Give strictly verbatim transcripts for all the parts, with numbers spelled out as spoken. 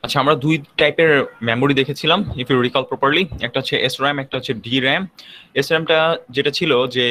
আচ্ছা, আমরা দুই টাইপের মেমোরি দেখেছিলাম ইফ ইউ রিকল প্রপারলি। একটা হচ্ছে এস র্যাম, একটা হচ্ছে ডি র্যাম। এস র্যামটা যেটা ছিল যে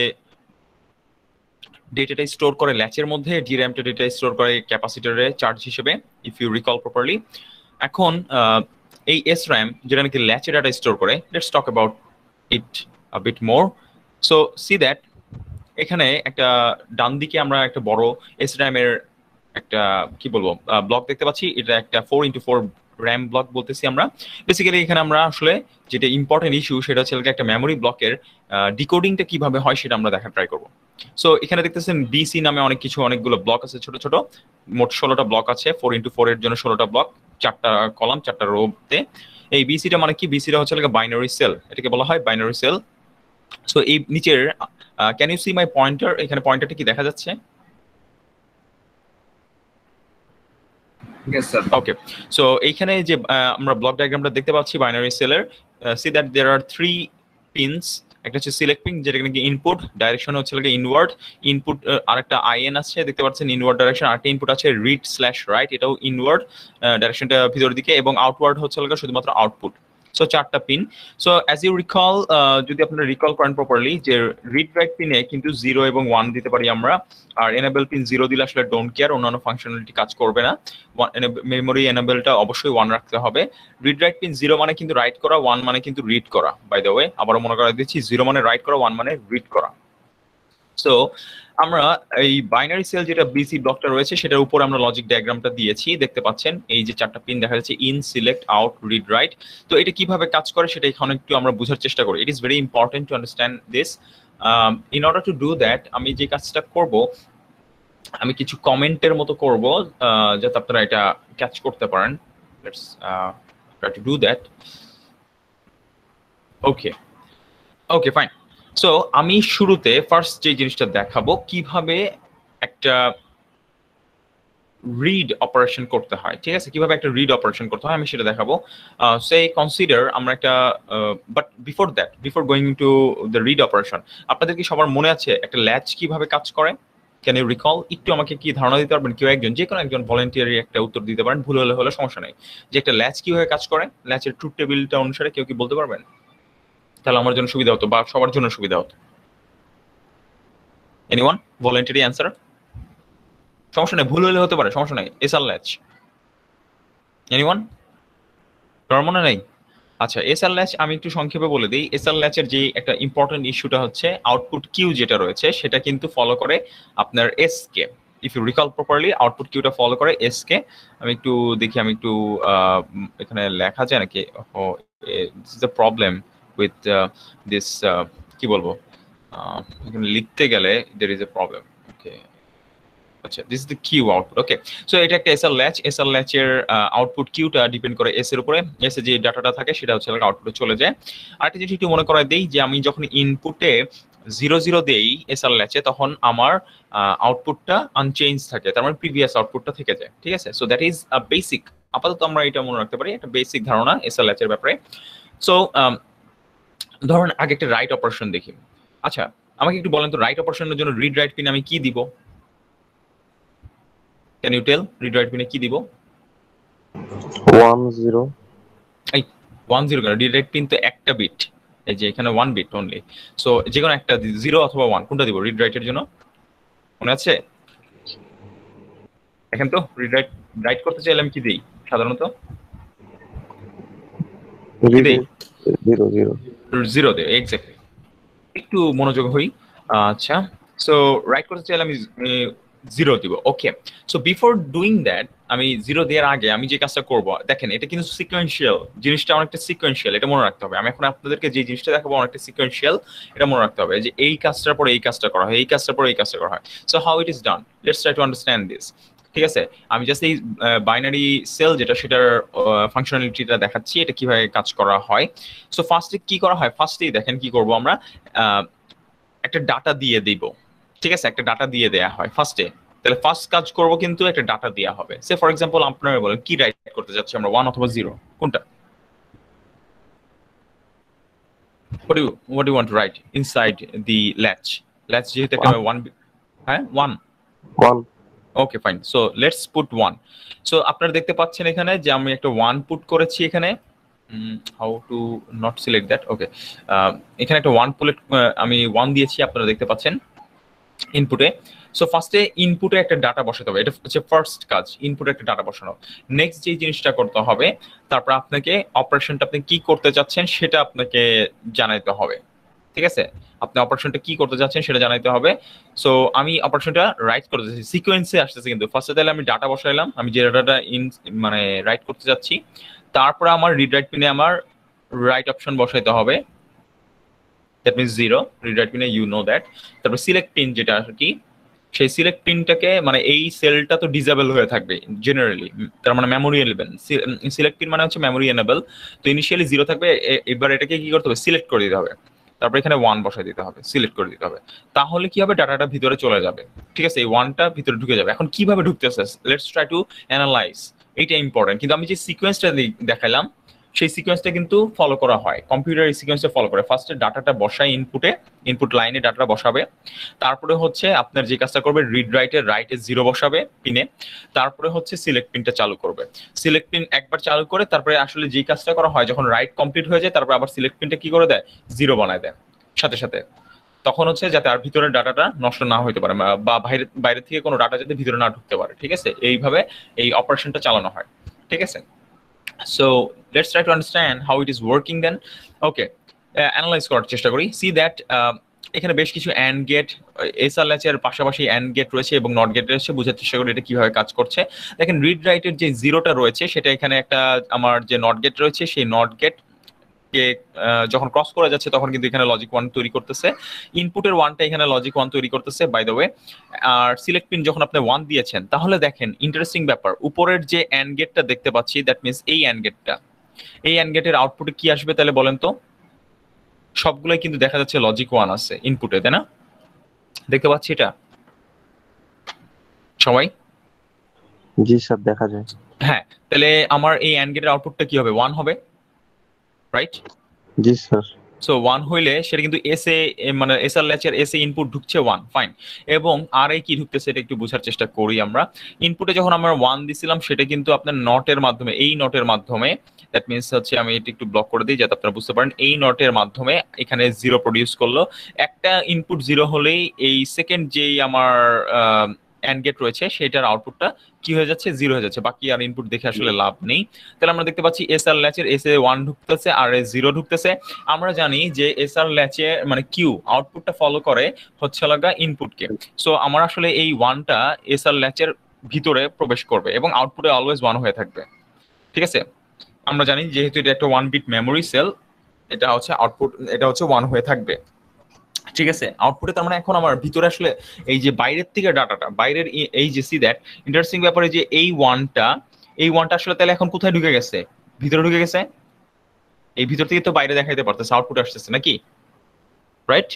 ডেটাটা স্টোর করে ল্যাচের মধ্যে, ডি র্যামটা ডেটা স্টোর করে ক্যাপাসিটরে চার্জ হিসেবে, ইফ ইউ রিকল প্রপারলি। এখন এই এস র্যাম যেটা নাকি ল্যাচে ডাটা স্টোর করে, let's talk about it a bit more. So see that এখানে একটা ডান দিকে আমরা একটা বড় এস র্যামের একটা কি বলবো ব্লক দেখতে পাচ্ছি। এটা একটা four into four RAM block বলতেছি আমরা। বেসিক্যালি এখানে আমরা আসলে যেটা ইম্পর্টেন্ট ইস্যু সেটা হচ্ছে একটা মেমোরি ব্লকের ডিকোডিংটা কিভাবে হয় সেটা আমরা দেখা ট্রাই করবো। সো এখানে দেখতেছেন বিসি নামে অনেক কিছু, অনেকগুলো ব্লক আছে ছোট ছোট, মোট ষোলোটা ব্লক আছে। ফোর ইন্টু ফোর এর জন্য ষোলোটা ব্লক, চারটা কলাম, চারটা রোতে। এই বিসিটা মানে কি? বিসিটা হচ্ছে বাইনারি সেল, এটাকে বলা হয় বাইনারি সেল। সো এই নিচের can you see my pointer? এখানে পয়েন্টারটা কি দেখা যাচ্ছে? Yes, sir. ওকে, সো এইখানে যে আমরা ব্লক ডায়াগ্রামটা দেখতে পাচ্ছি বাইনারি সেলের, see that there are three pins. একটা হচ্ছে সিলেক্ট পিন, যেটা নাকি ইনপুট, ডাইরেকশন হচ্ছে লাগে ইনওয়ার্ড ইনপুট। আরেকটা আইএন আছে দেখতে পাচ্ছেন, ইনওয়ার্ড ডাইরেকশন। আরেকটা ইনপুট আছে রিড স্ল্যাশ রাইট, এটাও ইনওয়ার্ড ডাইরেকশনটা ভিতরের দিকে, এবং আউটওয়ার্ড হচ্ছে লাগে শুধুমাত্র আউটপুট। সো চারটা pin. So as you recall, যদি আপনারা রিকল করেন প্রপারলি, যে রিড রাইট পিনে কিন্তু জিরো এবং ওয়ান দিতে পারি আমরা। আর এনেবল পিন জিরো দিলে আসলে ডোন্ট কেয়ার, অন্যান্য ফাংশনালিটি কাজ করবে না। মেমোরি এনেবলটা অবশ্যই ওয়ান রাখতে হবে। রিড রাইট পিন জিরো মানে কিন্তু রাইট করা, ওয়ান মানে কিন্তু রিড করা। বাই দ্য ওয়ে, আবারও মনে করা দিচ্ছি, জিরো মানে রাইট করা, ওয়ান মানে রিড করা। সো আমরা এই বাইনারি সেল যেটা বিসি ব্লকটা রয়েছে সেটার উপর আমরা লজিক ডায়াগ্রামটা দিয়েছি, দেখতে পাচ্ছেন এই যে চারটা পিন দেখা যাচ্ছে, in, select, out, read, write. তো এটা কিভাবে কাজ করে সেটা এখানে একটু আমরা বোঝার চেষ্টা করি। It is very important to understand this. In order to do that, আমি যে কাজটা করব, আমি কিছু কমেন্টের মতো করব যাতে আপনারা এটা ক্যাচ করতে পারেন। Let's try to do that. Okay okay fine. So আমি শুরুতে ফার্স্ট যে জিনিসটা দেখাবো কিভাবে একটা রিড অপারেশন করতে হয়, ঠিক আছে? কিভাবে একটা রিড অপারেশন করতে হয় আমি সেটা দেখাবো। সে কনসিডার আমরা একটা, but before that, before going to the read operation, আপনাদের কি সবার মনে আছে একটা ল্যাচ কিভাবে কাজ করে? Can you recall? একটু আমাকে কি ধারণা দিতে পারবেন? কেউ একজন, যে কোনো একজন ভলেন্টিয়ারি একটা উত্তর দিতে পারেন, ভুল হলে হলে সমস্যা নেই, যে একটা ল্যাচ কিভাবে কাজ করে, ল্যাচের ট্রুথ টেবিলটা অনুসারে কেউ কি বলতে পারবেন? তাহলে আমার জন্য সুবিধা হতো, বা সবার জন্য সুবিধা হতো। Anyone voluntary answer? সমস্যা নেই, ভুল হলে হতে পারে, সমস্যা নেই। SR latch, anyone? কারোর মনে নেই? আচ্ছা, এসআর ল্যাচ আমি একটু সংক্ষেপে বলে দিই। এসআর ল্যাচের যে একটা ইম্পর্টেন্ট ইস্যুটা হচ্ছে আউটপুট কিউ যেটা রয়েছে সেটা কিন্তু ফলো করে আপনার এস কে। If you recall properly, output কিউটা ফলো করে এস কে। আমি একটু দেখি, আমি একটু এখানে লেখা যায় নাকি? ও, this is the problem with this, কি বলবো, এখানে লিখতে গেলে there is a problem. Okay, আচ্ছা, this is the Q output. Okay, so এটা একটা এসআর ল্যাচ। এসআর ল্যাচের আউটপুট কিউটা ডিপেন্ড করে এস এর উপরে। এস এ যে ডাটাটা থাকে সেটা হচ্ছে আউটপুটে চলে যায়। আরেকটা জিনিস একটু মনে করাই দেই, যে আমি যখন ইনপুটে জিরো জিরো দেই এসআর ল্যাচে, তখন আমার আউটপুটটা আনচেঞ্জ থাকে, তার মানে প্রিভিয়াস আউটপুটটা থেকে যায়, ঠিক আছে? So that is a basic, আপাতত আমরা এটা মনে রাখতে পারি, একটা বেসিক ধারণা এসআর ল্যাচের ব্যাপারে। সো ধরুন আগে একটা রাইট অপারেশন দেখি। আচ্ছা, আমাকে একটু বলেন তো, রাইট অপারেশনের জন্য রিড রাইট পিন আমি কি দিব? Can you tell? Read write পিনে কি দিব? One zero. এই ওয়ান জিরো কেন? রিড রাইট পিন তো একটা বিট, এই যে এখানে ওয়ান বিট অনলি। সো যে কোনো একটা, জিরো অথবা ওয়ান, কোনটা দিব রিড রাইটের জন্য? মনে আছে? দেখেন তো, রিড রাইট রাইট করতে চাইলে আমি কি দিই সাধারণত? জিরো জিরো জিরো দেয়, এক্স্যাক্টলি। একটু মনোযোগ হই। আচ্ছা, সো রাইট করতে চাইলে আমি জিরো দিব। Okay, so before doing that, আমি জিরো দেওয়ার আগে আমি যে কাজটা করব, দেখেন এটা কিন্তু সিকোয়েন্সিয়াল, জিনিসটা অনেকটা সিকোয়েন্সিয়াল, এটা মনে রাখতে হবে। আমি এখন আপনাদেরকে যে জিনিসটা দেখাবো অনেকটা সিকোয়েন্সিয়াল, এটা মনে রাখতে হবে, যে এই কাজটার পরে এই কাজটা করা হয়, এই কাজটার পরে এই কাজটা করা হয়। So how it is done, let's try to understand this. ঠিক আছে, আমি জাস্ট এই বাইনারি সেল যেটা, সেটার ফাংশনালিটিটা দেখাচ্ছি, এটা কিভাবে কাজ করা হয়। সো ফার্স্টে কি করা হয়, ফার্স্টেই দেখেন কি করব আমরা, একটা ডাটা দিয়ে দিব, ঠিক আছে? একটা ডাটা দিয়ে দেয়া হয় ফার্স্টে। তাহলে ফার্স্ট কাজ করব কিন্তু একটা ডাটা দেয়া হবে। সে ফর এক্সাম্পল আপনারা বলেন কি রাইট করতে যাচ্ছি আমরা, ওয়ান অথবা জিরো, কোনটা? what do you what do you want to write inside the latch? latch যেহেতু একটা ওয়ান, হ্যাঁ one one okay fine, so let's put one. So আপনারা দেখতে পাচ্ছেন এখানে যে আমি একটা ওয়ান পুট করেছি এখানে। How to not select that, okay, এখানে একটা ওয়ান পুলেট আমি ওয়ান দিয়েছি, আপনারা দেখতে পাচ্ছেন ইনপুটে। সো ফার্স্টে ইনপুটে একটা ডাটা বসাতে হবে, এটা হচ্ছে ফার্স্ট কাজ, ইনপুটে একটা ডাটা বসানো। নেক্সট যে জিনিসটা করতে হবে, তারপর আপনাকে অপারেশনটা আপনি কি করতে চাচ্ছেন সেটা আপনাকে জানাইতে হবে, ঠিক আছে? আপনি অপারেশনটা কি করতে যাচ্ছেন সেটা জানাইতে হবে। সো আমি অপারেশনটা রাইট করতে যাচ্ছি, সিকোয়েন্সে আসতেছে কিন্তু ফার্স্টে তাহলে আমি ডাটা বসাইলাম, আমি যে ডাটাটা ইন মানে রাইট করতে যাচ্ছি, তারপরে আমার রিড রাইট পিনে আমার রাইট অপশন বসাইতে হবে, that means zero, read write পিনে ইউ নো দ্যাট। তারপর সিলেক্ট পিন যেটা আর কি, সেই সিলেক্ট পিনটাকে মানে এই সেলটা তো ডিসেবল হয়ে থাকবে জেনারেলি, তার মানে মেমোরি এনেবল, সিলেক্ট পিন মানে হচ্ছে মেমোরি এনেবল। তো ইনিশিয়ালি জিরো থাকবে, এবার এটাকে কি করতে হবে, সিলেক্ট করে দিতে হবে, তারপর এখানে ওয়ান বসাই দিতে হবে, সিলেক্ট করে দিতে হবে, তাহলে কি হবে, ডাটাটা ভিতরে চলে যাবে, ঠিক আছে? এই ওয়ানটা ভিতরে ঢুকে যাবে। এখন কিভাবে ঢুকতেছে, লেটস ট্রাই টু অ্যানালাইজ, এইটা ইম্পর্টেন্ট। কিন্তু আমি যে সিকোয়েন্সটা দেখাইলাম সেই সিকোয়েন্সটা কিন্তু ফলো করা হয়, কম্পিউটার এই সিকোয়েন্সটা ফলো করে। ফার্স্টে ডাটাটা বসায় ইনপুটে, ইনপুট লাইনে ডাটাটা বসাবে, তারপরে হচ্ছে আপনার যে কাজটা করবে রিড রাইটে রাইটে জিরো বসাবে পিনে, তারপরে হচ্ছে সিলেক্ট পিনটা চালু করবে। সিলেক্ট পিন একবার চালু করে তারপরে আসলে যে কাজটা করা হয়, যখন রাইট কমপ্লিট হয়ে যায় তারপর আবার সিলেক্ট পিনটা কি করে দেয়, জিরো বানায় দেয় সাথে সাথে। তখন হচ্ছে যাতে আর ভিতরের ডাটাটা নষ্ট না হতে পারে, বা বাইরে বাইরে থেকে কোনো ডাটা যাতে ভিতরে না ঢুকতে পারে, ঠিক আছে? এইভাবে এই অপারেশনটা চালানো হয়, ঠিক আছে? So let's try to understand how it is working then. Okay, uh, analyze করার চেষ্টা করি। See that uh, এখানে বেশ কিছু অ্যান্ড গেট, এসআর ল্যাচের পাশাপাশি অ্যান্ড গেট রয়েছে এবং নট গেট রয়েছে, বোঝার চেষ্টা করি এটা কিভাবে কাজ করছে। দেখেন রিড রাইটের যে জিরোটা রয়েছে সেটা এখানে একটা আমার যে নট গেট রয়েছে সেই নট গেট কে যখন ক্রস করা যাচ্ছে তখন কিন্তু এখানে লজিক ওয়ান তৈরি করতেছে, ইনপুটের ওয়ানটা এখানে লজিক ওয়ান তৈরি করতেছে বাই দ্য ওয়ে। আর সিলেক্ট পিন যখন আপনি ওয়ান দিয়েছেন, তাহলে দেখেন ইন্টারেস্টিং ব্যাপার, উপরের যে অ্যান্ড গেটটা দেখতে পাচ্ছি, দ্যাট মিনস এই অ্যান্ড গেটটা, এই অ্যান্ড গেটের আউটপুটে কি আসবে তাহলে বলেন তো? সবগুলোই কিন্তু দেখা যাচ্ছে লজিক ওয়ান আছে ইনপুটে, তাই না? দেখতে পাচ্ছি এটা সবাই? জি স্যার, দেখা যায়। হ্যাঁ, তাহলে আমার এই অ্যান্ড গেটের আউটপুটটা কি হবে, ওয়ান হবে, রাইট? জি স্যার। সো ওয়ান হইলে সেটা কিন্তু এস এ মানে এসআর ল্যাচের এস এ ইনপুট ঢুকছে ওয়ান, ফাইন। এবং আর এই কি ঢুকতেছে এটা একটু বোঝার চেষ্টা করি আমরা। ইনপুটে যখন আমরা ওয়ান দিছিলাম সেটা কিন্তু আপনার নটের মাধ্যমে, এই নটের মাধ্যমে, দ্যাট মিনস হচ্ছে আমি এটা একটু ব্লক করে দিই যাতে আপনারা বুঝতে পারেন, এই নটের মাধ্যমে এখানে জিরো প্রডিউস করলো। একটা ইনপুট জিরো হলেই এই সেকেন্ড যেই আমার অ্যান্ড গেট রয়েছে সেটার আউটপুটটা কি হয়ে যাচ্ছে, জিরো হয়ে যাচ্ছে, বাকি আর ইনপুট দেখে আসলে লাভ নেই। তাহলে আমরা দেখতে পাচ্ছি এস আর ল্যাচের এস এ ওয়ান ঢুকতেছে আর এ জিরো ঢুকতেছে। আমরা জানি যে এস আর ল্যাচে মানে কিউ আউটপুটটা ফলো করে হচ্ছে লাগা ইনপুটকে। সো আমার আসলে এই ওয়ানটা এস আর ল্যাচের ভিতরে প্রবেশ করবে এবং আউটপুটে অলওয়েজ ওয়ান হয়ে থাকবে, ঠিক আছে? আমরা জানি যেহেতু এটা একটা ওয়ান বিট মেমোরি সেল, এটা হচ্ছে আউটপুট, এটা হচ্ছে ওয়ান হয়ে থাকবে, ঠিক আছে? আউটপুটে তার মানে এখন আমার ভিতরে আসলে এই যে বাইরের থেকে ডাটাটা, বাইরের এই যে সি দ্যাট ইন্টারেস্টিং ব্যাপারে যে এই ওয়ানটা, এই ওয়ানটা আসলে তাহলে এখন কোথায় ঢুকে গেছে, ভিতরে ঢুকে গেছে, এই ভিতর থেকে তো বাইরে দেখাইতে পারতেছে, আউটপুট আসতেছে নাকি, রাইট?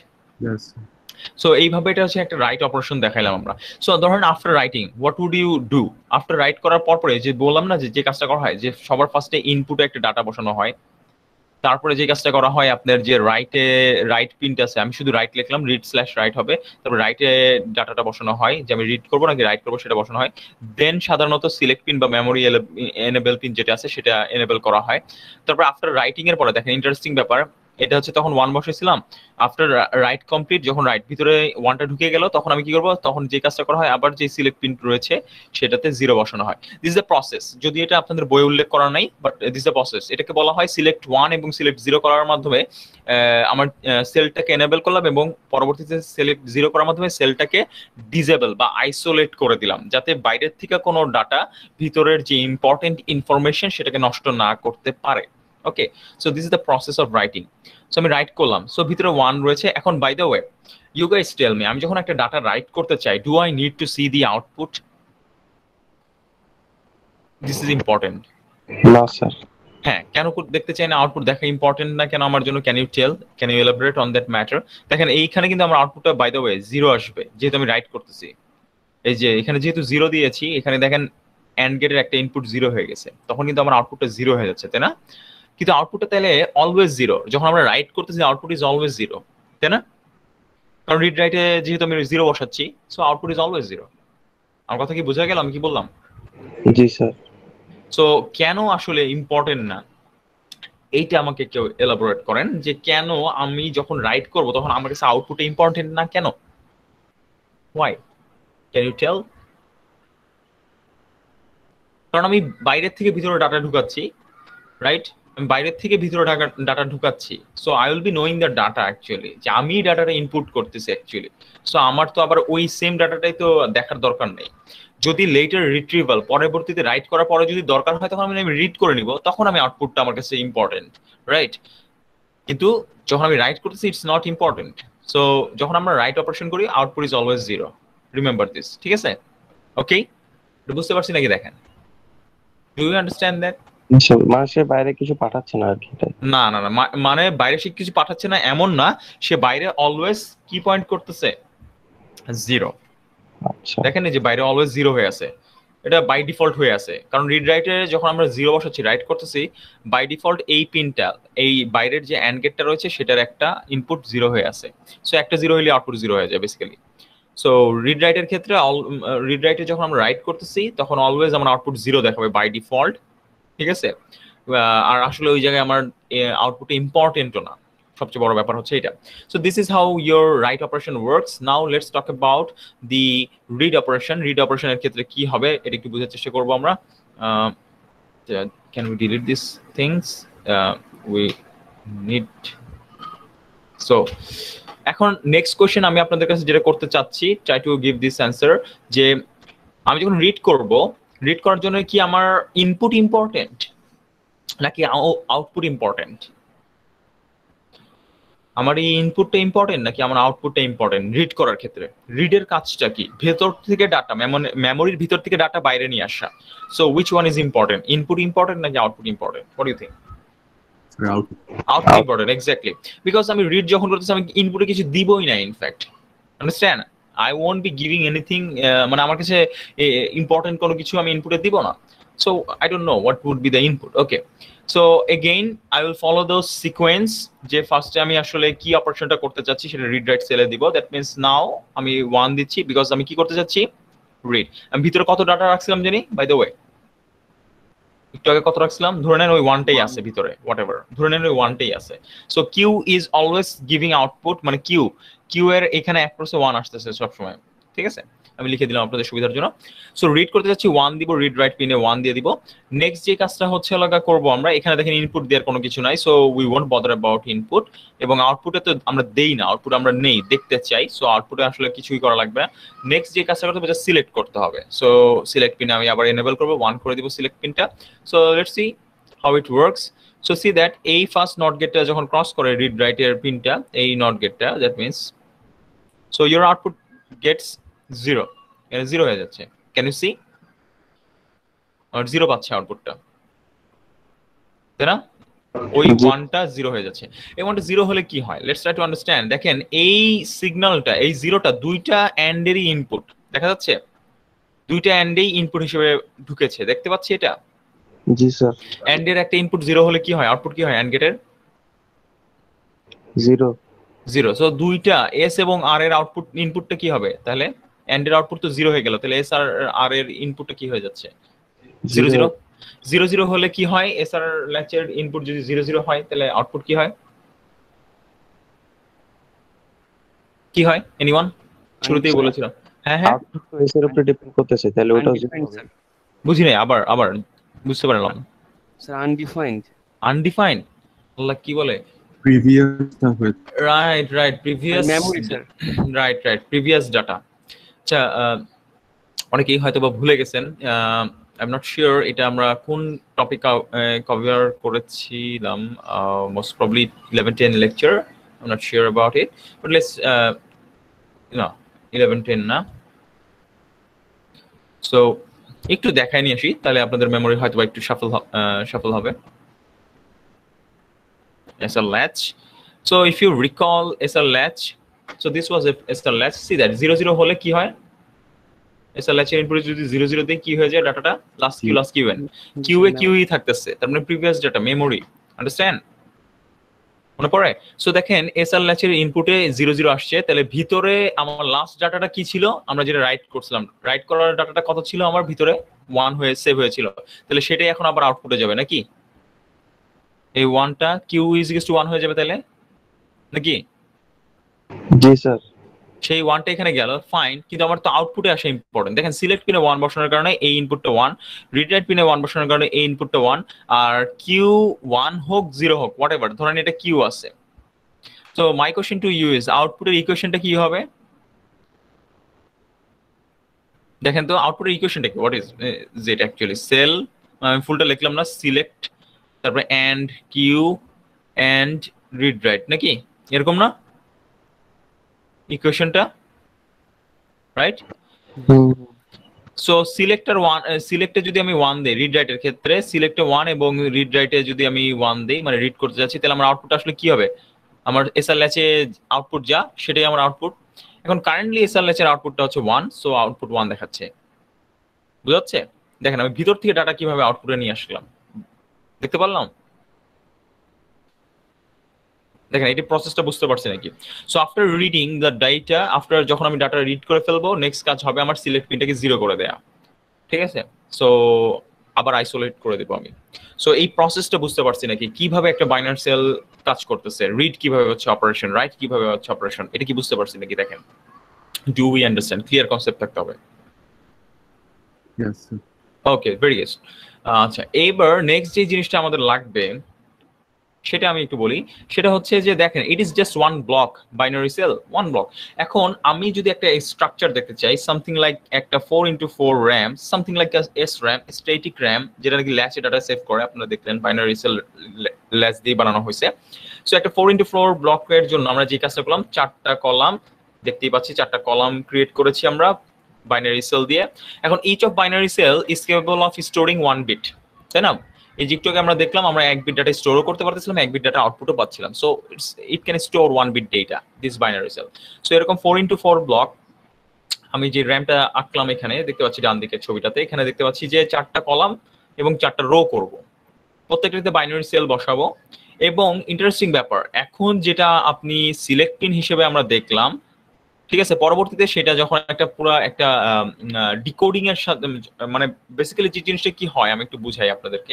সো এইভাবে এটা হচ্ছে একটা রাইট অপারেশন দেখাইলাম আমরা। সো ধরেন after writing what would you do, after write করার পর পরে যে বললাম না যে যে কাজটা করা হয়, যে সবার ফার্স্টে ইনপুটে একটা ডাটা বসানো হয়, তারপরে যে কাজটা করা হয় আপনার যে রাইটে রাইট পিনটা আছে, আমি শুধু রাইট লিখলাম, রিড স্ল্যাশ রাইট হবে, তারপর রাইটে ডাটাটা বসানো হয়, যে আমি রিড করবো নাকি রাইট করবো সেটা বসানো হয়। দেন সাধারণত সিলেক্ট পিন বা মেমোরি এনেবল পিন যেটা আছে সেটা এনেবল করা হয়। তারপর আফটার রাইটিং এর পরে দেখেন ইন্টারেস্টিং ব্যাপার, এটা হচ্ছে তখন ওয়ান বসেছিলাম, আফটার রাইট কমপ্লিট যখন রাইট ভিতরে ওয়ানটা ঢুকে গেল তখন আমি কি করবো, তখন যে কাজটা করা হয় আবার যে সিলেক্ট পিন রয়েছে সেটাতে জিরো বসানো হয়। দিস ইজ দ্য প্রসেস, যদি এটা আপনাদের বই উল্লেখ করা নাই, বাট দিস দ্য প্রসেস। এটাকে বলা হয় সিলেক্ট ওয়ান এবং সিলেক্ট জিরো করার মাধ্যমে আমার সেলটাকে এনেবল করলাম এবং পরবর্তীতে সিলেক্ট জিরো করার মাধ্যমে সেলটাকে ডিজেবল বা আইসোলেট করে দিলাম, যাতে বাইরের থেকে কোনো ডাটা ভিতরের যে ইম্পর্টেন্ট ইনফরমেশন সেটাকে নষ্ট না করতে পারে। Okay, so this is the process of writing. So আমি রাইট করলাম, সো ভিতরে ওয়ান রয়েছে। এখন by the way you guys tell me, আমি যখন একটা ডাটা রাইট করতে চাই, do I need to see the output? This is important. না স্যার। হ্যাঁ, কেন দেখতে চাই না, আউটপুট দেখা ইম্পর্টেন্ট না কেন আমার জন্য? Can you tell, can you elaborate on that matter? দেখেন এইখানে কিন্তু আমার আউটপুটটা বাই দ্য ওয়ে জিরো আসবে যেহেতু আমি রাইট করতেছি। এই যে এখানে যেহেতু জিরো দিয়েছি, এখানে দেখেন অ্যান্ড গেটের একটা ইনপুট জিরো হয়ে গেছে, তখন কিন্তু আমার আউটপুটটা জিরো হয়ে যাচ্ছে, তাই না? কিন্তু আউটপুটটা তাহলে অলওয়েজ জিরো, যখন আমরা রাইট করতেছি আউটপুট ইজ অলওয়েজ জিরো, তাই না? কারণ রিড রাইটে যেহেতু আমি জিরো বসাচ্ছি, so output is always zero. আমার কথা কি বোঝা গেল আমি কি বললাম? জি স্যার। সো কেন আসলে ইম্পর্টেন্ট না এইটা আমাকে কেউ এলাবোরেট করেন যে কেন আমি যখন রাইট করব তখন আমার কাছে আউটপুট ইম্পর্টেন্ট না কেন? হোয়াই? Can you tell? কারণ আমি বাইরের থেকে ভিতরে ডাটা ঢুকাচ্ছি, রাইট? আমি বাইরের থেকে ভিতরে ডাটা ঢুকাচ্ছি, so I will be knowing the data actually, যে আমি ডাটাটা ইনপুট করতেছি অ্যাকচুয়ালি। সো আমার তো আবার ওই সেম ডাটাটাই তো দেখার দরকার নেই। যদি লেটার রিট্রিভাল পরবর্তীতে রাইট করার পরে যদি দরকার হয় তখন আমি রিড করে নিব, তখন আমি আউটপুটটা আমার কাছে ইম্পর্টেন্ট, রাইট? কিন্তু যখন আমি রাইট করতেছি ইটস নট ইম্পর্টেন্ট। সো যখন আমরা রাইট অপারেশন করি output is always zero, remember this, ঠিক আছে? ওকে, বুঝতে পারছি নাকি দেখেন? Do you understand that? মানে সে বাইরে কিছু পাঠাচ্ছে না আর কি। না না না, মানে বাইরে সে কিছু পাঠাচ্ছে না এমন না, সে বাইরে অলওয়েজ কি পয়েন্ট করতেছে? জিরো। আচ্ছা। দেখেন এই যে বাইরে অলওয়েজ জিরো হয়ে আছে, এটা বাই ডিফল্ট হয়ে আছে, কারণ রিড রাইটে যখন আমরা জিরো বসাচ্ছি রাইট করতেছি বাই ডিফল্ট এই পিনটা, এই বাইরের যে অ্যান্ড গেটটা রয়েছে সেটার একটা ইনপুট জিরো হয়ে আছে। সো একটা জিরো হলে আউটপুট জিরো হয়ে যায় বেসিক্যালি। সো রিড রাইটের ক্ষেত্রে রিড রাইটে যখন আমরা রাইট করতেছি তখন অলওয়েজ আমার আউটপুট জিরো দেখাবে বাই ডিফল্ট, ঠিক আছে? আর আসলে ওই জায়গায় আমার আউটপুট ইম্পর্টেন্টও না, সবচেয়ে বড় ব্যাপার হচ্ছে এটা। So this is how your write operation works. Now let's talk about the read operation. Read অপারেশনের ক্ষেত্রে কি হবে এটা একটু বোঝার চেষ্টা করবো আমরা। Can we delete this things? We need. So এখন নেক্সট কোয়েশ্চেন আমি আপনাদের কাছে যেটা করতে চাচ্ছি, try to give this answer, যে আমি যখন রিড করব, রিড করার জন্য কি আমার ইনপুট ইম্পর্টেন্ট নাকি আউটপুট ইম্পর্টেন্ট? আমার এই ইনপুটটা ইম্পর্টেন্ট নাকি আমার আউটপুটটা ইম্পর্টেন্ট রিড করার ক্ষেত্রে? রিডের কাজটা কি? ভেতর থেকে ডাটা, মেমোরির ভিতর থেকে ডাটা বাইরে নিয়ে আসা। So which one is important? Input important নাকি output important? What do you think? Output important, exactly. Because আমি রিড যখন করতেছি আমি ইনপুটে কিছু দিবই না, in fact, understand? I won't be giving anything, মানে আমার কাছে ইম্পর্টেন্ট কোনো কিছু আমি ইনপুটে দিব না। So I don't know what would be the input. Okay, so again I will follow those sequence, যে ফার্স্টে আমি আসলে কি অপারেশনটা করতে চাচ্ছি সেটা রিড রাইট সেলে দিব। দ্যাট মিনস নাও আমি ওয়ান দিচ্ছি বিকজ আমি কি করতে চাচ্ছি? রিড। আমি ভিতরে কত ডাটা রাখছিলাম জানি, বাই দ্য ওয়ে? একটু আগে কত রাখছিলাম? ধরে নেন ওই ওয়ানটাই আছে ভিতরে, হোয়াট এভার, ধরে নেন ওই ওয়ানটাই আছে। So Q is always giving output, মানে কিউ কিউ এর এখানে এক প্রসে ওয়ান আসতেছে সবসময়, ঠিক আছে? আমি লিখে দিলাম আপনাদের সুবিধার জন্য। সো রিড করতে যাচ্ছি ওয়ান দিব, রিড রাইট পিনে ওয়ান দিয়ে দিব। নেক্সট যে কাজটা হচ্ছে লাগা করবো আমরা, এখানে দেখেন ইনপুট দেওয়ার কোনো কিছু নাই, so we won't bother about input. এবং আউটপুটে তো আমরা দেই না, আউটপুট আমরা নেই, দেখতে চাই। সো আউটপুটে আসলে কিছুই করা লাগবে না। নেক্সট যে কাজটা করতে হবে সিলেক্ট করতে হবে। সো সিলেক্ট পিনে আমি আবার এনেবল করবো, ওয়ান করে দিব সিলেক্ট পিনটা। So let's see how it works. So see that এই ফার্স্ট নট গেটটা যখন ক্রস করে রিড রাইটের পিনটা, এই নট গেটটা, that means so your output gets zero, এটা জিরো হয়ে যাচ্ছে। Can you see? আর জিরো পাচ্ছে আউটপুটটা, তাই না? ওই ওয়ানটা জিরো হয়ে যাচ্ছে। এই ওয়ানটা জিরো হলে কি হয়? Let's try to understand. দেখেন এই সিগন্যালটা, এই জিরোটা দুইটা অ্যান্ডেরই ইনপুট, দেখা যাচ্ছে? দুইটা অ্যান্ডেই ইনপুট হিসেবে ঢুকেছে, দেখতে পাচ্ছি এটা? জি স্যার। অ্যান্ডের একটা ইনপুট জিরো হলে কি হয়? আউটপুট কি হয় অ্যান্ড গেটের? জিরো। জিরো। সো দুইটা এস এবং আর এর আউটপুট ইনপুটটা কি হবে তাহলে? অ্যান্ডের আউটপুট তো জিরো হয়ে গেল, তাহলে এস আর আর এর ইনপুটটা কি হয়ে যাচ্ছে? Zero zero. জিরো জিরো হলে কি হয়? এস আর ল্যাচের ইনপুট যদি জিরো জিরো হয় তাহলে আউটপুট কি হয়? কি হয়? এনিওয়ান? শুরুতেই বলেছিলাম। হ্যাঁ হ্যাঁ, আউটপুট তো এস এর উপরে ডিপেন্ড করতেছে, তাহলে ওটাও জিরো হবে। বুঝি নাই, আবার আবার বুঝতে পারলাম। Sir undefined. আনডিফাইন্ড? আল্লাহ কি বলে? previous stuff with right right, previous memory sir. Right right, previous data. আচ্ছা, অনেকেই হয়তো বা ভুলে গেছেন, আই এম নট শিওর এটা আমরা কোন টপিক কভার করেছিলাম, most probably eleven ten lecture, I am not sure about it, but let's না ইলেভেন টেন না। সো একটু দেখাই নিয়ে আসি, তাহলে আপনাদের মেমোরি হয়তো বা একটু সাফল সাফল হবে। as a latch. So if you recall as a latch, so this was a, as a latch. See that zero zero hole ki hoy? As a latch এর ইনপুট যদি zero zero তে কি হয়ে যায় ডাটাটা? Last Q last Q N, Q এ Q ই থাকতেছে, তার মানে প্রিভিয়াস ডাটা, মেমোরি। আন্ডারস্ট্যান্ড? মনে পড়ে? সো দেখেন এসআর ল্যাচের ইনপুটে জিরো জিরো আসছে, তাহলে ভিতরে আমার লাস্ট ডাটাটা কি ছিল, আমরা যেটা রাইট করছিলাম, রাইট করার ডাটাটা কত ছিল আমার ভিতরে, ওয়ান হয়ে সেভ হয়েছিল, তাহলে সেটাই এখন আবার আউটপুটে যাবে নাকি? এই ওয়ানটা Q is equal to one হয়ে যাবে তাহলে নাকি? জি স্যার। সেই ওয়ানটা এখানে গেল, ফাইন, কিন্তু আমার তো আউটপুটে আসা ইম্পর্টেন্ট। দেখেন সিলেক্ট পিনে ওয়ান বসানোর কারণে এই ইনপুটটা ওয়ান, রিড রাইট পিনে ওয়ান বসানোর কারণে এই ইনপুটটা ওয়ান, আর কিউ ওয়ান হোক জিরো হোক হোয়াট এভার, ধরেন এটা কিউ আছে। তো my question to you is আউটপুটের ইকুয়েশনটা কি হবে? দেখেন তো আউটপুটের ইকুয়েশনটা কি, হোয়াট ইজ ইট অ্যাকচুয়ালি? সেল, আমি ফুলটা লিখলাম না, সিলেক্ট তারপরে and Q and read write নাকি, এরকম না ইকুয়েশনটা, রাইট? সো সিলেক্টর ওয়ান, সিলেক্টে যদি আমি ওয়ান দেই রিড রাইটের ক্ষেত্রে, সিলেক্টে ওয়ান এবং রিড রাইটে যদি আমি ওয়ান দেই, মানে রিড করতে যাচ্ছি, তাহলে আমার আউটপুট আসলে কি হবে? আমার এসআর ল্যাচে আউটপুট যা সেটাই আমার আউটপুট। এখন কারেন্টলি এসআর ল্যাচের আউটপুটটা হচ্ছে ওয়ান, সো আউটপুট ওয়ান দেখাচ্ছে, বুঝাচ্ছে? দেখেন আমি ভিতর থেকে ডাটা কিভাবে আউটপুটে নিয়ে আসলাম, দেখতে পারলাম? দেখেন এই প্রসেসটা বুঝতে পারছি নাকি? So after reading the data, after যখন আমি ডাটা রিড করে ফেলবো, নেক্সট কাজ হবে আমার সিলেক্ট পিনটাকে জিরো করে দেয়া, ঠিক আছে? সো আবার আইসোলেট করে দেবো আমি। সো এই প্রসেসটা বুঝতে পারছি নাকি, কিভাবে একটা বাইনারি সেল কাজ করতেছে, রিড কিভাবে হচ্ছে অপারেশন, রাইট কিভাবে হচ্ছে অপারেশন, এটা কি বুঝতে পারছি নাকি? দেখেন, do we understand? Clear concept থাকতে হবে। Yes, sir. Okay, very good. আচ্ছা, এবার নেক্সট যে জিনিসটা আমাদের লাগবে সেটা আমি একটু বলি, সেটা হচ্ছে যে দেখেন it is just one block, binary cell one block. এখন আমি যদি একটা স্ট্রাকচার দেখতে চাই, সামথিং লাইক একটা four into four RAM, something like S RAM, static RAM, যেটা নাকি ল্যাচে ডাটা সেভ করে, আপনারা দেখলেন বাইনারি সেল ল্যাচ দিয়ে বানানো হয়েছে। সো একটা ফোর ইন্টু ফোর ব্লকের জন্য আমরা যে কাজটা করলাম, চারটা কলাম দেখতেই পাচ্ছি, চারটা কলাম ক্রিয়েট করেছি আমরা বাইনারি সেল দিয়ে। এখন each of binary cell is capable of storing one bit, তাই না? এই যে একটু আগে আমরা দেখলাম আমরা এক বিট ডাটা স্টোরও করতে পারতেছিলাম, এক বিট ডাটা আউটপুটও পাচ্ছিলাম। So it's it can store one bit data, this binary cell. So এরকম ফোর ইন্টু ফোর ব্লক, আমি যে র্যামটা আঁকলাম এখানে দেখতে পাচ্ছি ডান দিকের ছবিটাতে, এখানে দেখতে পাচ্ছি যে চারটা কলাম এবং চারটা রো করব, প্রত্যেকটাতে বাইনারি সেল বসাবো। এবং ইন্টারেস্টিং ব্যাপার, এখন যেটা আপনি সিলেক্ট পিন হিসেবে আমরা দেখলাম, ঠিক আছে, পরবর্তীতে সেটা যখন একটা পুরো একটা ডিকোডিং এর সাথে, মানে বেসিক্যালি যে জিনিসটা কি হয় আমি একটু বুঝাই আপনাদেরকে,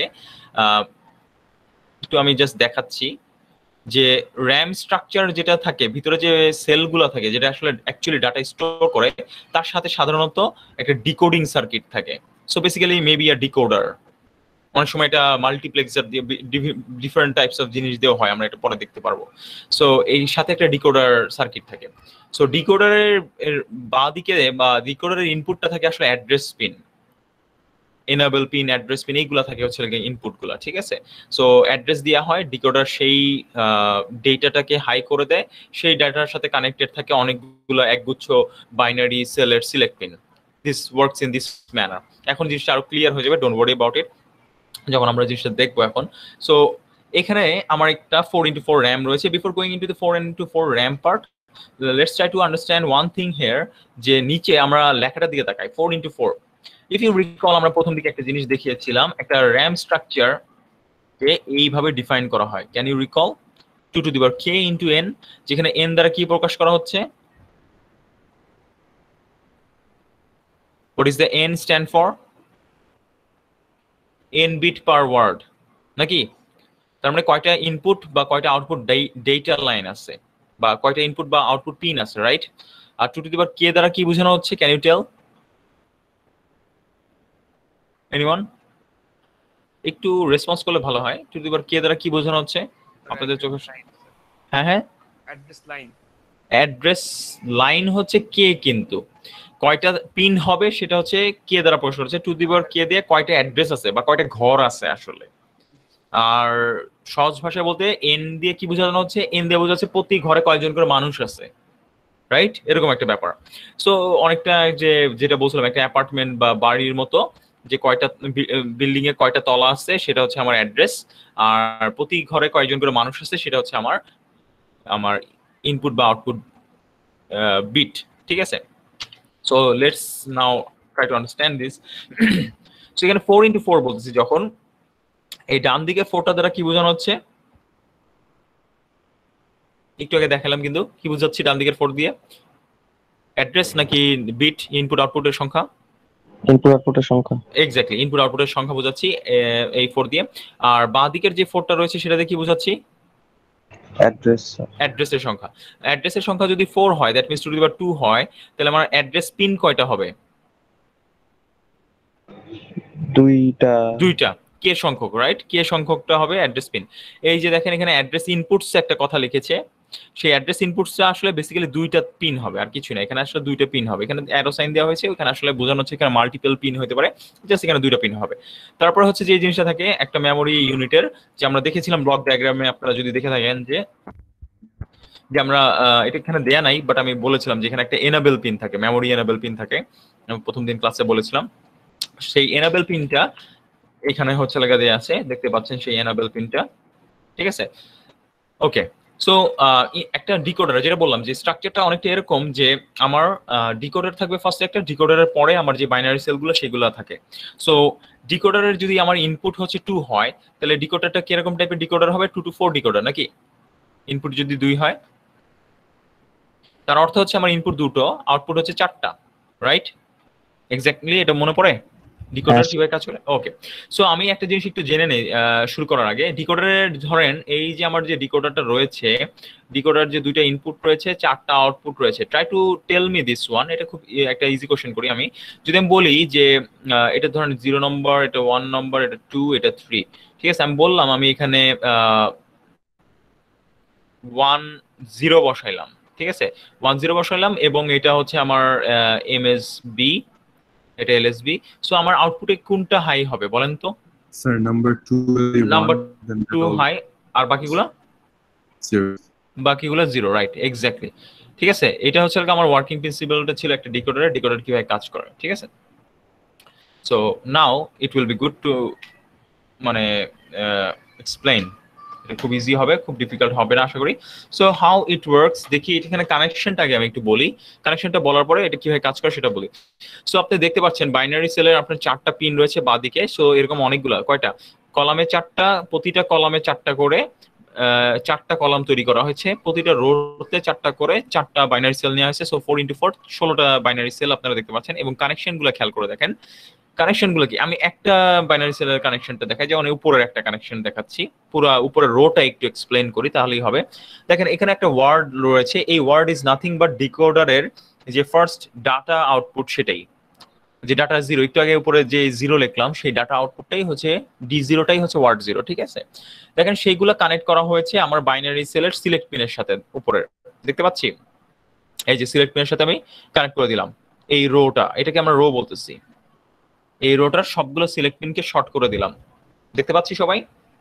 একটু আমি জাস্ট দেখাচ্ছি যে র্যাম স্ট্রাকচার যেটা থাকে ভিতরে, যে সেলগুলো থাকে যেটা আসলে অ্যাকচুয়ালি ডাটা স্টোর করে, তার সাথে সাধারণত একটা ডিকোডিং সার্কিট থাকে। So basically maybe a decoder, অনেক সময় এটা মাল্টিপ্লেক্সার দিয়ে ডিফারেন্ট টাইপস অফ জিনিস দেওয়া হয়, আমরা এটা পরে দেখতে পারবো। সো এই সাথে একটা ডিকোডার সার্কিট থাকে। সো ডিকোডারের বাঁদিকে বা ডিকোডারের ইনপুটটা থাকে আসলে address pin, enable pin, address pin, এইগুলো থাকে হচ্ছে ইনপুট গুলা, ঠিক আছে? সো অ্যাড্রেস দেওয়া হয়, ডিকোডার সেই ডেটাটাকে হাই করে দেয়, সেই ডাটার সাথে কানেক্টেড থাকে অনেকগুলো একগুচ্ছ বাইনারি সেলের select pin. This works in this manner. এখন জিনিসটা আরো ক্লিয়ার হয়ে যাবে, ডোন্ট ওয়ারি অ্যাবাউট ইট, যখন আমরা জিনিসটা দেখবো এখন। সো এখানে আমার একটা ফোর ইন্টু ফোর র্যাম রয়েছে। Before going into the four into four RAM part, let's try to understand one thing here, যে নিচে আমরা লেখাটার দিকে তাকাই, four into four. If you recall, আমরা প্রথম দিকে একটা জিনিস দেখিয়েছিলাম, একটা র্যাম স্ট্রাকচার কে এইভাবে ডিফাইন করা হয়। Can you recall? Two to the power K into N, যেখানে এন দ্বারা কি প্রকাশ করা হচ্ছে? What is the N stand for? N bit per word নাকি? তার মানে কয়টা ইনপুট বা কয়টা আউটপুট ডেটা লাইন আছে, বা কয়টা ইনপুট বা আউটপুট পিন আছে, রাইট? আর two to the power K দ্বারা কি বোঝানো হচ্ছে? Can you tell anyone? একটু রেসপন্স করলে ভালো হয়। Two to the power K দ্বারা কি বোঝানো হচ্ছে আপনাদের চোখে? হ্যাঁ হ্যাঁ, অ্যাড্রেস লাইন। অ্যাড্রেস লাইন হচ্ছে কে, কিন্তু কয়টা পিন হবে সেটা হচ্ছে কে দ্বারা প্রকাশ হচ্ছে। টু দি পাওয়ার কে দিয়ে কয়টা অ্যাড্রেস আছে বা কয়টা ঘর আছে আসলে। আর সহজ ভাষায় বলতে এন দিয়ে কি বোঝানো হচ্ছে? এন দিয়ে বোঝা যাচ্ছে প্রতি ঘরে কয়জন করে মানুষ আছে, রাইট? এরকম একটা ব্যাপার। সো অনেকটা যে যেটা বলছিলাম, একটা অ্যাপার্টমেন্ট বা বাড়ির মতো, যে কয়টা বিল্ডিং এ কয়টা তলা আছে সেটা হচ্ছে আমার অ্যাড্রেস, আর প্রতি ঘরে কয়জন করে মানুষ আছে সেটা হচ্ছে আমার আমার ইনপুট বা আউটপুট বিট, ঠিক আছে? So let's now try to understand this. So এখানে ফোর ইন্টু ফোর বলতেছি যখন, এই ডান দিকে ফোরটা দ্বারা কি বোঝানো হচ্ছে? একটু আগে দেখালাম কিন্তু কি বুঝাচ্ছি ডান দিকের ফোর দিয়ে? অ্যাড্রেস নাকি বিট ইনপুট আউটপুটের সংখ্যা? ইনপুট আউটপুটের সংখ্যা। এক্স্যাক্টলি, ইনপুট আউটপুটের সংখ্যা বোঝাচ্ছি এই ফোর দিয়ে। আর বাঁ দিকের যে ফোরটা রয়েছে সেটা দিয়ে কি বোঝাচ্ছি? Address sir. অ্যাড্রেসের সংখ্যা। অ্যাড্রেসের সংখ্যা যদি ফোর হয়, that means two the power two হয়, তাহলে আমার অ্যাড্রেস পিন কয়টা হবে? দুইটা। দুইটা। কে সংখ্যক, রাইট? কে সংখ্যকটা হবে অ্যাড্রেস পিন। এই যে দেখেন এখানে অ্যাড্রেস ইনপুটস একটা কথা লিখেছে, সেই অ্যাড্রেস ইনপুটসটা আসলে বেসিক্যালি দুইটা পিন হবে, আর কিছু না। এখানে আসলে দুইটা পিন হবে, এখানে অ্যারো সাইন দেওয়া হয়েছে, ওখানে আসলে বোঝানো হচ্ছে এখানে মাল্টিপল পিন হতে পারে, জাস্ট এখানে দুইটা পিন হবে। তারপর হচ্ছে যে জিনিসটা থাকে একটা মেমোরি ইউনিটের, যে আমরা দেখেছিলাম ব্লক ডায়াগ্রামে, আপনারা যদি দেখে থাকেন যে যে আমরা এটা এখানে দেয়া নাই, বাট আমি বলেছিলাম যে এখানে একটা এনাবেল পিন থাকে, মেমোরি এনাবেল পিন থাকে, আমি প্রথম দিন ক্লাসে বলেছিলাম। সেই এনাবেল পিনটা এখানে হচ্ছে লাগা দেয়া আছে, দেখতে পাচ্ছেন সেই এনাবেল পিনটা, ঠিক আছে? ওকে, সো একটা ডিকোডার, যেটা বললাম যে স্ট্রাকচারটা অনেকটা এরকম যে আমার ডিকোডার থাকবে ফার্স্টে একটা, ডিকোডারের পরে আমার যে বাইনারি সেলগুলো সেগুলো থাকে। সো ডিকোডারের যদি আমার ইনপুট হচ্ছে টু হয়, তাহলে ডিকোডারটা কিরকম টাইপের ডিকোডার হবে? টু টু ফোর ডিকোডার নাকি? ইনপুট যদি দুই হয়, তার অর্থ হচ্ছে আমার ইনপুট দুটো, আউটপুট হচ্ছে চারটা, রাইট? এক্স্যাক্টলি, এটা মনে পড়ে ডিকোডার কিভাবে কাজ করে? ওকে, সো আমি একটা জিনিস একটু জেনে নেই শুরু করার আগে। ডিকোডারের ধরেন এই যে আমার যে ডিকোডারটা রয়েছে, ডিকোডার যে দুইটা ইনপুট রয়েছে, চারটা আউটপুট রয়েছে। Try to tell me this one. এটা খুব একটা ইজি কোশ্চেন করি আমি। যদি আমি বলি যে এটা ধরেন জিরো নম্বর, এটা ওয়ান নম্বর, এটা টু, এটা থ্রি, ঠিক আছে? আমি বললাম আমি এখানে ওয়ান জিরো বসাইলাম, ঠিক আছে? ওয়ান জিরো বসাইলাম এবং এটা হচ্ছে আমার এম এস বি, এটা এল এস বি। সো আমার আউটপুটে কোনটা হাই হবে বলেন তো? Sir, number two will be number one, then two that will high, আর বাকিগুলা zero. বাকিগুলা জিরো, রাইট? এক্স্যাক্টলি, ঠিক আছে? এটা হচ্ছে আমার ওয়ার্কিং প্রিন্সিপালটা ছিল একটা ডিকোডারের, ডিকোডার কিভাবে কাজ করে, ঠিক আছে? So now it will be good to মানে এক্সপ্লেইন। এটা খুব ইজি হবে, খুব ডিফিকাল্ট হবে না আশা করি। সো হাউ ইট ওয়ার্কস দেখি। এখানে কানেকশনটা আগে আমি একটু বলি, কানেকশনটা বলার পরে এটা কিভাবে কাজ করে সেটা বলি। সো আপনি দেখতে পাচ্ছেন বাইনারি সেলের আপনার চারটা পিন রয়েছে বাঁদিকে। সো এরকম অনেকগুলো, কয়টা কলামে? চারটা, প্রতিটা কলামে চারটা করে চারটা কলাম তৈরি করা হয়েছে, প্রতিটা রোতে চারটা করে চারটা বাইনারি সেল নেওয়া হয়েছে। সো ফোর ইন্টু ফোর ষোলোটা বাইনারি সেল আপনারা দেখতে পাচ্ছেন, এবং কানেকশন গুলো খেয়াল করে দেখেন। কানেকশন গুলো কি, আমি একটা বাইনারি সেলের কানেকশনটা দেখাই, যেমন উপরের একটা কানেকশন দেখাচ্ছি, পুরো উপরের রোটা একটু এক্সপ্লেন করি তাহলেই হবে। দেখেন এখানে একটা ওয়ার্ড রয়েছে, এই ওয়ার্ড ইজ নাথিং বাট ডিকোডারের যে ফার্স্ট ডাটা আউটপুট, সেটাই যে ডাটা জিরো, একটু আগে উপরে যে জিরো লিখলাম সেই ডাটা আউটপুটটাই হচ্ছে ডি জিরোটাই হচ্ছে ওয়ার্ড জিরো, ঠিক আছে? দেখেন সেইগুলো কানেক্ট করা হয়েছে আমার বাইনারি সেলের সিলেক্ট পিনের সাথে, উপরে দেখতে পাচ্ছি এই যে সিলেক্ট পিনের সাথে আমি কানেক্ট করে দিলাম এই রোটা, এটাকে আমরা রো বলতেছি। এই রোটার সবগুলো সিলেক্ট পিনকে শর্ট করে দিলাম, দেখতে পাচ্ছি সবাই?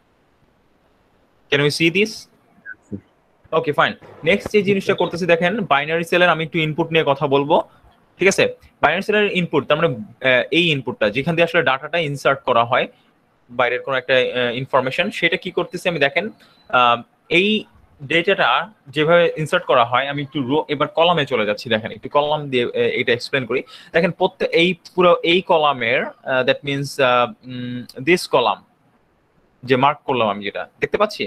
Can we see this? Okay, fine. Next যে জিনিসটা করতেছি দেখেন, বাইনারি সেলের আমি একটু ইনপুট নিয়ে কথা বলবো, ঠিক আছে? বাইনারি সেলের ইনপুট তার মানে এই ইনপুটটা যেখান দিয়ে আসলে ডাটাটা ইনসার্ট করা হয়, বাইরের কোনো একটা ইনফরমেশন, সেটা কি করতেছি আমি দেখেন। এই ডেটাটা যেভাবে ইনসার্ট করা হয়, আমি একটু রো এবার কলামে চলে যাচ্ছি, দেখেন একটু কলাম দিয়ে এটা এক্সপ্লেন করি। দেখেন প্রত্যেক এই পুরো এই কলামের, দ্যাট মিনস দিস কলাম যে মার্ক করলাম আমি, যেটা দেখতে পাচ্ছি,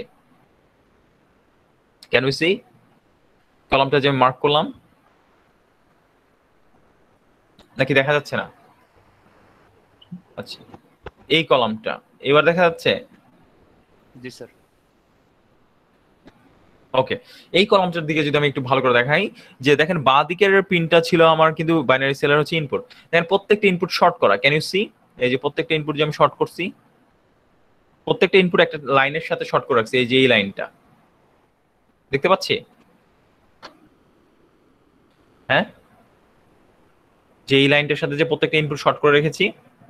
ক্যান উই সি কলামটা যে মার্ক করলাম, নাকি দেখা যাচ্ছে না? আচ্ছা, এই কলামটা এবার দেখা যাচ্ছে? জি স্যার। ওকে, এই কলামটার দিকে যদি আমি একটু ভালো করে দেখাই, যে দেখেন বাঁ দিকের পিনটা ছিল আমার কিন্তু বাইনারি সেলের হচ্ছে ইনপুট। দেখেন প্রত্যেকটা ইনপুট শর্ট করা, ক্যান ইউ সি? এই যে প্রত্যেকটা ইনপুট যে আমি শর্ট করছি, প্রত্যেকটা ইনপুট একটা লাইনের সাথে শর্ট করে রাখছি, এই যে এই লাইনটা দেখতে পাচ্ছি, হ্যাঁ? যে এই লাইনটার সাথে যে প্রত্যেকটা ইনপুট শর্ট করে রেখেছি।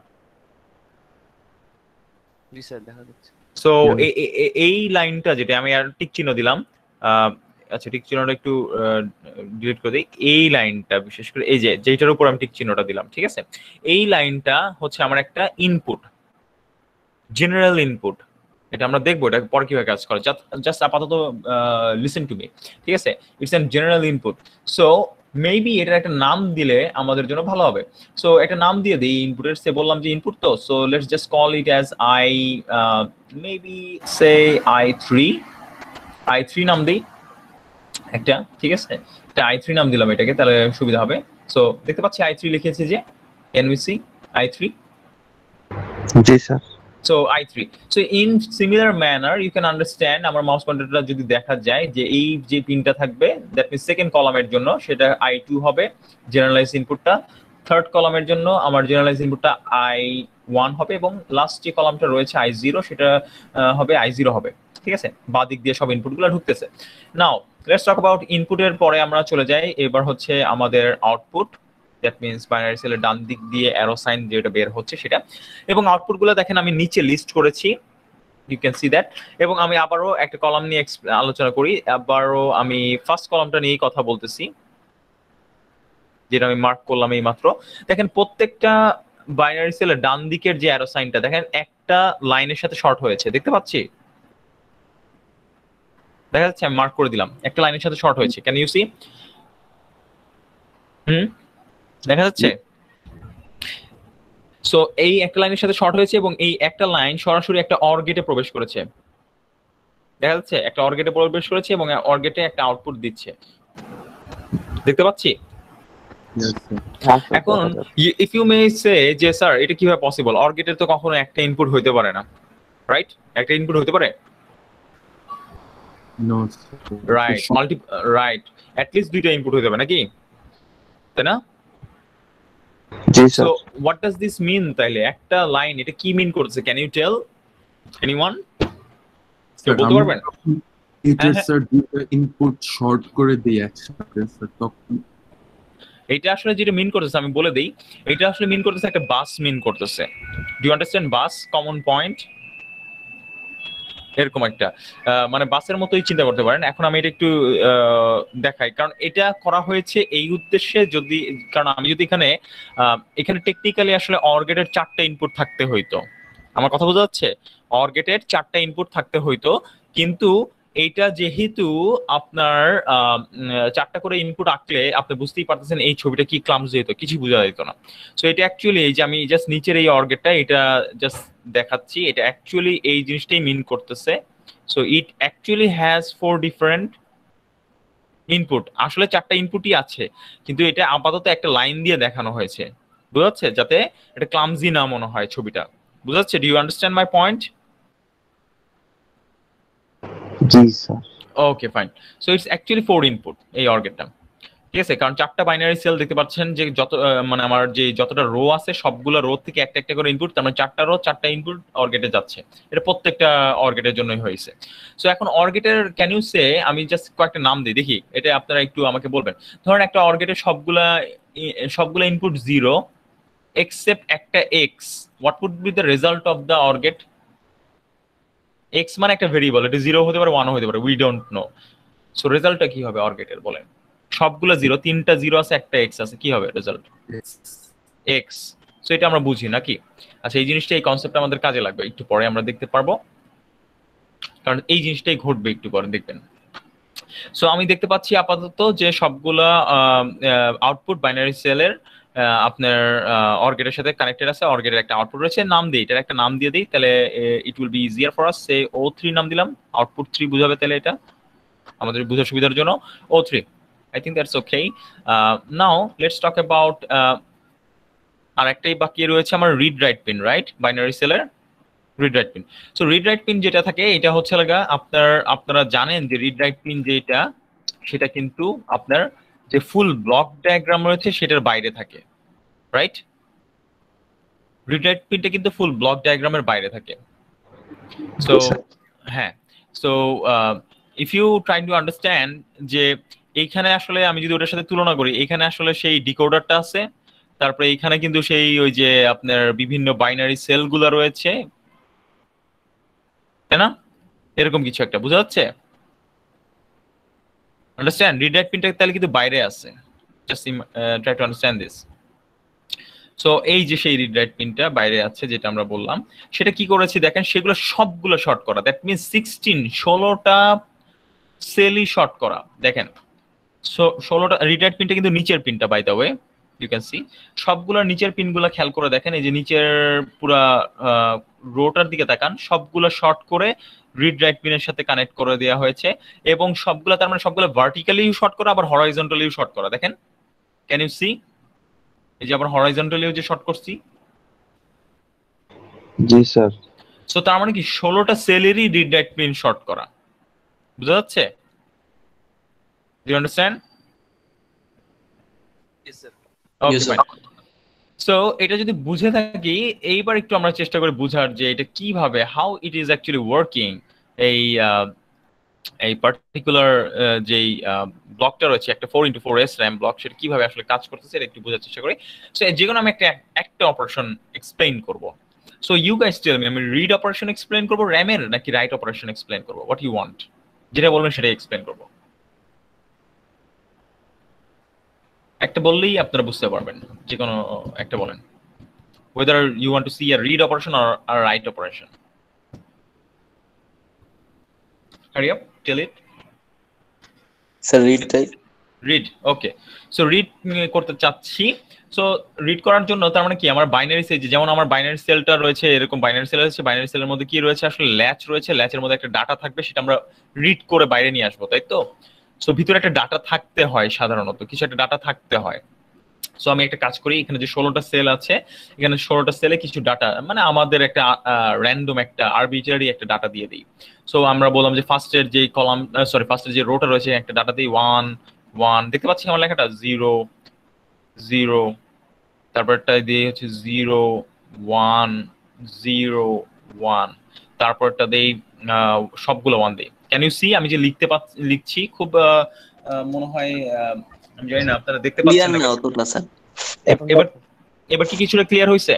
জি স্যার, দেখা যাচ্ছে। সো এই লাইনটা যেটা আমি আর টিক চিহ্ন দিলাম, আচ্ছা টিক চিহ্নটা একটু ডিলিট করে দিই। এই লাইনটা বিশেষ করে এই যে যেটার উপর আমি টিক চিহ্নটা দিলাম, ঠিক আছে? এই লাইনটা হচ্ছে আমার একটা ইনপুট, জেনারেল ইনপুট। এটা আমরা দেখবো এটা পরে কিভাবে কাজ করে, জাস্ট আপাতত লিসেন টু মি, ঠিক আছে? It's an general input. So maybe এটার একটা নাম দিলে আমাদের জন্য ভালো হবে। সো একটা নাম দিয়ে দিই ইনপুটের, সে বললাম যে ইনপুট, তো so let's just call it as I, maybe say I three, I three নাম দিই। একটা, ঠিক আছে, এটা আই থ্রি নাম দিলাম এটাকে, তাহলে সুবিধা হবে। সো দেখতে পাচ্ছি আই থ্রি লিখেছি যে এনভিসি আই থ্রি। জি sir. So I three, so in similar manner you can understand আমার মাউস পয়েন্টারটা যদি দেখা যায় যে এই যে পিনটা থাকবে, দ্যাট মিন্স সেকেন্ড কলামের জন্য সেটা আই টু হবে জেনারেলাইজ ইনপুটটা, থার্ড কলামের জন্য আমার জেনারেলাইজ ইনপুটটা আই ওয়ান হবে, এবং লাস্ট যে কলামটা রয়েছে আই জিরো সেটা হবে আই জিরো হবে, ঠিক আছে, বাঁ দিক দিয়ে সব ইনপুটগুলো ঢুকতেছে। নাও লেটস টক অ্যাবাউট ইনপুটের পরে আমরা চলে যাই এবার হচ্ছে আমাদের আউটপুট, দ্যাট মিন্স বাইনারি সেলের ডান দিক দিয়ে অ্যারো সাইন যেটা বের হচ্ছে সেটা, এবং আউটপুটগুলো দেখেন আমি নিচে লিস্ট করেছি, ইউ ক্যান সি দ্যাট। এবং আমি আবারও একটা কলাম নিয়ে আলোচনা করি, আবারও আমি ফার্স্ট কলামটা নিয়েই কথা বলতেছি যেটা আমি মার্ক করলাম এই মাত্র। দেখেন প্রত্যেকটা বাইনারি সেলের ডান দিকের যে অ্যারো সাইনটা দেখেন একটা লাইনের সাথে শর্ট হয়েছে, দেখতে পাচ্ছি, দেখা যাচ্ছে, আমি মার্ক করে দিলাম একটা লাইনের সাথে শর্ট হয়েছে, ক্যান ইউ সি? হুম, দেখা যাচ্ছে। সো এই একটা লাইনের সাথে শর্ট হয়েছে এবং এই একটা লাইন সরাসরি একটা অর গেটে প্রবেশ করেছে, দেখা যাচ্ছে একটা অর গেটে প্রবেশ করেছে এবং অর গেটে একটা আউটপুট দিচ্ছে, দেখতে পাচ্ছি। Yes, sir. এখন ইফ ইউ মে সে যে স্যার এটা কিভাবে পসিবল, অর গেটের তো কখনো একটা ইনপুট হইতে পারে না, রাইট? একটা ইনপুট হইতে পারে, No, sir. Right, multi right, at least দুইটা ইনপুট হইতে পারে নাকি, তাই না? জি sir. So what does this mean? তাইলে একটা লাইন এটা কি মিন করছে, ক্যান ইউ টেল এনিওয়ান? কেউ বলতে আমি পারবেন? এটা হ্যাঁ, হ্যাঁ। স্যার দুটো ইনপুট শর্ট করে দিই একসাথে স্যার, তখন এটা আসলে যেটা মিন করতেছে আমি বলে দেই, এটা আসলে মিন করতেছে একটা বাস মিন করতেছে। Do you understand? Bus, common point, এরকম একটা আহ, মানে বাসের মতোই চিন্তা করতে পারেন। এখন আমি এটা একটু আহ, দেখাই, কারণ এটা করা হয়েছে এই উদ্দেশ্যে, যদি কারণ আমি যদি এখানে আহ, এখানে টেকনিক্যালি আসলে অর গেটের চারটা ইনপুট থাকতে হইতো, আমার কথা বোঝা যাচ্ছে? অর গেটের চারটা ইনপুট থাকতে হইতো, কিন্তু এইটা যেহেতু আপনার আহ, উম, চারটা করে ইনপুট আঁকলে আপনি বুঝতেই পারতেছেন এই ছবিটা কি ক্লামস যেত, কিছু বোঝা যেত না। সো এটা অ্যাকচুয়ালি এই যে আমি জাস্ট নিচের এই অর গেটটা এটা জাস্ট দেখাচ্ছি, এটা অ্যাকচুয়ালি এই জিনিসটাই মিন করতেছে। So it actually has four different input, আসলে চারটা ইনপুটই আছে, কিন্তু এটা আপাতত একটা লাইন দিয়ে দেখানো হয়েছে, বুঝাচ্ছে, যাতে এটা ক্লামজি না মনে হয় ছবিটা, বুঝাচ্ছে? Do you understand my point? জি sir. Okay fine. So it's actually four input এই অর গেটটা, ঠিক আছে, কারণ চারটা বাইনারি সেল দেখতে পাচ্ছেন যে যত আহ, মানে আমার যে যতটা রো আছে সবগুলো রো থেকে একটা একটা করে ইনপুট, তার মানে চারটা রো চারটা ইনপুট অর গেটে যাচ্ছে, এটা প্রত্যেকটা অর গেটের জন্যই হয়েছে। সো এখন অর গেটের ক্যান ইউ সে, আমি জাস্ট কয়েকটা নাম দিই দেখি, এটা আপনারা একটু আমাকে বলবেন। ধরেন একটা অর গেটের সবগুলা ই- সবগুলা ইনপুট জিরো এক্সেপ্ট একটা X, what would be the result of the or gate? X মানে একটা ভেরিয়েবল, এটা জিরো হতে পারে, ওয়ানও হতে পারে, উই ডোন্ট নো। সো রেজাল্টটা কি হবে অর গেটের বলেন? সবগুলো জিরো, তিনটা জিরো আছে, একটা এক্স আছে, কি হবে রেজাল্ট? এক্স। সো এটা আমরা বুঝি নাকি? আচ্ছা, এই জিনিসটা, এই কনসেপ্টটা আমাদের কাজে লাগবে, একটু পরে আমরা দেখতে পারবো, কারণ এই জিনিসটাই ঘটবে একটু পরে দেখবেন। সো আমি দেখতে পাচ্ছি আপাতত যে সবগুলা আউটপুট বাইনারি সেলের আপনার অর গেটের সাথে কানেক্টেড আছে, অর গেটের একটা আউটপুট রয়েছে, নাম দিই, এটার একটা নাম দিয়ে দিই, তাহলে it will be easier for us. Say O three নাম দিলাম, আউটপুট থ্রি বুঝাবে, তাহলে এটা আমাদের বুঝার সুবিধার জন্য O three. I think that's okay. Uh, now let's talk about uh, আর একটাই বাকি রয়েছে আমার read write pin, right? Binary সেলের read write pin. So read write pin যেটা থাকে এটা হচ্ছে লাগা আপনার, আপনারা জানেন যে রিড রাইট পিন যেটা সেটা কিন্তু আপনার যে ফুল ব্লক ডায়াগ্রাম রয়েছে সেটার বাইরে থাকে, রাইট? রিড রাইট পিনটা কিন্তু ফুল ব্লক ডায়াগ্রামের বাইরে থাকে। সো হ্যাঁ, so if you try to understand যে এইখানে আসলে আমি যদি ওটার সাথে তুলনা করি, এইখানে আসলে সেই ডিকোডারটা আছে, তারপরে এইখানে কিন্তু সেই ওই যে আপনার বিভিন্ন বাইনারি সেলগুলো রয়েছে, তাই না? এরকম কিছু একটা বোঝা যাচ্ছে? আন্ডারস্ট্যান্ড? রিড রাইট পিনটা তাহলে কিন্তু বাইরে আছে, just try to understand this. So এই যে সেই রিড রাইট পিনটা বাইরে আছে যেটা আমরা বললাম, সেটা কি করেছি দেখেন, সেগুলো সবগুলো শর্ট করা, দ্যাট মিনস সিক্সটিন, ষোলোটা সেলই শর্ট করা, দেখেন ষোলোটা। রিড রাইট পিনটা কিন্তু নিচের পিনটা by the way, you can see সবগুলোর নিচের পিনগুলো খেয়াল করে দেখেন, এই যে নিচের পুরা রোটার দিকে তাকান, সবগুলো শর্ট করে রিড রাইট পিনের সাথে কানেক্ট করে দেওয়া হয়েছে এবং সবগুলো তার মানে সবগুলো ভার্টিক্যালিও শর্ট করা আবার হরাইজন্টালিও শর্ট করা। দেখেন, ক্যান ইউ সি? এই যে আবার হরাইজন্টালিও যে শর্ট করছি। জি স্যার। সো তার মানে কি ষোলোটা সেলেরই রিড রাইট পিন শর্ট করা, বুঝা যাচ্ছে? Do you understand? Yes, sir. Okay Yes, sir. Fine. So এটা যদি বুঝে থাকি, এইবার একটু আমরা চেষ্টা করি বুঝার যে এটা কিভাবে, how it is actually working, এই আহ, এই পার্টিকুলার যেই ব্লকটা রয়েছে একটা four into four S RAM block, সেটা কিভাবে আসলে কাজ করতেছে এটা একটু বোঝার চেষ্টা করি। সো যে কোনো আমি একটা একটা অপারেশন এক্সপ্লেইন করব। So you guys tell me, আমি রিড অপারেশন এক্সপ্লেইন করব র্যামের নাকি রাইট অপারেশন এক্সপ্লেইন করব? What you want? যেটা বলবেন সেটাই এক্সপ্লেইন করব। একটা বললেই আপনারা বুঝতে পারবেন, যে কোনো একটা বলেন, whether you want to see a read operation or a write operation. Hurry up, tell it. Sir, read type. Read, okay. So read করতে চাচ্ছি। সো রিড করার জন্য তার মানে কি আমার বাইনারি সেল, যেমন আমার বাইনারি সেলটা রয়েছে, এরকম বাইনারি সেল আছে, বাইনারি সেলের মধ্যে কি রয়েছে আসলে ল্যাচ রয়েছে, ল্যাচের মধ্যে একটা ডাটা থাকবে, সেটা আমরা রিড করে বাইরে নিয়ে আসবো, তাই তো? সো ভিতরে একটা ডাটা থাকতে হয়, সাধারণত কিছু একটা ডাটা থাকতে হয়। সো আমি একটা কাজ করি, এখানে যে ষোলোটা সেল আছে, এখানে ষোলোটা সেলে কিছু ডাটা, মানে আমাদের একটা র্যান্ডম একটা আরবিট্রারি একটা ডাটা দিয়ে দিই। সো আমরা বললাম যে ফার্স্টের যে কলাম, সরি ফার্স্টের যে রোটা রয়েছে একটা ডাটা দিই ওয়ান ওয়ান, দেখতে পাচ্ছি আমার লেখাটা জিরো জিরো, তারপরটা দিয়ে হচ্ছে জিরো ওয়ান জিরো ওয়ান, তারপরটা দেই সবগুলো ওয়ান দিই। ক্যান ইউ সি আমি যে লিখতে পাচ্ছি, লিখছি খুব মনে হয়, আমি জানি না আপনারা দেখতে Clear পাচ্ছেন না না। অতটা স্যার। এবার এবার কি কিছুটা ক্লিয়ার হয়েছে?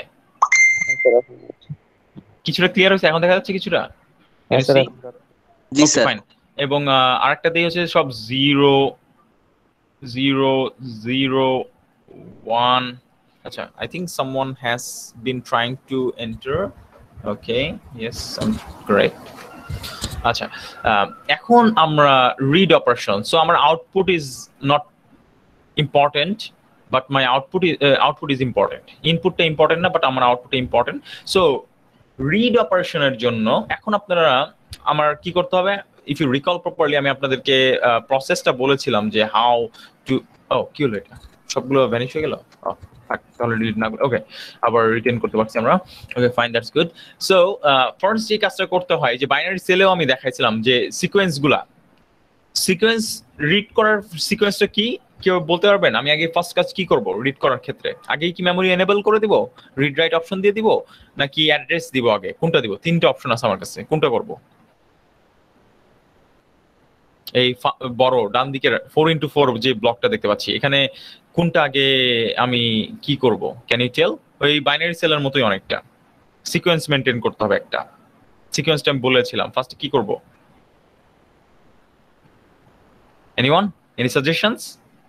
কিছুটা ক্লিয়ার হয়েছে, এখন দেখা যাচ্ছে কিছুটা? হ্যাঁ স্যার। জি Okay, স্যার। fine. এবং আহ, আরেকটা দিয়ে হচ্ছে সব জিরো জিরো জিরো ওয়ান। আচ্ছা, I think someone has been trying to enter. Okay, yes, I'm correct. আচ্ছা, আহ, এখন আমরা read operation. So আমার output is not important, but my output is uh, output is important. Input টা important না, but আমার output important. So read operation এর জন্য এখন আপনারা আমার কি করতে হবে? If you recall properly, আমি আপনাদেরকে প্রসেসটা বলেছিলাম যে how to, oh কি হলো এটা, সবগুলো ভ্যানিশ হয়ে গেল। Oh, থাক, তাহলে ডিলিট না করে, ওকে, আবার রিটার্ন করতে পারছি আমরা। Okay fine, that's good. So first যে কাজটা করতে হয়, যে বাইনারি সেলেও আমি দেখাইছিলাম যে সিকোয়েন্সগুলা, সিকোয়েন্স রিড করার সিকোয়েন্সটা কি কেউ বলতে পারবেন? আমি আগে ফার্স্ট কাজ কি করব রিড করার ক্ষেত্রে? আগেই কি মেমোরি এনেবল করে দিব, রিড রাইট অপশন দিয়ে দিব, নাকি অ্যাড্রেস দিব? আগে কোনটা দিব? তিনটা অপশন আছে আমার কাছে, কোনটা করব? এই বড় ডান দিকের ফোর ইন্টু ফোর যে ব্লকটা দেখতে পাচ্ছি, এখানে কোনটা আগে আমি কি করব? Can you tell? ওই বাইনারি সেলের মতোই অনেকটা সিকোয়েন্স মেনটেন করতে হবে, একটা সিকোয়েন্সটা আমি বলেছিলাম। ফার্স্ট কি করব? Anyone? Any suggestions?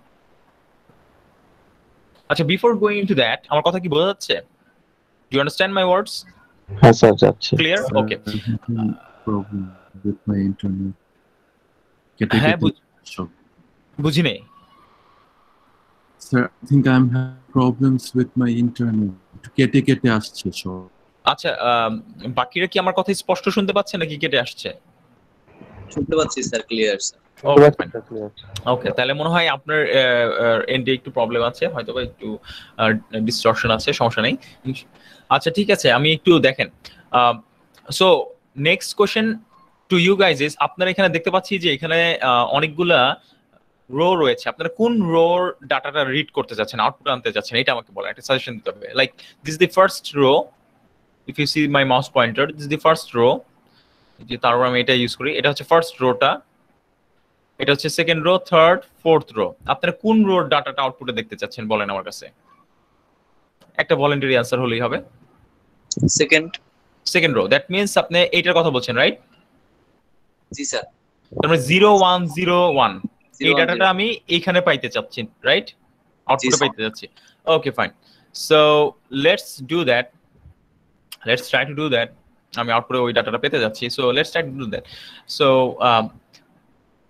আচ্ছা, before going into that, আমার কথা কি বোঝা যাচ্ছে? Do you understand my words? হ্যাঁ স্যার, যাচ্ছে। Clear? Sir, Okay. I'm having problem with my internet. কেটে হ্যাঁ, কেটে বুঝ- সব। বুঝি নেই। Sir, I think I'm having problems with my internet. কেটে কেটে আসছে সব। আচ্ছা, আম, বাকিরা কি আমার কথা স্পষ্ট শুনতে পাচ্ছে নাকি কেটে আসছে? শুনতে পাচ্ছি স্যার, ক্লিয়ার স্যার। ওকে, তাহলে মনে হয় আপনার এন্ডে একটু প্রবলেম আছে, হয়তো বা একটু ডিসটরশন আছে, সমস্যা নেই। আচ্ছা ঠিক আছে, আমি একটু দেখেন। So next question to you guys is, আপনারা এখানে দেখতে পাচ্ছি যে এখানে আহ, অনেকগুলা রো রয়েছে, আপনারা কোন রোর ডাটাটা রিড করতে যাচ্ছেন, আউটপুট আনতে যাচ্ছেন, এটা আমাকে বলেন, একটা সাজেশন দিতে হবে। Like this the first row, if you see my mouse pointer, this the first row, যে তারপর আমি এটা ইউজ করি, এটা হচ্ছে ফার্স্ট রোটা, এটা হচ্ছে second row, third, fourth row. আপনারা কোন রোর ডাটাটা আউটপুটে দেখতে চাচ্ছেন বলেন আমার কাছে, একটা ভলান্টারি অ্যান্সার হলেই হবে। Second. Second row, that means আপনি এইটার কথা বলছেন, রাইট? জি স্যার। তার মানে জিরো ওয়ান জিরো ওয়ান এই ডাটাটা আমি এইখানে পাইতে চাচ্ছি, রাইট? আউটপুটে sir. পাইতে যাচ্ছি। Okay fine, so let's do that, let's try to do that. আমি আউটপুটে ওই ডাটাটা পেতে যাচ্ছি, so let's try to do that. So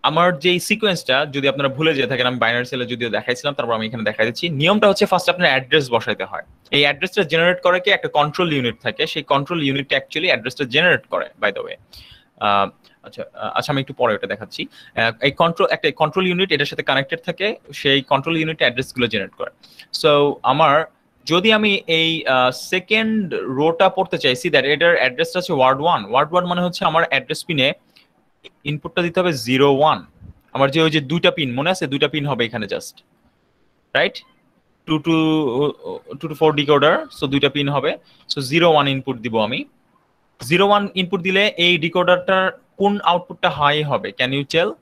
আমার যে সিকোয়েন্সটা যদি আপনারা ভুলে যেয়ে থাকেন, আমি বাইনারি সেলে যদিও দেখাইছিলাম, তারপর আমি এখানে দেখাই দিচ্ছি। নিয়মটা হচ্ছে ফার্স্ট আপনার অ্যাড্রেস বসাইতে হয়। এই অ্যাড্রেসটা জেনারেট করে কি একটা কন্ট্রোল ইউনিট থাকে, সেই কন্ট্রোল ইউনিটটা অ্যাকচুয়ালি অ্যাড্রেসটা জেনারেট করে বাই দ্য ওয়ে। আচ্ছা আচ্ছা আমি একটু পরে ওটা দেখাচ্ছি। এই কন্ট্রোল একটা কন্ট্রোল ইউনিট এটার সাথে কানেক্টেড থাকে, সেই কন্ট্রোল ইউনিট অ্যাড্রেসগুলো জেনারেট করে। সো আমার যদি আমি এই সেকেন্ড রোটা পড়তে চাইছি, দ্যাট এটার অ্যাড্রেসটা হচ্ছে ওয়ার্ড ওয়ান। ওয়ার্ড ওয়ান মানে হচ্ছে আমার অ্যাড্রেস পিনে ইনপুটটা দিতে হবে জিরো ওয়ান। আমার যে ওই যে দুইটা পিন মনে আছে, দুইটা পিন হবে এখানে just, right? Two two two to four decoder, so দুইটা পিন হবে। সো জিরো ওয়ান ইনপুট দিব আমি। জিরো ওয়ান ইনপুট দিলে এই ডিকোডারটার কোন আউটপুটটা হাই হবে? Can you tell?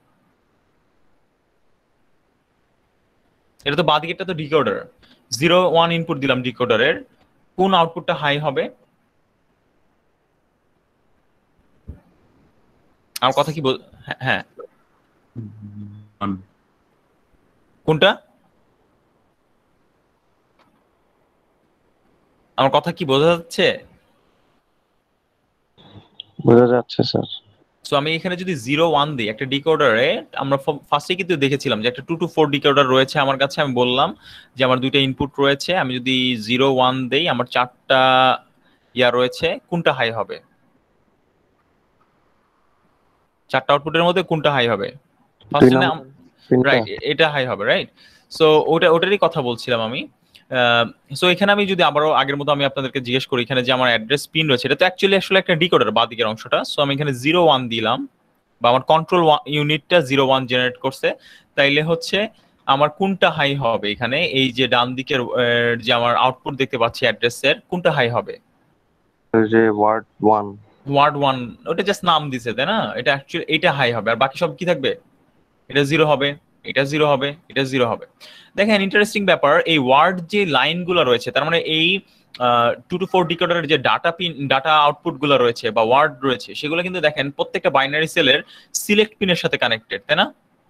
এটা তো বাদিকেরটা তো ডিকোডার। জিরো ওয়ান ইনপুট দিলাম ডিকোডারের, কোন আউটপুটটা হাই হবে? আমার কথা কি বল, হ্যাঁ One. কোনটা? আমার কথা কি বোঝা যাচ্ছে? বোঝা যাচ্ছে স্যার। সো আমি এখানে যদি জিরো ওয়ান দিই একটা ডিকোডারে, আমরা ফার্স্টে কিন্তু দেখেছিলাম যে একটা টু টু ফোর ডিকোডার রয়েছে আমার কাছে। আমি বললাম যে আমার দুইটা ইনপুট রয়েছে, আমি যদি জিরো ওয়ান দেই আমার চারটা ইয়া রয়েছে, কোনটা হাই হবে? চারটা আউটপুটের মধ্যে কোনটা হাই হবে? ফার্স্টে না, রাইট, এটা হাই হবে, রাইট? সো ওটা ওটারই কথা বলছিলাম আমি। সো এখানে আমি যদি আবারও আগের মতো আমি আপনাদেরকে জিজ্ঞেস করি, এখানে যে আমার অ্যাড্রেস পিন রয়েছে এটা তো অ্যাকচুয়ালি আসলে একটা ডিকোডার বাদিকের অংশটা। সো আমি এখানে জিরো ওয়ান দিলাম, বা আমার কন্ট্রোল ইউনিটটা জিরো ওয়ান জেনারেট করছে, তাইলে হচ্ছে আমার কোনটা হাই হবে এখানে? এই যে ডান দিকের যে আমার আউটপুট দেখতে পাচ্ছি অ্যাড্রেসের, কোনটা হাই হবে? যে ওয়ার্ড ওয়ান। ওয়ার্ড ওয়ান, ওটা জাস্ট নাম দিছে তাই না? এটা অ্যাকচুয়ালি এটা হাই হবে, আর বাকি সব কি থাকবে? এটা জিরো হবে, এটা জিরো হবে, এটা জিরো হবে। দেখেন ইন্টারেস্টিং ব্যাপার, এই ওয়ার্ড যে লাইনগুলো রয়েছে, তার মানে এই টু টু ফোর ডিকোডারের যে ডাটা পিন ডাটা আউটপুট গুলো রয়েছে বা ওয়ার্ড রয়েছে, সেগুলো কিন্তু দেখেন প্রত্যেকটা বাইনারি সেলের সিলেক্ট পিনের সাথে কানেক্টেড, তাই না?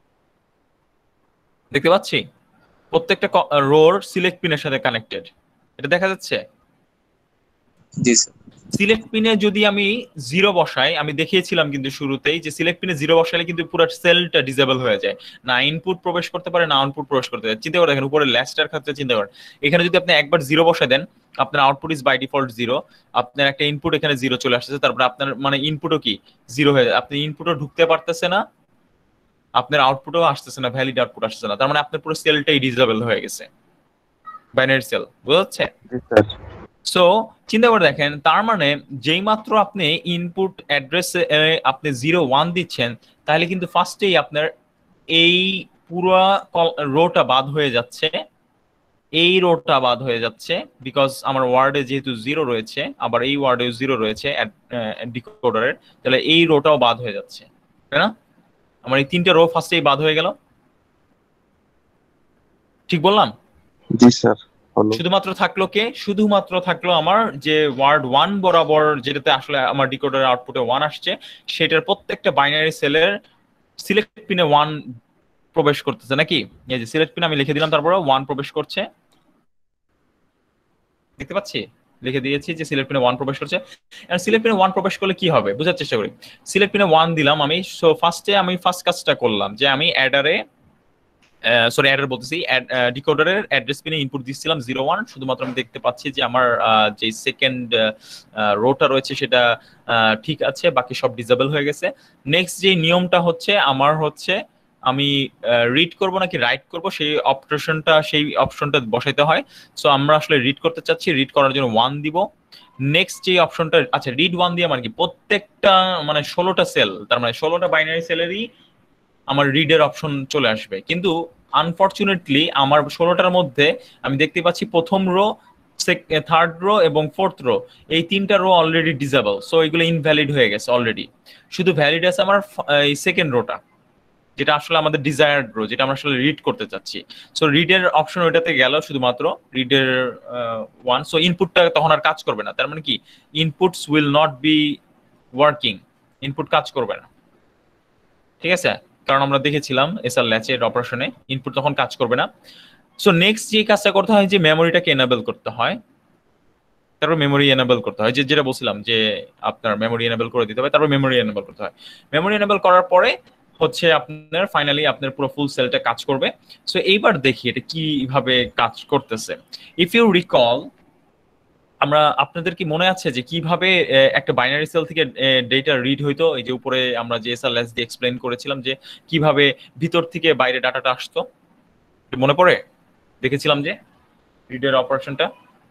দেখতে পাচ্ছি প্রত্যেকটা রোর সিলেক্ট পিনের সাথে কানেক্টেড, এটা দেখা যাচ্ছে। জি স্যার। সিলেক্ট পিনে যদি আমি জিরো বসাই, আমি দেখিয়েছিলাম কিন্তু শুরুতেই যে সিলেক্ট পিনে জিরো বসালে কিন্তু পুরো সেলটা ডিসেবল হয়ে যায়, না ইনপুট প্রবেশ করতে পারে না আউটপুট প্রবেশ করতে পারে। চিন্তা করে দেখেন উপরে ল্যাস্টার ক্ষেত্রে চিন্তা করেন, এখানে যদি আপনি একবার জিরো বসায় দেন, আপনার output is by default zero, আপনার একটা ইনপুট এখানে জিরো চলে আসছে, তারপরে আপনার মানে ইনপুটও কি জিরো হয়ে যায়, আপনি ইনপুটও ঢুকতে পারতেছে না, আপনার আউটপুটও আসতেছে না, ভ্যালিড আউটপুট আসতেছে না, তার মানে আপনার পুরো সেলটাই ডিসেবল হয়ে গেছে, বাইনারি সেল, বুঝা যাচ্ছে? সো চিন্তা করে দেখেন, তার মানে যেই মাত্র আপনি ইনপুট অ্যাড্রেসে আপনি জিরো ওয়ান দিচ্ছেন, তাহলে কিন্তু ফার্স্টেই আপনার এই পুরো রোটা বাদ হয়ে যাচ্ছে, এই রোটা বাদ হয়ে যাচ্ছে, বিকজ আমার ওয়ার্ডে যেহেতু জিরো রয়েছে, আবার এই ওয়ার্ডেও জিরো রয়েছে ডিকোডারের, তাহলে এই রোটাও বাদ হয়ে যাচ্ছে, তাই না? আমার এই তিনটা রো ফার্স্টেই বাদ হয়ে গেল, ঠিক বললাম? জি স্যার। শুধুমাত্র থাকলো কে? শুধুমাত্র থাকলো আমার যে ওয়ার্ড ওয়ান বরাবর, যেটাতে আসলে আমার ডিকোডার আউটপুটে ওয়ান আসছে, সেটার প্রত্যেকটা বাইনারি সেলের সিলেক্ট পিনে ওয়ান প্রবেশ করতেছে নাকি? এই যে সিলেক্ট পিন আমি লিখে দিলাম, তারপরে ওয়ান প্রবেশ করছে, দেখতে পাচ্ছি লিখে দিয়েছি যে সিলেক্ট পিনে ওয়ান প্রবেশ করছে। আর সিলেক্ট পিনে ওয়ান প্রবেশ করলে কি হবে বোঝার চেষ্টা করি। সিলেক্ট পিনে ওয়ান দিলাম আমি, সো ফার্স্টে আমি ফার্স্ট কাজটা করলাম যে আমি অ্যাডারে সরি অ্যাডার বলতেছি ডিকোডারের অ্যাড্রেস পিনে ইনপুট দিচ্ছিলাম জিরো ওয়ান, শুধুমাত্র আমি দেখতে পাচ্ছি যে আমার যে সেকেন্ড রোটা রয়েছে সেটা ঠিক আছে, বাকি সব ডিসেবল হয়ে গেছে। নেক্সট যে নিয়মটা হচ্ছে আমার হচ্ছে আমি রিড করব নাকি রাইট করব, সেই অপশনটা সেই অপশনটা বসাইতে হয়। সো আমরা আসলে রিড করতে চাচ্ছি, রিড করার জন্য ওয়ান দিব। নেক্সট যে অপশনটা, আচ্ছা রিড ওয়ান দিয়ে মানে কি প্রত্যেকটা মানে ষোলোটা সেল, তার মানে ষোলোটা বাইনারি সেলেরই আমার রিডের অপশন চলে আসবে, কিন্তু আনফরচুনেটলি আমার ষোলোটার মধ্যে আমি দেখতে পাচ্ছি প্রথম রো, থার্ড রো এবং ফোর্থ রো, এই তিনটা রো অলরেডি ডিসেবল, সো এগুলো ইনভ্যালিড হয়ে গেছে অলরেডি। শুধু ভ্যালিড আছে আমার এই সেকেন্ড রোটা, যেটা আসলে আমাদের ডিজায়ার্ড রো, যেটা আমরা আসলে রিড করতে চাচ্ছি। সো রিডের অপশন ওইটাতে গেল, শুধুমাত্র রিডের ওয়ান, সো ইনপুটটা তখন আর কাজ করবে না। তার মানে কি inputs will not be working, input কাজ করবে না, ঠিক আছে? কারণ আমরা দেখেছিলাম এসআর ল্যাচের অপারেশনে ইনপুট তখন কাজ করবে না। সো নেক্সট যে কাজটা করতে হয় যে মেমোরিটাকে এনেবল করতে হয়, তারপর মেমোরি এনেবল করতে হয়, যে যেটা বলছিলাম যে আপনার মেমোরি এনেবল করে দিতে হবে, তারপর মেমোরি এনেবল করতে হয়। মেমোরি এনেবল করার পরে হচ্ছে আপনার ফাইনালি আপনার পুরো ফুল সেলটা কাজ করবে। সো এইবার দেখি এটা কিভাবে কাজ করতেছে। ইফ ইউ রিকল, আমরা আপনাদের কি মনে আছে যে কিভাবে একটা বাইনারি সেল থেকে ডেটা রিড হইতো? এই যে উপরে আমরা যে এসএলএস দিয়ে এক্সপ্লেইন করেছিলাম যে কিভাবে ভিতর থেকে বাইরে ডাটাটা আসতো, মনে পড়ে? দেখেছিলাম যে রিডের অপারেশনটা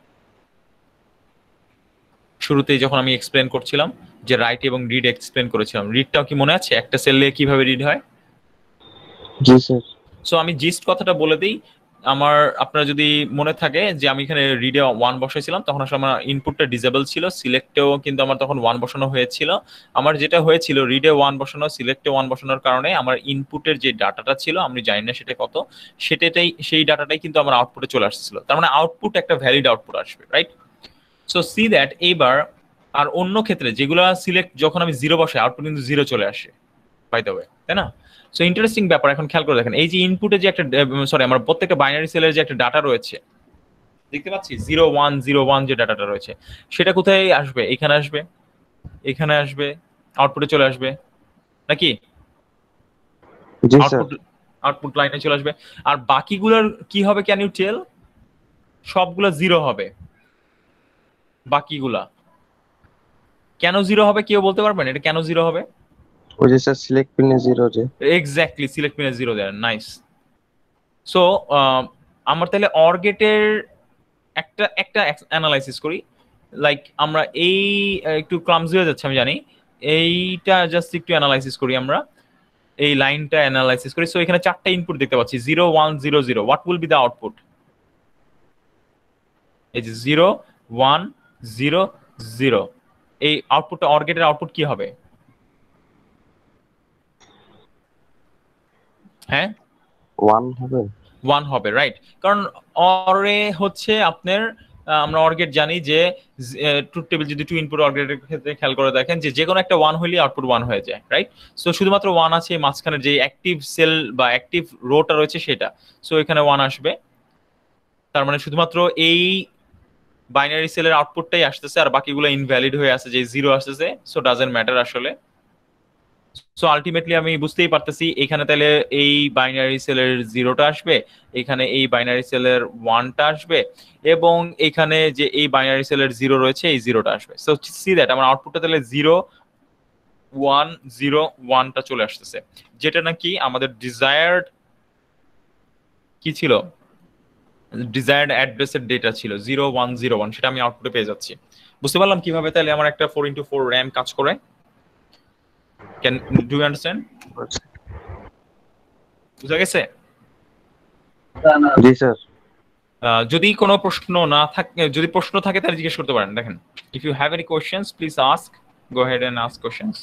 শুরুতেই যখন আমি এক্সপ্লেন করছিলাম, যে রাইট এবং রিড এক্সপ্লেন করেছিলাম। রিডটাও কি মনে আছে একটা সেলে কিভাবে রিড হয়? জি স্যার। সো আমি জিস্ট কথাটা বলে দিই। আমার আপনারা যদি মনে থাকে যে আমি এখানে রিডে ওয়ান বসাইছিলাম, তখন আসলে আমার ইনপুটটা ডিসেবল ছিল, সিলেক্টেও কিন্তু আমার তখন ওয়ান বসানো হয়েছিল। আমার যেটা হয়েছিল রিডে ওয়ান বসানো, সিলেক্টে ওয়ান বসানোর কারণে আমার ইনপুটের যে ডাটাটা ছিল, আমি জানি না সেটা কত, সেটাই সেই ডাটাটাই কিন্তু আমার আউটপুটে চলে আসছিল। তার মানে আউটপুট একটা ভ্যালিড আউটপুট আসবে, রাইট? সো সি দ্যাট এইবার আর অন্য ক্ষেত্রে যেগুলো সিলেক্ট যখন আমি জিরো বসাই, আউটপুট কিন্তু জিরো চলে আসে বাই দ্য ওয়ে, তাই না? সো ইন্টারেস্টিং ব্যাপার। এখন খেয়াল করে দেখেন, এই যে ইনপুটে যে একটা সরি আমার প্রত্যেকটা বাইনারি সেলের যে একটা ডাটা রয়েছে দেখতে পাচ্ছি, জিরো ওয়ান জিরো ওয়ান যে ডাটাটা রয়েছে, সেটা কোথায় আসবে? এখানে আসবে, এখানে আসবে, আউটপুটে চলে আসবে নাকি? জি স্যার। আউটপুট আউটপুট লাইনে চলে আসবে। আর বাকিগুলোর কি হবে, ক্যান ইউ টেল? সবগুলো জিরো হবে বাকিগুলা। কেন জিরো হবে কেউ বলতে পারবেন? এটা কেন জিরো হবে? ওই যে স্যার সিলেক্ট পিনে জিরো যে। এক্স্যাক্টলি, সিলেক্ট পিনে জিরো দেন, নাইস। সো আমরা তাহলে অর গেটের একটা একটা অ্যানালাইসিস করি। লাইক আমরা এই একটু ক্লামজি হয়ে যাচ্ছে আমি জানি, এইটা জাস্ট একটু অ্যানালাইসিস করি আমরা, এই লাইনটা অ্যানালাইসিস করি। সো এখানে চারটা ইনপুট দেখতে পাচ্ছি, zero one zero zero. What will be the output? এই যে জিরো ওয়ান জিরো জিরো, এই আউটপুটটা অর গেটের আউটপুট কি হবে? হ্যাঁ, ওয়ান হবে। ওয়ান হবে, রাইট? কারণ অরে হচ্ছে আপনার আমরা অর গেট জানি যে ট্রুথ টেবিল যদি টু ইনপুট অর গেটের ক্ষেত্রে খেয়াল করে দেখেন যে যে কোনো একটা ওয়ান হইলে আউটপুট ওয়ান হয়ে যায়, রাইট? সো শুধুমাত্র ওয়ান আছে মাঝখানে যে অ্যাক্টিভ সেল বা অ্যাক্টিভ রোটা রয়েছে সেটা। সো এখানে ওয়ান আসবে, তার মানে শুধুমাত্র এই বাইনারি সেলের আউটপুটটাই আসতেছে, আর বাকিগুলো ইনভ্যালিড হয়ে আছে, যে জিরো আসতেছে। সো ডাজন্ট ম্যাটার আসলে। সো আলটিমেটলি আমি বুঝতেই পারতেছি এখানে তাহলে এই বাইনারি সেলের জিরোটা আসবে, এখানে এই বাইনারি সেলের ওয়ানটা আসবে, এবং এখানে যে এই বাইনারি সেলের জিরো রয়েছে এই জিরোটা আসবে। সো সি দ্যাট আমার আউটপুটটা তাহলে জিরো ওয়ান জিরো ওয়ানটা চলে আসতেছে, যেটা নাকি আমাদের ডিজায়ার্ড কি ছিল, ডিজায়ার্ড অ্যাড্রেসের ডেটা ছিল জিরো ওয়ান জিরো ওয়ান, সেটা আমি আউটপুটে পেয়ে যাচ্ছি। বুঝতে পারলাম কিভাবে তাহলে আমার একটা ফোর ইন্টু ফোর র্যাম কাজ করে? Can do you understand? বুঝা গেছে? জি স্যার। যদি কোনো প্রশ্ন না থাকে, যদি প্রশ্ন থাকে তাহলে জিজ্ঞেস করতে পারেন। দেখেন, if you have any questions please ask, go ahead and ask questions.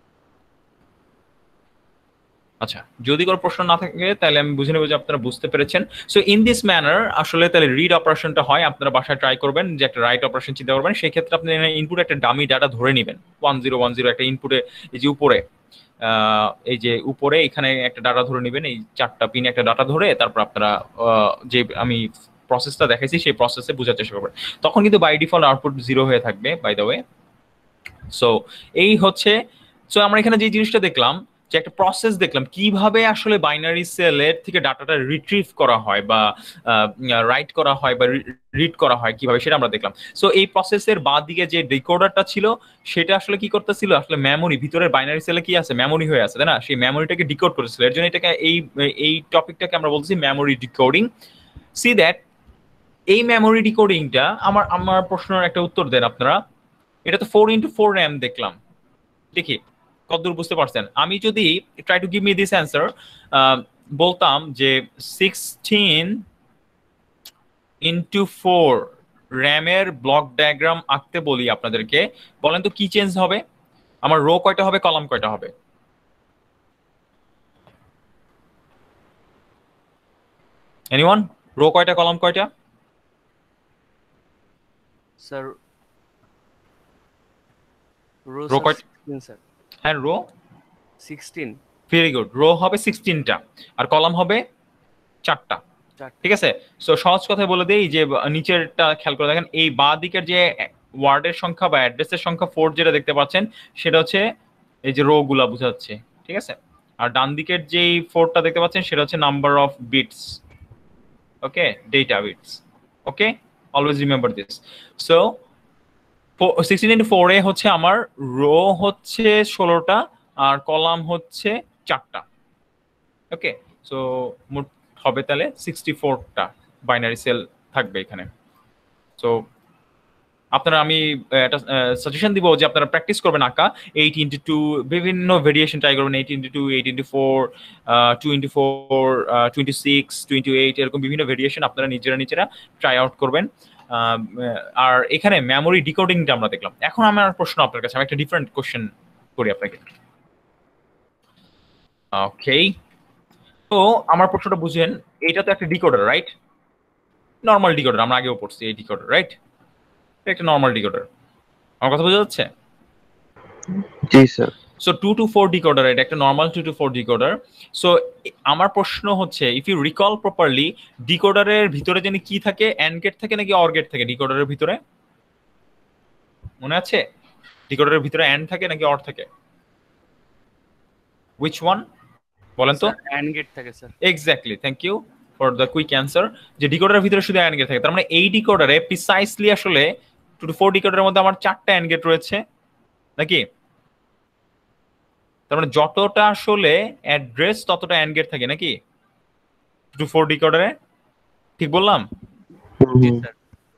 আচ্ছা, যদি কোনো প্রশ্ন না থাকে তাহলে আমি বুঝে নেব যে আপনারা বুঝতে পেরেছেন। সো ইন দিস ম্যানার আসলে তাহলে রিড অপারেশনটা হয়, আপনারা বাসায় ট্রাই করবেন যে একটা রাইট অপারেশন চিন্তা করবেন। সেই ক্ষেত্রে আপনি ইনপুট একটা ডামি ডাটা ধরে নেবেন, ওয়ান জিরো ওয়ান জিরো একটা ইনপুটে, এই যে উপরে এই যে উপরে এখানে একটা ডাটা ধরে নেবেন, এই চারটা পিন একটা ডাটা ধরে তারপর আপনারা যে আমি প্রসেসটা দেখাইছি সেই প্রসেসে বোঝার চেষ্টা করবেন। তখন কিন্তু বাই ডিফল্ট আউটপুট জিরো হয়ে থাকবে, বাই দ্য ওয়ে। সো এই হচ্ছে, সো আমরা এখানে যে জিনিসটা দেখলাম যে একটা প্রসেস দেখলাম কিভাবে আসলে বাইনারি সেলের থেকে ডাটাটা রিট্রিভ করা হয় বা রাইট করা হয় বা রিড করা হয় কিভাবে, সেটা আমরা দেখলাম। সো এই প্রসেসের বাদ দিকে যে ডিকোডারটা ছিল সেটা আসলে কি করতেছিল, আসলে মেমোরি, ভিতরের বাইনারি সেলে কি আছে, মেমোরি হয়ে আছে, তাই না? সেই মেমোরিটাকে ডিকোড করেছিল। এর জন্য এটাকে এই এই টপিকটাকে আমরা বলছি মেমোরি ডিকোডিং। সি দ্যাট এই মেমোরি ডিকোডিংটা আমার আমার প্রশ্নের একটা উত্তর দেন আপনারা। এটা তো ফোর ইন্টু ফোর র্যাম দেখলাম, দেখি কতদূর বুঝতে পারছেন। আমি যদি try to give me this answer, বলতাম যে সিক্সটিন ইন্টু ফোর র্যামের ব্লক ডায়াগ্রাম আঁকতে বলি আপনাদেরকে, বলেন তো কি চেঞ্জ হবে? আমার রো কয়টা হবে, কলাম কয়টা হবে? এনিওয়ান? রো কয়টা, কলাম কয়টা? স্যার রো রো কয়টা? Sixteen sir. হ্যাঁ, row sixteen. Very good. Row হবে সিক্সটিনটা আর কলাম হবে চারটা, ঠিক আছে? সো সহজ কথায় বলে দেই যে নিচেরটা খেয়াল করে দেখেন, এই বাঁ দিকের যে ওয়ার্ডের সংখ্যা বা অ্যাড্রেসের সংখ্যা ফোর যেটা দেখতে পাচ্ছেন সেটা হচ্ছে এই যে রো গুলা বোঝাচ্ছে, ঠিক আছে? আর ডান দিকের যেই ফোরটা দেখতে পাচ্ছেন সেটা হচ্ছে number of bits, okay, data bits, okay, always remember this. So sixteen into four এ হচ্ছে আমার রো হচ্ছে ষোলোটা আর কলাম হচ্ছে চারটা, ওকে। সো মোট হবে তাহলে সিক্সটি ফোরটা বাইনারি সেল থাকবে এখানে। সো আপনারা আমি একটা সাজেশন দিব যে আপনারা প্র্যাকটিস করবেন আঁকা এইট ইন্টু টু, বিভিন্ন ভেরিয়েশন ট্রাই করবেন, eight into two, eight into four, two into four, two into six, two into eight, এরকম বিভিন্ন ভেরিয়েশন আপনারা নিজেরা নিজেরা ট্রাই আউট করবেন। আর এখানে মেমোরি ডিকোডিংটা আমরা দেখলাম। এখন আমার প্রশ্ন আপনার কাছে, আমি একটা ডিফারেন্ট কোশ্চেন করি আপনাকে, ওকে। তো আমার প্রশ্নটা বুঝেন, এটা তো একটা ডিকোডার, রাইট? নর্মাল ডিকোডার, আমরা আগেও পড়ছি এই ডিকোডার, রাইট? একটা নর্মাল ডিকোডার, আমার কথা বোঝা যাচ্ছে? জি sir. So two to four decoder, এটা একটা normal two to four decoder. So আমার প্রশ্ন হচ্ছে, ইফ ইউ রিকল প্রপারলি, ডিকোডারের ভিতরে জানি কি থাকে, অ্যান্ড গেট থাকে নাকি অর গেট থাকে ডিকোডারের ভিতরে? মনে আছে ডিকোডারের ভিতরে অ্যান্ড থাকে নাকি অর থাকে? উইচ ওয়ান বলেন তো? অ্যান্ড গেট থাকে sir. Exactly, thank you for the quick answer, যে ডিকোডারের ভিতরে শুধু অ্যান্ড গেট থাকে। তার মানে এই ডিকোডারে প্রিসাইসলি আসলে টু টু ফোর ডিকোডারের মধ্যে আমার চারটা অ্যান্ড গেট রয়েছে নাকি? তার মানে যতটা আসলে অ্যাড্রেস ততটা অ্যান্ড গেট থাকে নাকি টু টু ফোর ডিকোডারে? ঠিক বললাম? জি sir.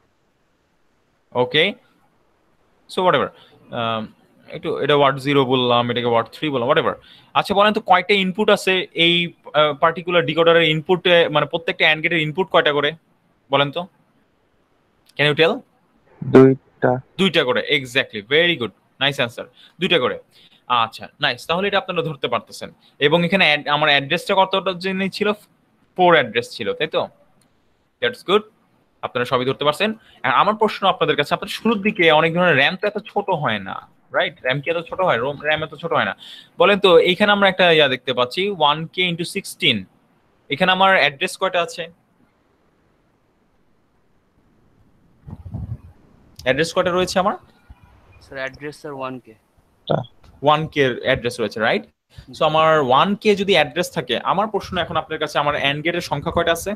Okay, so whatever, একটু এটা ওয়ার্ড জিরো বললাম, এটাকে ওয়ার্ড থ্রি বললাম, হোয়াট এভার। আচ্ছা বলেন তো কয়টা ইনপুট আছে এই পার্টিকুলার ডিকোডারের ইনপুটে, মানে প্রত্যেকটা অ্যান্ড গেটের ইনপুট কয়টা করে বলেন তো? Can you tell? দুইটা। দুইটা করে, exactly, very good, nice answer, দুইটা করে। আচ্ছা নাইস, তাহলে এটা আপনারা ধরতে পারতেছেন। এবং এখানে আমার অ্যাড্রেসটা কতটা জিনিস ছিল? ফোর অ্যাড্রেস ছিল, তাই তো? দ্যাটস গুড, আপনারা সবই ধরতে পারছেন। আর আমার প্রশ্ন আপনাদের কাছে, আপনার শুরুর দিকে অনেক ধরনের র্যাম তো এত ছোট হয় না, রাইট? র্যাম কি এত ছোট হয়? র্যাম এত ছোট হয় না। বলেন তো এইখানে আমরা একটা ইয়া দেখতে পাচ্ছি ওয়ান কে ইন্টু সিক্সটিন, এখানে আমার অ্যাড্রেস কয়টা আছে? অ্যাড্রেস কয়টা রয়েছে আমার? Sir address sir one K. One K এর অ্যাড্রেস রয়েছে, রাইট? সো আমার ওয়ান কে যদি অ্যাড্রেস থাকে, আমার প্রশ্ন এখন আপনার কাছে, আমার অ্যান্ড গেটের সংখ্যা কয়টা আছে?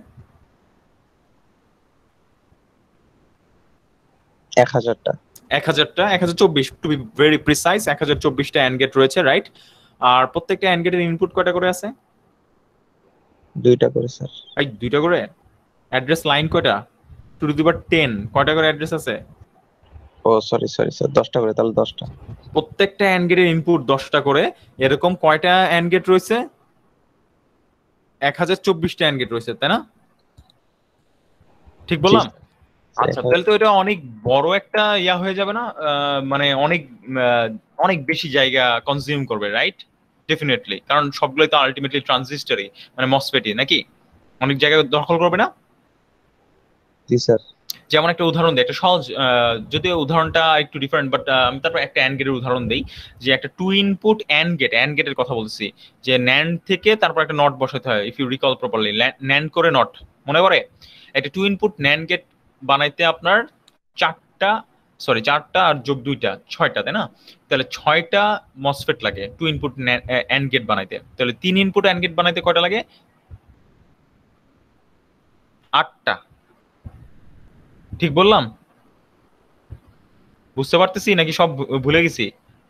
এক হাজারটা। এক হাজারটা, এক হাজার চব্বিশ, টু বি ভেরি প্রিসাইজ, এক হাজার চব্বিশটা অ্যান্ড গেট রয়েছে, রাইট? আর প্রত্যেকটা অ্যান্ড গেটের ইনপুট কয়টা করে আছে? দুইটা করে স্যার। এই দুইটা করে। অ্যাড্রেস লাইন কয়টা? Two to the power ten, কয়টা করে অ্যাড্রেস আছে? ও সরি সরি স্যার, দশটা করে, তাহলে দশটা। প্রত্যেকটা অ্যান্ড গেটের ইনপুট দশটা করে, এরকম কয়টা অ্যান্ড গেট রয়েছে? এক হাজার চব্বিশটা অ্যান্ড গেট রয়েছে, তাই না? ঠিক বললাম? আচ্ছা, তাহলে তো এটা অনেক বড় একটা ইয়া হয়ে যাবে না? মানে অনেক অনেক বেশি জায়গা কনজিউম করবে, রাইট? ডেফিনেটলি, কারণ সবগুলোই তো আলটিমেটলি ট্রানজিস্টরই, মানে মসফেটই নাকি? অনেক জায়গায় দখল করবে না? জি স্যার। যেমন একটা উদাহরণ দিই, একটা সহজ, যদিও উদাহরণটা একটু ডিফারেন্ট, বাট আমি তারপর একটা অ্যান্ড গেটের উদাহরণ দিই, যে একটা two input and gate, and গেটের কথা বলছি, যে ন্যান্ড থেকে তারপর একটা নট বসাতে হয়, if you recall properly, NAND করে নট, মনে করে? একটা টু ইনপুট ন্যান্ড গেট বানাইতে আপনার চারটা, সরি চারটা আর যোগ দুইটা, ছয়টা, তাই না? তাহলে ছয়টা মসফেট লাগে টু ইনপুট অ্যান্ড গেট বানাইতে। তাহলে তিন ইনপুট অ্যান্ড গেট বানাইতে কয়টা লাগে? আটটা। ঠিক বললাম? বুঝতে পারতেছি নাকি সব ভুলে গেছি?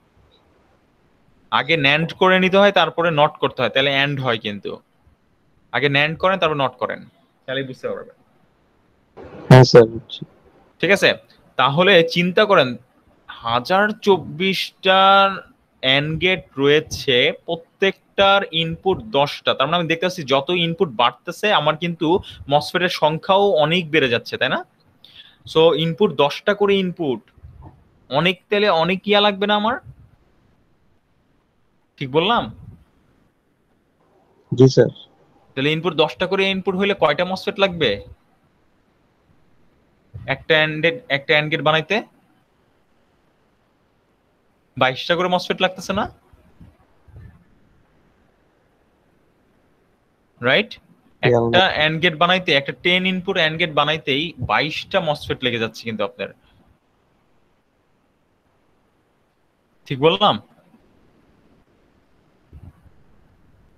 আগে ন্যান্ড করে নিতে হয়, তারপরে নট করতে হয়, তাহলে অ্যান্ড হয়। কিন্তু আগে ন্যান্ড করেন, তারপর নট করেন, তাহলে বুঝতে পারবেন। হ্যাঁ স্যার। ঠিক আছে, তাহলে চিন্তা করেন, হাজার চব্বিশটার অ্যান্ড গেট রয়েছে, প্রত্যেকটার ইনপুট দশটা। তার মানে আমি দেখতে পাচ্ছি যত ইনপুট বাড়তেছে আমার কিন্তু মসফেটের সংখ্যাও অনেক বেড়ে যাচ্ছে, তাই না? সো ইনপুট দশটা করে ইনপুট, অনেক, তাহলে অনেক ইয়া লাগবে না আমার? ঠিক বললাম? জি স্যার। তাহলে ইনপুট দশটা করে ইনপুট হইলে কয়টা মসফেট লাগবে একটা অ্যান্ড একটা অ্যান্ড গেট বানাইতে? বাইশটা করে মসফেট লাগতেছে না, রাইট? একটা অ্যান্ড গেট বানাইতে, একটা টেন ইনপুট অ্যান্ড গেট বানাইতেই বাইশটা মসফেট লেগে যাচ্ছে কিন্তু আপনার। ঠিক বললাম?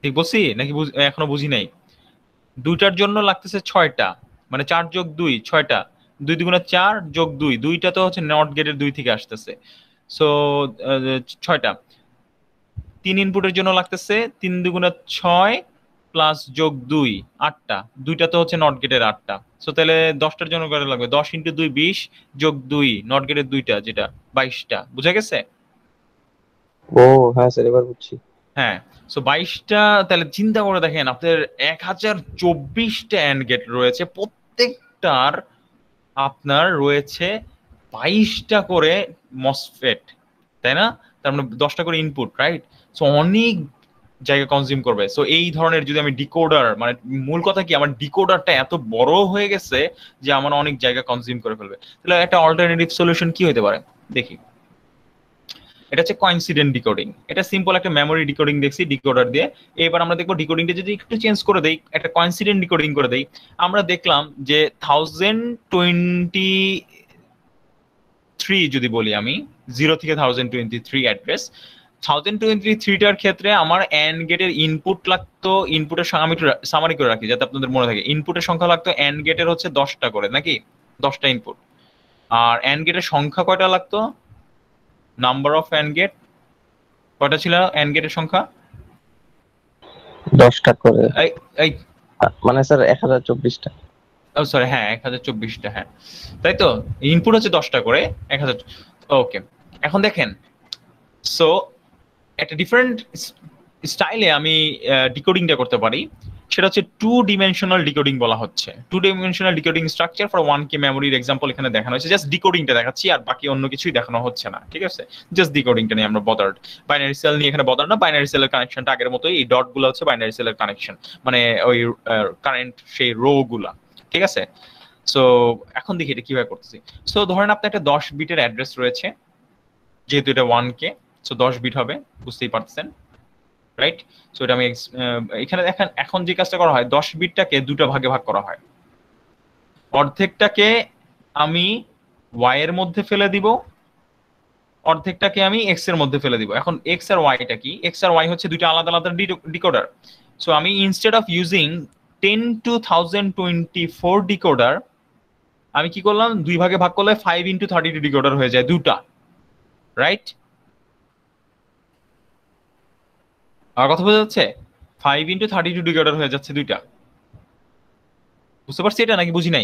ঠিক বলছি নাকি বুঝ- এখনো বুঝি নাই? দুইটার জন্য লাগতেছে ছয়টা, মানে চার যোগ দুই ছয়টা, দুই দুগুণে চার যোগ দুই, দুইটা তো হচ্ছে নট গেটের দুই থেকে আসতেছে, সো ছয়টা। তিন ইনপুটের জন্য লাগতেছে তিন দুগুণে ছয় প্লাস যোগ দুই আটটা, দুইটা তো হচ্ছে নট গেটের আটটা, সো তাহলে দশটার জন্য কত লাগবে? দশ ইন্টু দুই বিশ যোগ দুই নট গেটের দুইটা যেটা বাইশটা, বুঝা গেছে? ও হ্যাঁ স্যার, এবার বুঝছি। হ্যাঁ, সো বাইশটা, তাহলে চিন্তা করে দেখেন আপনার এক হাজার চব্বিশটা অ্যান্ড গেট রয়েছে, প্রত্যেকটার আপনার রয়েছে বাইশটা করে মসফেট, তাই না? তার মানে দশটা করে ইনপুট, রাইট? সো অনেক জায়গা কনজিউম করবে। সো এই ধরনের যদি আমি ডিকোডার, মানে মূল কথা কি, আমার ডিকোডারটা এত বড় হয়ে গেছে যে আমার অনেক জায়গা কনজিউম করে ফেলবে। তাহলে একটা অল্টারনেটিভ সলিউশন কি হতে পারে দেখি। এটা হচ্ছে কোইন্সিডেন্ট ডিকোডিং। এটা সিম্পল একটা মেমোরি ডিকোডিং দেখছি ডিকোডার দিয়ে। এবার আমরা দেখবো ডিকোডিংটা যদি একটু চেঞ্জ করে দেই, একটা কোইন্সিডেন্ট ডিকোডিং করে দেই। আমরা দেখলাম যে থাউজেন্ড টোয়েন্টি থ্রি যদি বলি আমি, জিরো থেকে thousand twenty three address, thousand twenty থ্রিটার ক্ষেত্রে আমার অ্যান্ড গেটের ইনপুট লাগতো, ইনপুটের সংখ্যা আমি একটু সামারি করে রাখি যাতে আপনাদের মনে থাকে। ইনপুটের সংখ্যা লাগতো অ্যান্ড গেটের হচ্ছে দশটা করে, নাকি দশটা ইনপুট। আর অ্যান্ড গেটের সংখ্যা কয়টা লাগতো? নাম্বার অফ অ্যান্ড গেট কয়টা ছিল? অ্যান্ড গেটের সংখ্যা দশটা করে, এই এই মানে স্যার এক হাজার চব্বিশটা। ও সরি, হ্যাঁ এক হাজার চব্বিশটা, হ্যাঁ তাই তো। ইনপুট হচ্ছে দশটা করে, এক হাজার। ওকে, এখন দেখেন, সো একটা ডিফারেন্ট স্টাইলে আমি ডিকোডিংটা করতে পারি, সেটা হচ্ছে টু ডিমেনশনাল ডিকোডিং বলা হচ্ছে। Two dimensional decoding structure for one K মেমোরির এক্সাম্পল এখানে দেখানো হয়েছে। জাস্ট ডিকোডিংটা দেখাচ্ছি, আর বাকি অন্য কিছুই দেখানো হচ্ছে না, ঠিক আছে? জাস্ট ডিকোডিংটা নিয়ে আমরা বদার্ড। বাইনারি সেল নিয়ে এখানে বদার্ড না, বাইনারি সেলের কানেকশনটা আগের মতোই, এই ডট গুলো হচ্ছে বাইনারি সেলের কানেকশন, মানে ওই কারেন্ট সেই রো গুলা, ঠিক আছে? সো এখন দেখি এটা কিভাবে করতেছি। সো ধরেন আপনার একটা দশ বিটের অ্যাড্রেস রয়েছে, যেহেতু এটা ওয়ান কে, সো দশ বিট হবে, বুঝতেই পারছেন, রাইট? সো এটা আমি এখানে দেখেন, এখন যে কাজটা করা হয়, দশ বিটটাকে দুটো ভাগে ভাগ করা হয়। অর্ধেকটাকে আমি ওয়াই এর মধ্যে ফেলে দিব, অর্ধেকটাকে আমি এক্স এর মধ্যে ফেলে দিব। এখন এক্স আর ওয়াইটা কি? এক্স আর ওয়াই হচ্ছে দুইটা আলাদা আলাদা ডিকোডার। সো আমি instead of using ten two thousand twenty four decoder, আমি কি করলাম, দুই ভাগে ভাগ করলে five into thirty two decoder হয়ে যায় দুটা, রাইট? আমার কথা বোঝা যাচ্ছে? Five into thirty two decoder হয়ে যাচ্ছে দুইটা। বুঝতে পারছি এটা নাকি বুঝি নাই?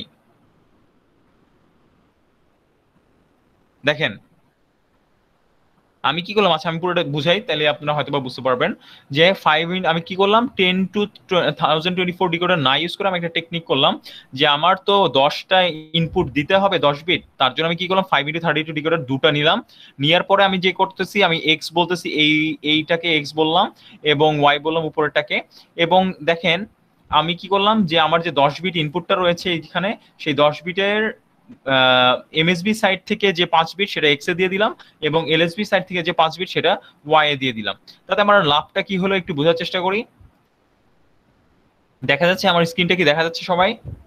দেখেন আমি কি করলাম, আচ্ছা আমি পুরোটা বুঝাই, তাহলে আপনারা হয়তো বা বুঝতে পারবেন যে ফাইভ ইন আমি কি করলাম, ten two thousand twenty four decoder না ইউজ করে আমি একটা টেকনিক করলাম, যে আমার তো দশটা ইনপুট দিতে হবে, দশ বিট, তার জন্য আমি কি করলাম, five into thirty two decoder দুটা নিলাম। নেওয়ার পরে আমি যে করতেছি, আমি এক্স বলতেছি, এই এইটাকে এক্স বললাম এবং ওয়াই বললাম উপরেরটাকে। এবং দেখেন আমি কি করলাম, যে আমার যে দশ বিট ইনপুটটা রয়েছে এইখানে, সেই দশ বিটের এমএসবি সাইড থেকে যে পাঁচ বিট সেটা এক্স এ দিয়ে দিলাম, এবং এলএসবি সাইড থেকে যে পাঁচ বিট সেটা ওয়াই এ দিয়ে দিলাম। তাতে আমার লাভটা কি হলো একটু বোঝার চেষ্টা করি। দেখা যাচ্ছে আমার স্ক্রিনটা কি দেখা যাচ্ছে সবাই?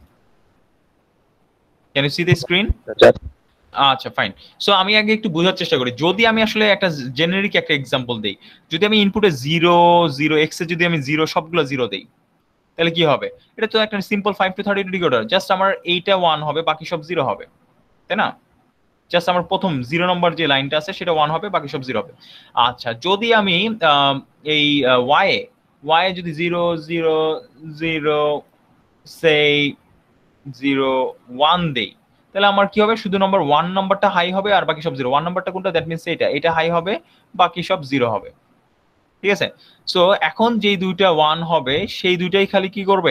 Can you see the screen? আচ্ছা ফাইন। সো আমি আগে একটু বোঝার চেষ্টা করি। যদি আমি আসলে একটা জেনারিক একটা এক্সাম্পল দেই, যদি আমি ইনপুটে জিরো জিরো এক্স এ যদি আমি জিরো সবগুলো জিরো দেই, তাহলে কি হবে? এটা তো একটা simple five to thirty two decoder, just আমার এইটা ওয়ান হবে, বাকি সব জিরো হবে, তাই না? জাস্ট আমার প্রথম জিরো নম্বর যে লাইনটা আছে সেটা ওয়ান হবে, বাকি সব জিরো হবে। আচ্ছা, যদি আমি এই ওয়াই ওয়াই যদি জিরো জিরো জিরো সেই জিরো ওয়ান দেই, তাহলে আমার কি হবে, শুধু নম্বর ওয়ান নম্বরটা হাই হবে আর বাকি সব জিরো। ওয়ান নম্বরটা কোনটা? দ্যাট মিনস এটা এটা হাই হবে, বাকি সব জিরো হবে, ঠিক আছে? সো এখন যেই দুইটা ওয়ান হবে সেই দুইটাই খালি কি করবে,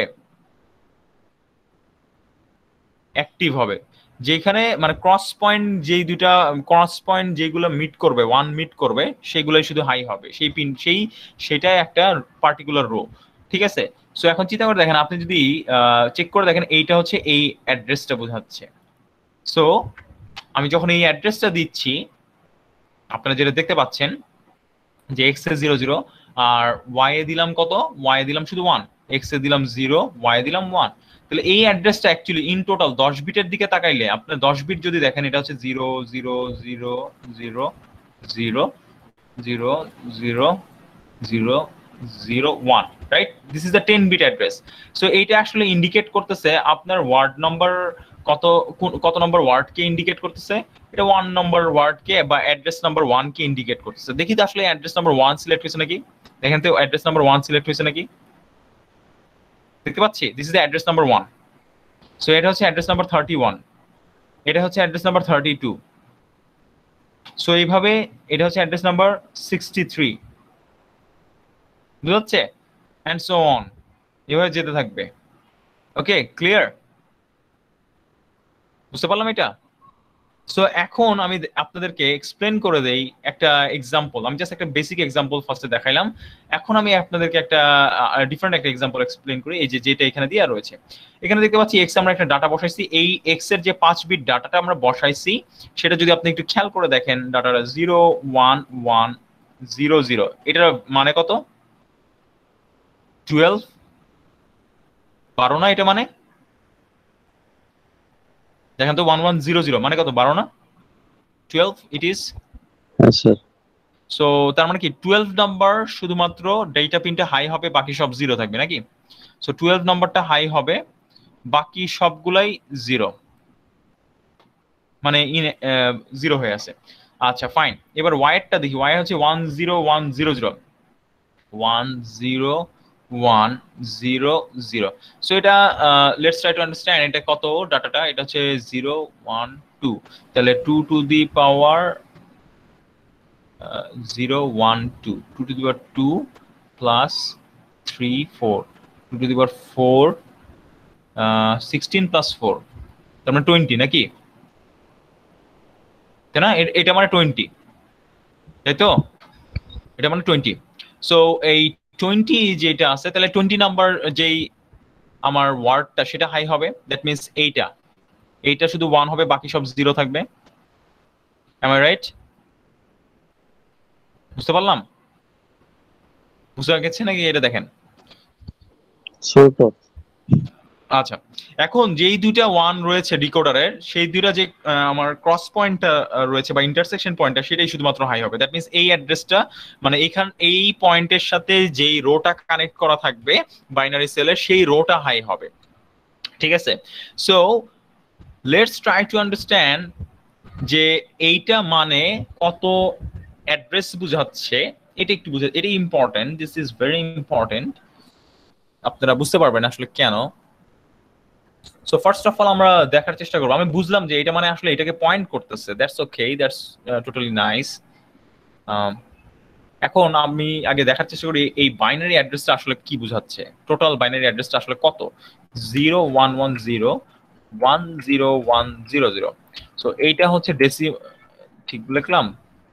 অ্যাক্টিভ হবে। যেখানে মানে ক্রস পয়েন্ট, যেই দুইটা ক্রস পয়েন্ট যেগুলো মিট করবে, ওয়ান মিট করবে, সেগুলোই শুধু হাই হবে, সেই পিন সেই সেটাই একটা পার্টিকুলার রো, ঠিক আছে? সো এখন চিন্তা করে দেখেন, আপনি যদি চেক করে দেখেন, এইটা হচ্ছে এই অ্যাড্রেসটা বোঝাচ্ছে। সো আমি যখন এই অ্যাড্রেসটা দিচ্ছি, আপনারা যেটা দেখতে পাচ্ছেন যে এক্স এ জিরো জিরো, আর ওয়াই এ দিলাম কত? ওয়াই এ দিলাম শুধু ওয়ান, এক্স এ দিলাম জিরো, ওয়াই এ দিলাম ওয়ান। তাহলে এই অ্যাড্রেসটা অ্যাকচুয়ালি ইন টোটাল দশ বিটের দিকে তাকাইলে, আপনার দশ বিট যদি দেখেন, এটা হচ্ছে zero zero zero zero zero zero zero zero zero one, right? This is the ten bit address. So এইটা আসলে ইন্ডিকেট করতেছে আপনার ওয়ার্ড নাম্বার কত, কত নম্বর ওয়ার্ডকে ইন্ডিকেট করতেছে, এটা ওয়ান নম্বর ওয়ার্ডকে বা address number one K indicate করতেছে। দেখি তো আসলে অ্যাড্রেস নাম্বার ওয়ান সিলেক্ট হয়েছে নাকি, দেখেন তো অ্যাড্রেস নাম্বার ওয়ান সিলেক্ট হয়েছে নাকি, দেখতে পাচ্ছি this is the address number one. So এটা হচ্ছে অ্যাড্রেস নাম্বার থার্টি ওয়ান, এটা হচ্ছে address number thirty two. So এইভাবে এটা হচ্ছে অ্যাড্রেস নাম্বার সিক্সটি থ্রি, বুঝা যাচ্ছে? অ্যান্ড সো অন, এভাবে যেতে থাকবে। Okay, clear? বুঝতে পারলাম এটা? সো এখন আমি আপনাদেরকে এক্সপ্লেন করে দেই একটা এক্সাম্পল। আমি জাস্ট একটা বেসিক এক্সাম্পল ফার্স্টে দেখাইলাম, এখন আমি আপনাদেরকে একটা ডিফারেন্ট একটা এক্সাম্পল এক্সপ্লেন করি। এই যে যেটা এখানে দেওয়া রয়েছে, এখানে দেখতে পাচ্ছি এক্স আমরা একটা ডাটা বসাইছি। এই এক্স এর যে পাঁচ বিট ডাটাটা আমরা বসাইছি সেটা যদি আপনি একটু খেয়াল করে দেখেন, ডাটাটা zero one one zero zero, এটার মানে কত? টুয়েলভ, বারো না? এটা মানে দেখেন তো, ওয়ান ওয়ান জিরো জিরো মানে কত? বারো না? Twelve it is. হ্যাঁ স্যার। সো তার মানে কি টুয়েলভ নাম্বার শুধুমাত্র ডেটা পিনটা হাই হবে, বাকি সব জিরো থাকবে নাকি? সো টুয়েলভ নাম্বারটা হাই হবে, বাকি সবগুলাই জিরো, মানে ইন জিরো হয়ে আছে। আচ্ছা ফাইন, এবার ওয়াইটা দেখি। ওয়াই হচ্ছে one zero one zero zero, one zero one zero zero. So এটা লেটস ট্রাই টু আন্ডারস্ট্যান্ড এটা কত ডাটাটা। এটা হচ্ছে জিরো ওয়ান টু, তাহলে two to the power zero one two, two to the power two plus three four, two to the power four, sixteen plus four, তার মানে twenty নাকি? তাই না? এটা মানে টোয়েন্টি, তাই তো? এটা মানে টোয়েন্টি। সো এই টোয়েন্টি যেটা আছে, তাহলে টোয়েন্টি নাম্বার যেই আমার ওয়ার্ডটা সেটা হাই হবে, দ্যাট মিনস এইটা এইটা শুধু ওয়ান হবে, বাকি সব জিরো থাকবে। Am I right? বুঝতে পারলাম? বুঝতে গেছে নাকি এটা দেখেন? ছোট। আচ্ছা, এখন যেই দুইটা ওয়ান রয়েছে ডিকোডারের, সেই দুইটা যে আমার ক্রস পয়েন্টটা রয়েছে বা ইন্টারসেকশন পয়েন্টটা, সেটাই শুধুমাত্র হাই হবে। দ্যাট মিনস এই অ্যাড্রেসটা, মানে এইখান এই পয়েন্টের সাথে যেই রোটা কানেক্ট করা থাকবে বাইনারি সেলের, সেই রোটা হাই হবে। ঠিক আছে? So let's try to understand যে এইটা মানে কত অ্যাড্রেস বুঝাচ্ছে। এটা একটু বুঝে, এটা important, this is very important. আপনারা বুঝতে পারবেন আসলে কেন। সো ফার্স্ট অফ অল আমরা দেখার চেষ্টা করবো। আমি বুঝলাম যে এটা মানে আসলে এটাকে পয়েন্ট করতেছে, that's okay, that's totally nice. এখন আমি আগে দেখার চেষ্টা করি এই বাইনারি অ্যাড্রেসটা আসলে কি বুঝাচ্ছে। টোটাল বাইনারি অ্যাড্রেসটা আসলে কত? Zero one one zero one zero one zero zero. So এইটা হচ্ছে ডেসি, ঠিক লিখলাম?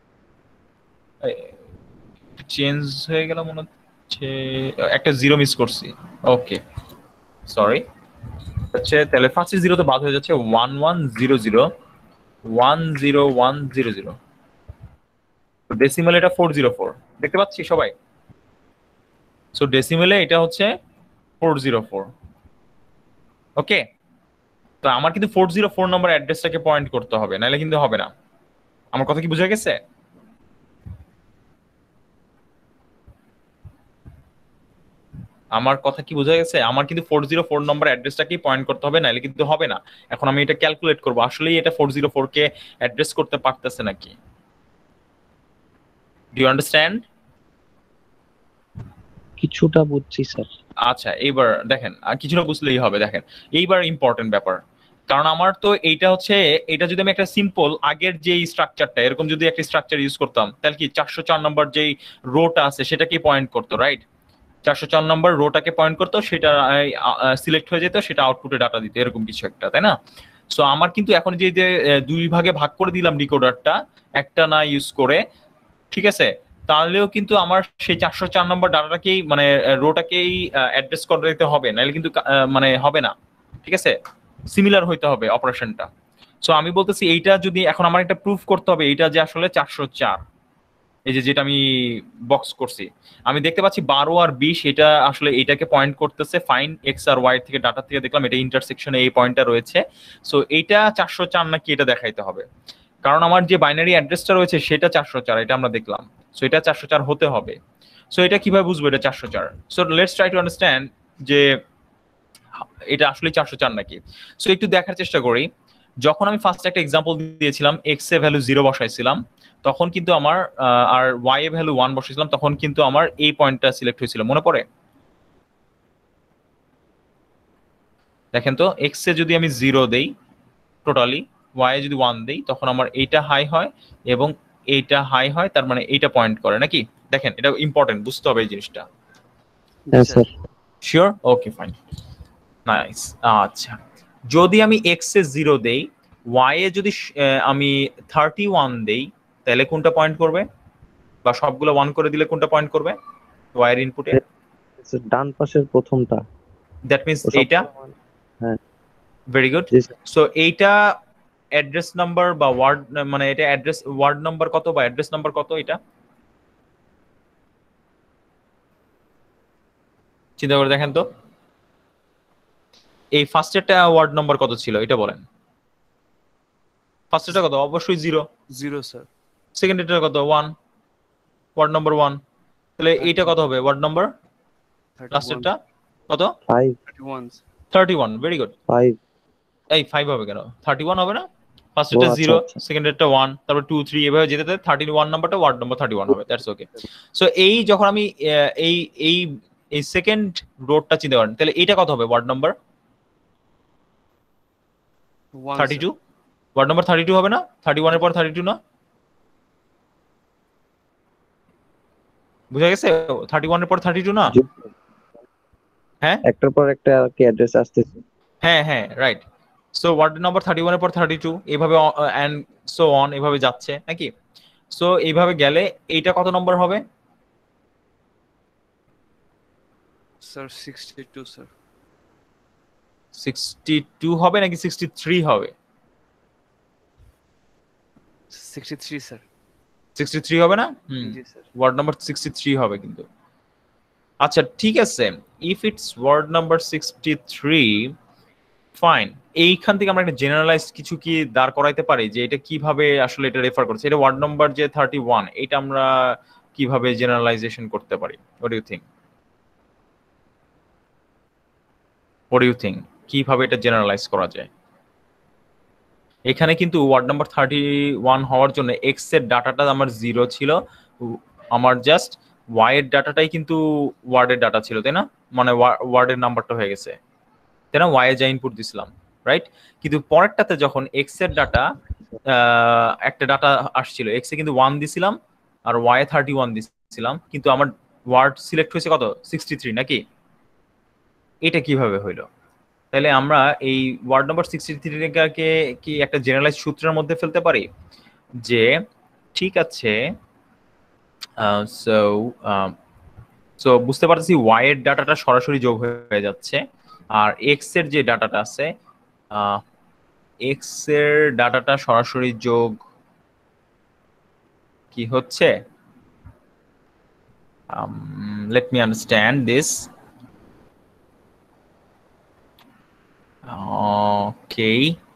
চেঞ্জ হয়ে গেল মনে হচ্ছে, একটা জিরো মিস করছি। ওকে সরি, হচ্ছে তাহলে ফার্স্ট জিরো তো বাদ হয়ে যাচ্ছে, one one zero zero one zero one zero zero. Decimal এটা ফোর জিরো ফোর, দেখতে পাচ্ছি সবাই? সো ডেসিমালে এটা হচ্ছে ফোর জিরো ফোর। ওকে, তো আমার কিন্তু ফোর জিরো ফোর নম্বর অ্যাড্রেসটাকে পয়েন্ট করতে হবে, নাহলে কিন্তু হবে না। আমার কথা কি বোঝা গেছে? আমার কথা কি বোঝা গেছে? আমার কিন্তু ফোর জিরো ফোর নম্বর অ্যাড্রেসটাকেই পয়েন্ট করতে হবে, নাহলে কিন্তু হবে না। এখন আমি এটা ক্যালকুলেট করবো আসলেই এটা ফোর জিরো ফোর কে অ্যাড্রেস করতে পারতেছে নাকি। Do you understand? কিছুটা বুঝছি স্যার। আচ্ছা, এইবার দেখেন, আর কিছুটা বুঝলেই হবে। দেখেন এইবার ইম্পর্টেন্ট ব্যাপার, কারণ আমার তো এইটা হচ্ছে, এটা যদি আমি একটা সিম্পল আগের যে স্ট্রাকচারটা, এরকম যদি একটা স্ট্রাকচার ইউজ করতাম, তাহলে কি চারশো চার নম্বর যেই রোটা আছে সেটাকে পয়েন্ট করতো, রাইট? চারশো চার নম্বর রোটাকে পয়েন্ট করতো, সেটা সিলেক্ট হয়ে যেত, সেটা আউটপুটে ডাটা দিত, এরকম কিছু একটা, তাই না? সো আমার কিন্তু এখন যে যে দুই ভাগে ভাগ করে দিলাম ডিকোডারটা, একটা না ইউজ করে, ঠিক আছে, তাহলেও কিন্তু আমার সেই চারশো চার নম্বর ডাটাটাকেই, মানে রোটাকেই অ্যাড্রেস করে দিতে হবে, নাহলে কিন্তু মানে হবে না। ঠিক আছে, সিমিলার হইতে হবে অপারেশনটা। সো আমি বলতেছি এইটা যদি এখন আমার একটা প্রুফ করতে হবে, এইটা যে আসলে চারশো চার, এই যে যেটা আমি বক্স করছি, আমি দেখতে পাচ্ছি বারো আর বিশ, এটা আসলে এইটাকে পয়েন্ট করতেছে। ফাইন, এক্স আর ওয়াই থেকে ডাটা থেকে দেখলাম এটা ইন্টারসেকশনে এই পয়েন্টটা রয়েছে। সো এইটা চারশো চার নাকি এটা দেখাইতে হবে, কারণ আমার যে বাইনারি অ্যাড্রেসটা রয়েছে সেটা চারশো চার, এটা আমরা দেখলাম। সো এটা চারশো চার হতে হবে। সো এটা কিভাবে বুঝবো এটা চারশো চার? So let's try to understand যে এটা আসলে চারশো চার নাকি। সো একটু দেখার চেষ্টা করি। যখন আমি ফার্স্ট একটা এক্সাম্পল দিয়েছিলাম, এক্স এ ভ্যালু জিরো বসাইছিলাম, তখন কিন্তু আমার আর ওয়াই এ ভ্যালু ওয়ান বসাইছিলাম, তখন কিন্তু আমার এই পয়েন্টটা সিলেক্ট হয়েছিল, মনে পড়ে? দেখেন তো, এক্স এ যদি আমি জিরো দেই টোটালি, ওয়াই এ যদি ওয়ান দেই, তখন আমার এইটা হাই হয় এবং এইটা হাই হয়, তার মানে এইটা পয়েন্ট করে নাকি? দেখেন, এটা ইম্পর্টেন্ট, বুঝতে হবে এই জিনিসটা। হ্যাঁ sir. Sure? Okay fine, nice. আচ্ছা, যদি আমি এক্স এ জিরো দেই, ওয়াই এ যদি আহ, আমি থার্টি ওয়ান দেই, তাহলে কোনটা পয়েন্ট করবে? বা সবগুলো ওয়ান করে দিলে কোনটা পয়েন্ট করবে ওয়াই এর ইনপুটে? স্যার ডান পাশের প্রথমটা। দ্যাট মিন্স ওসব- এইটা। হ্যাঁ ভেরি গুড। জি স্যার। সো এইটা অ্যাড্রেস নাম্বার বা ওয়ার্ড, মানে এটা অ্যাড্রেস ওয়ার্ড নাম্বার কত বা অ্যাড্রেস নাম্বার কত? এটা চিন্তা করে দেখেন তো, এই ফার্স্টেরটা ওয়ার্ড নাম্বার কত ছিল এটা বলেন। ফার্স্টেরটা কত? অবশ্যই জিরো। Zero sir. সেকেন্ডেরটা কত? One, word number one. তাহলে এইটা কত হবে ওয়ার্ড নাম্বার? লাস্টেরটা কত? Five thirty one. Thirty one. Very good. Five. এই ফাইভ হবে কেন? থার্টি ওয়ান হবে না? ফার্স্টেরটা আচ্ছা, জিরো, আচ্ছা। সেকেন্ডেরটা ওয়ান, তারপর টু থ্রি, এভাবে যেতে যেতে থার্টি ওয়ান নাম্বারটা ওয়ার্ড নাম্বার থার্টি ওয়ান হবে। That's okay. সো এই যখন আমি আহ, এই এই এই সেকেন্ড রোডটা চিন্তা করেন, তাহলে এইটা কত হবে word number? Thirty two. Word number thirty two হবে না? থার্টি ওয়ান এর পর থার্টি টু না? বুঝা গেছে? থার্টি ওয়ান এর পর থার্টি টু না? জি। হ্যাঁ একটার পর একটা কি অ্যাড্রেস আসতেছে। হ্যাঁ হ্যাঁ, right. So word number thirty one এর পর থার্টি টু, এইভাবে এন্ড সো অন, এভাবে যাচ্ছে নাকি? সো এইভাবে গেলে এইটা কত নম্বর হবে? Sir sixty two sir. Sixty two হবে নাকি সিক্সটি থ্রি হবে? Sixty three sir. Sixty three হবে না? হুম, জি sir. Word number sixty three হবে কিন্তু। আচ্ছা ঠিক আছে, if it's word number sixty three, fine. এইখান থেকে আমরা একটা জেনারেলাইজ কিছু কি দাঁড় করাইতে পারি যে এটা কিভাবে আসলে এটা রেফার করছে? এটা ওয়ার্ড নাম্বার যে থার্টি ওয়ান, এটা আমরা কিভাবে জেনারেলাইজেশন করতে পারি? What do you think? What do you think কিভাবে এটা জেনারেলাইজ করা যায়? এখানে কিন্তু ওয়ার্ড নাম্বার থার্টি ওয়ান হওয়ার জন্য এক্স এর ডাটাটা আমার জিরো ছিল, আমার জাস্ট ওয়াই এর ডাটাটাই কিন্তু ওয়ার্ডের ডাটা ছিল, তাই না? মানে ওয়ার্ডের নাম্বারটা হয়ে গেছে, তাই না? ওয়াই এ যা ইনপুট দিছিলাম, রাইট? কিন্তু পরেরটাতে যখন এক্স এর ডাটা, একটা ডাটা আসছিল, এক্স এ কিন্তু ওয়ান দিছিলাম আর ওয়াই এ থার্টি ওয়ান দিছিলাম, কিন্তু আমার ওয়ার্ড সিলেক্ট হয়েছে কত? সিক্সটি থ্রি নাকি? এটা কিভাবে হইলো? তাহলে আমরা এই ওয়ার্ড নাম্বার সিক্সটি থ্রিটাকে কি একটা জেনারেলাইজ সূত্রের মধ্যে ফেলতে পারি যে ঠিক আছে, সো সো বুঝতে পারতেছি ওয়াই এর ডাটাটা সরাসরি যোগ হয়ে যাচ্ছে, আর এক্স এর যে ডাটাটা আছে, এক্স এর ডাটাটা সরাসরি যোগ কি হচ্ছে? Let me understand this. Okay,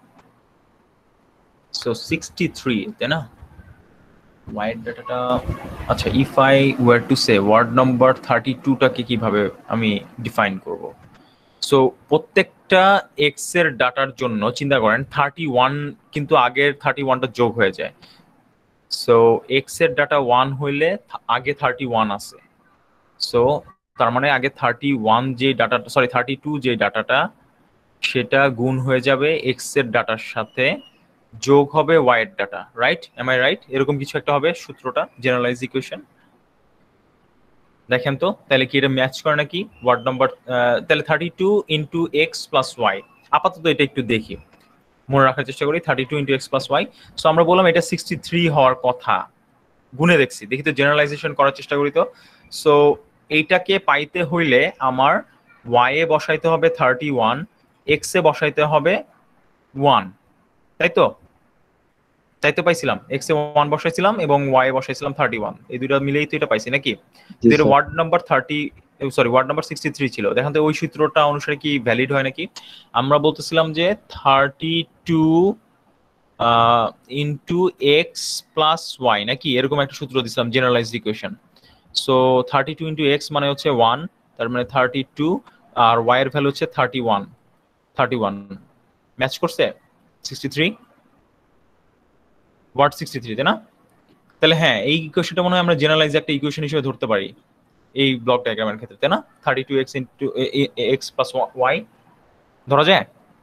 so sixty three, তাই না? ওয়াই এর ডাটাটা, আচ্ছা, if I were to say word number thirty two টাকে কিভাবে আমি ডিফাইন করব? সো প্রত্যেকটা এক্স এর ডাটার জন্য চিন্তা করেন থার্টি ওয়ান, কিন্তু আগের থার্টি ওয়ানটা যোগ হয়ে যায়। সো এক্স এর ডাটা ওয়ান হইলে আগে থার্টি ওয়ান আছে, সো তার মানে আগে থার্টি ওয়ান যে ডাটাটা, সরি থার্টি টু যে ডাটাটা, সেটা গুণ হয়ে যাবে এক্স এর ডাটার সাথে, যোগ হবে ওয়াই এর data, right? M I right? এরকম কিছু একটা হবে সূত্রটা, জেনারেলাইজ ইকুয়েশন। দেখেন তো, তাহলে কি এটা ম্যাচ করে নাকি? ওয়ার্ড নাম্বার তাহলে thirty two into X plus Y, আপাতত এটা একটু দেখি, মনে রাখার চেষ্টা করি। Thirty two into X plus Y, so আমরা বললাম এটা সিক্সটি থ্রি হওয়ার কথা, গুনে দেখছি, দেখি তো জেনারেলাইজেশন করার চেষ্টা করি তো। সো এইটাকে পাইতে হইলে আমার ওয়াই এ বসাইতে হবে থার্টি ওয়ান, এক্স এ বসাইতে হবে ওয়ান, তাই তো? তাই তো পাইছিলাম, এক্স এ ওয়ান বসাইছিলাম এবং ওয়াই এ বসাইছিলাম থার্টি ওয়ান, এই দুটো মিলেই তো এটা পাইছি নাকি? জি এর sir. Word number thirty, sorry word number sixty three ছিল। দেখেন তো ওই সূত্রটা অনুসারে কি ভ্যালিড হয় নাকি? আমরা বলতেছিলাম যে thirty two into X plus Y নাকি, এরকম একটা সূত্র দিছিলাম, generalised equation. So thirty two into X মানে হচ্ছে ওয়ান, তার মানে থার্টি টু, আর ওয়াই এর ভ্যালু হচ্ছে thirty one. Thirty one match করছে sixty three, what sixty three, তাই না? তাহলে হ্যাঁ, এই ইকুয়েশনটা মনে হয় আমরা জেনারেলাইজ একটা ইকুয়েশন হিসেবে ধরতে পারি এই ব্লক ডায়াগ্রামের ক্ষেত্রে, তাই না? Thirty two X into X plus Y ধরা যায়,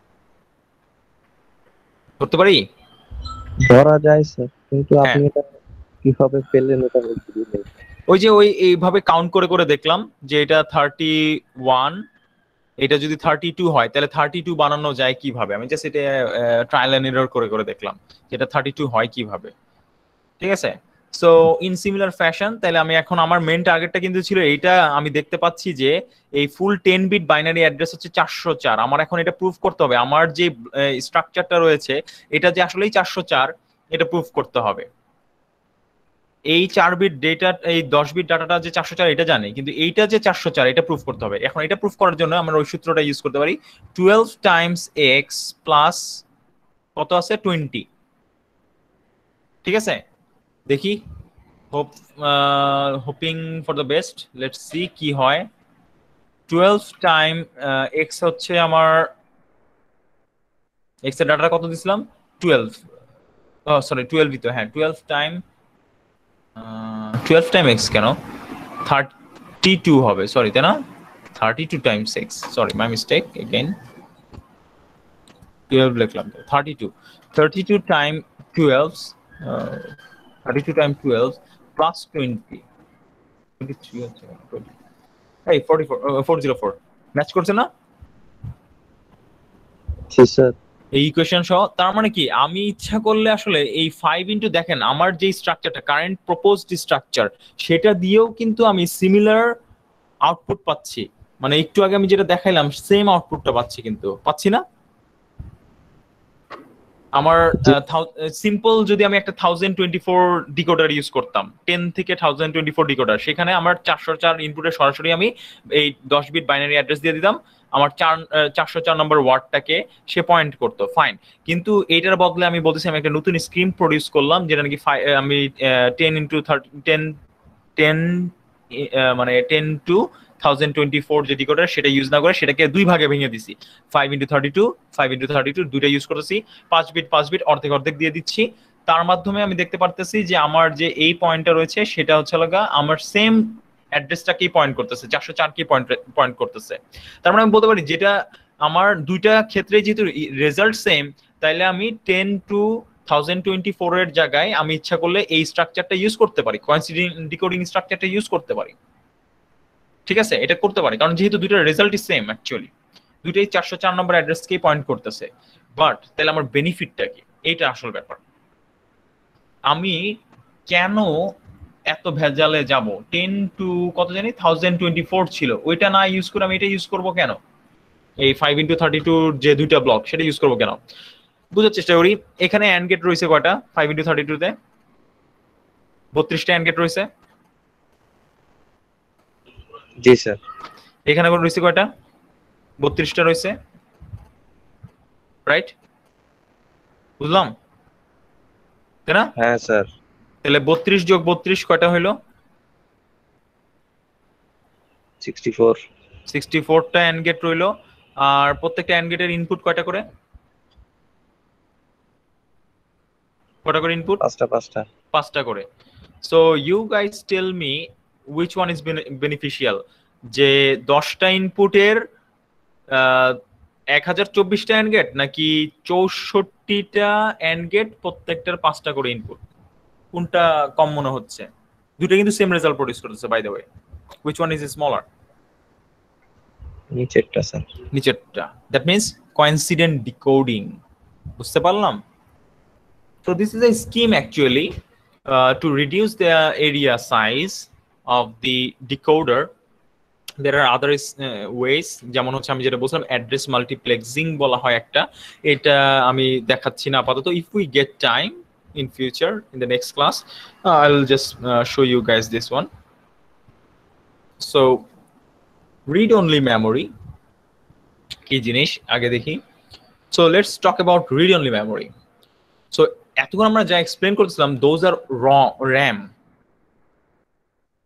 ধরতে পারি। ধরা যায় স্যার, কিন্তু হ্যাঁ। আপনি এটা কিভাবে পেলেন এটা বলতে দিলেন। ওই যে ওই এইভাবে কাউন্ট করে করে দেখলাম যে এটা থার্টি ওয়ান, এটা যদি থার্টি টু হয় তাহলে থার্টি টু বানানো যায় কিভাবে, আমি জাস্ট এটা ট্রায়াল এন্ড এরর করে করে দেখলাম যেটা থার্টি টু হয় কিভাবে। ঠিক আছে, সো ইন সিমিলার ফ্যাশন তাহলে আমি এখন আমার মেন টার্গেটটা কিন্তু ছিল এইটা, আমি দেখতে পাচ্ছি যে এই full ten bit binary address হচ্ছে চারশো চার। আমার এখন এটা প্রুফ করতে হবে আমার যে স্ট্রাকচারটা রয়েছে এটা যে আসলেই চারশো চার, এটা প্রুফ করতে হবে। এই চার বিট ডেটা, এই দশ বিট ডাটাটা যে চারশো চার এটা জানি, কিন্তু এইটা যে চারশো চার এটা প্রুফ করতে হবে। এখন এটা প্রুফ করার জন্য আমরা ওই সূত্রটা ইউজ করতে পারি, টুয়েলভ টাইমস এক্স প্লাস কত আছে টোয়েন্টি। ঠিক আছে, দেখি, hope hoping for the best, let's see কি হয়। টুয়েলভ টাইম এক্স হচ্ছে আমার, এক্স এর ডাটা কত দিছিলাম, টুয়েলভ, সরি টুয়েলভই তো, হ্যাঁ twelve time, twelve time X কেন, থার্টি টু হবে, সরি তাই না, thirty two times X, sorry my mistake again, twelve লিখলাম, thirty two, thirty two time twelve, thirty two time twelve plus twenty, twenty three হচ্ছে, এই forty four, four zero four match করছে না জি sir. এই equation সহ? তার মানে কি আমি ইচ্ছা করলে আসলে এই ফাইভ ইন্টু, দেখেন আমার যে স্ট্রাকচারটা কারেন্ট প্রপোজড স্ট্রাকচার সেটা দিয়েও কিন্তু আমি সিমিলার আউটপুট পাচ্ছি, মানে একটু আগে আমি যেটা দেখাইলাম সেম আউটপুটটা পাচ্ছি, কিন্তু পাচ্ছি না? আমার সিম্পল যদি আমি একটা thousand twenty four decoder use করতাম, টেন থেকে থাউজেন্ড টোয়েন্টি ফোর ডিকোডার, সেখানে আমার চারশো চার ইনপুটে সরাসরি আমি এই দশ বিট বাইনারি অ্যাড্রেস দিয়ে দিতাম, আমার চার চারশো চার নম্বর ওয়ার্ডটাকে সে পয়েন্ট করতো, ফাইন। কিন্তু এইটার বদলে আমি বলতেছি আমি একটা নতুন স্ক্রিম প্রডিউস করলাম যেটা নাকি আমি ten into thirty ten ten মানে ten two thousand twenty four যে ডিকোডার সেটা ইউজ না করে সেটাকে দুই ভাগে ভেঙে দিছি, five into thirty two, five into thirty two দুইটা ইউজ করতেছি, পাঁচ বিট পাঁচ বিট অর্ধেক অর্ধেক দিয়ে দিচ্ছি। তার মাধ্যমে আমি দেখতে পারতেছি যে আমার যে এই পয়েন্টটা রয়েছে সেটা হচ্ছে লাগা আমার সেম অ্যাড্রেসটাকেই পয়েন্ট করতেছে, চারশো চার কি পয়েন্ট পয়েন্ট করতেছে। তার মানে আমি বলতে পারি যেটা আমার দুইটা ক্ষেত্রে যেহেতু রেজাল্ট সেম, তাইলে আমি ten two thousand twenty four এর জায়গায় আমি ইচ্ছা করলে এই স্ট্রাকচারটা ইউজ করতে পারি, কোইন্সিডেন্ট ডিকোডিং স্ট্রাকচারটা ইউজ করতে পারি। ঠিক আছে, এটা করতে পারি কারণ যেহেতু দুইটার রেজাল্টই সেম, অ্যাকচুয়ালি দুইটাই চারশো চার নম্বর অ্যাড্রেসকেই পয়েন্ট করতেছে। বাট তাহলে আমার বেনিফিটটা কি, এইটা আসল ব্যাপার। আমি কেন এত ভেজালে যাব, টেন টু কত জানি থাউজেন্ড টোয়েন্টি ফোর ছিল, ওইটা না ইউজ করে আমি এটা ইউজ করবো কেন, এই ফাইভ ইন্টু থার্টি টু যে দুইটা ব্লক সেটা ইউজ করবো কেন? বুঝার চেষ্টা করি। এখানে অ্যান্ড গেট রয়েছে কয়টা ফাইভ ইন্টু থার্টি টু তে, বত্রিশটা অ্যান্ড গেট রয়েছে। জি স্যার। এখানে রয়েছে কয়টা, বত্রিশটা রয়েছে, রাইট? বুঝলাম, তাই না? হ্যাঁ স্যার। তাহলে বত্রিশ যোগ বত্রিশ কয়টা হইলো, সিক্সটি ফোর। সিক্সটি ফোরটা অ্যান্ড গেট রইলো। আর প্রত্যেকটা অ্যান্ড গেটের ইনপুট কয়টা করে, কয়টা করে ইনপুট? পাঁচটা পাঁচটা পাঁচটা করে। So you guys tell me which one is beneficial, যে দশটা ইনপুটের এক হাজার চব্বিশটা অ্যান্ড গেট নাকি চৌষট্টিটা অ্যান্ড গেট প্রত্যেকটার পাঁচটা করে ইনপুট, কোনটা কম মনে হচ্ছে? দুটো কিন্তু সেম রেজাল্ট প্রডিউস করতেছে by the way, which one is smaller? নিচেরটা স্যার। নিচেরটা, দ্যাট মিন্স কোইন্সিডেন্ট ডিকোডিং, বুঝতে পারলাম? So this is a scheme actually uh, to reduce the area size of the decoder. There are other uh, ways, যেমন হচ্ছে আমি যেটা বলছিলাম address multiplexing বলা হয় একটা, এটা আমি দেখাচ্ছি না আপাতত। if we get time in future in the next class uh, I'll just uh, show you guys this one. So read only memory কি জিনিস আগে দেখি। So let's talk about read only memory. So এতক্ষণ আমরা যা explain করতেছিলাম those are RAM,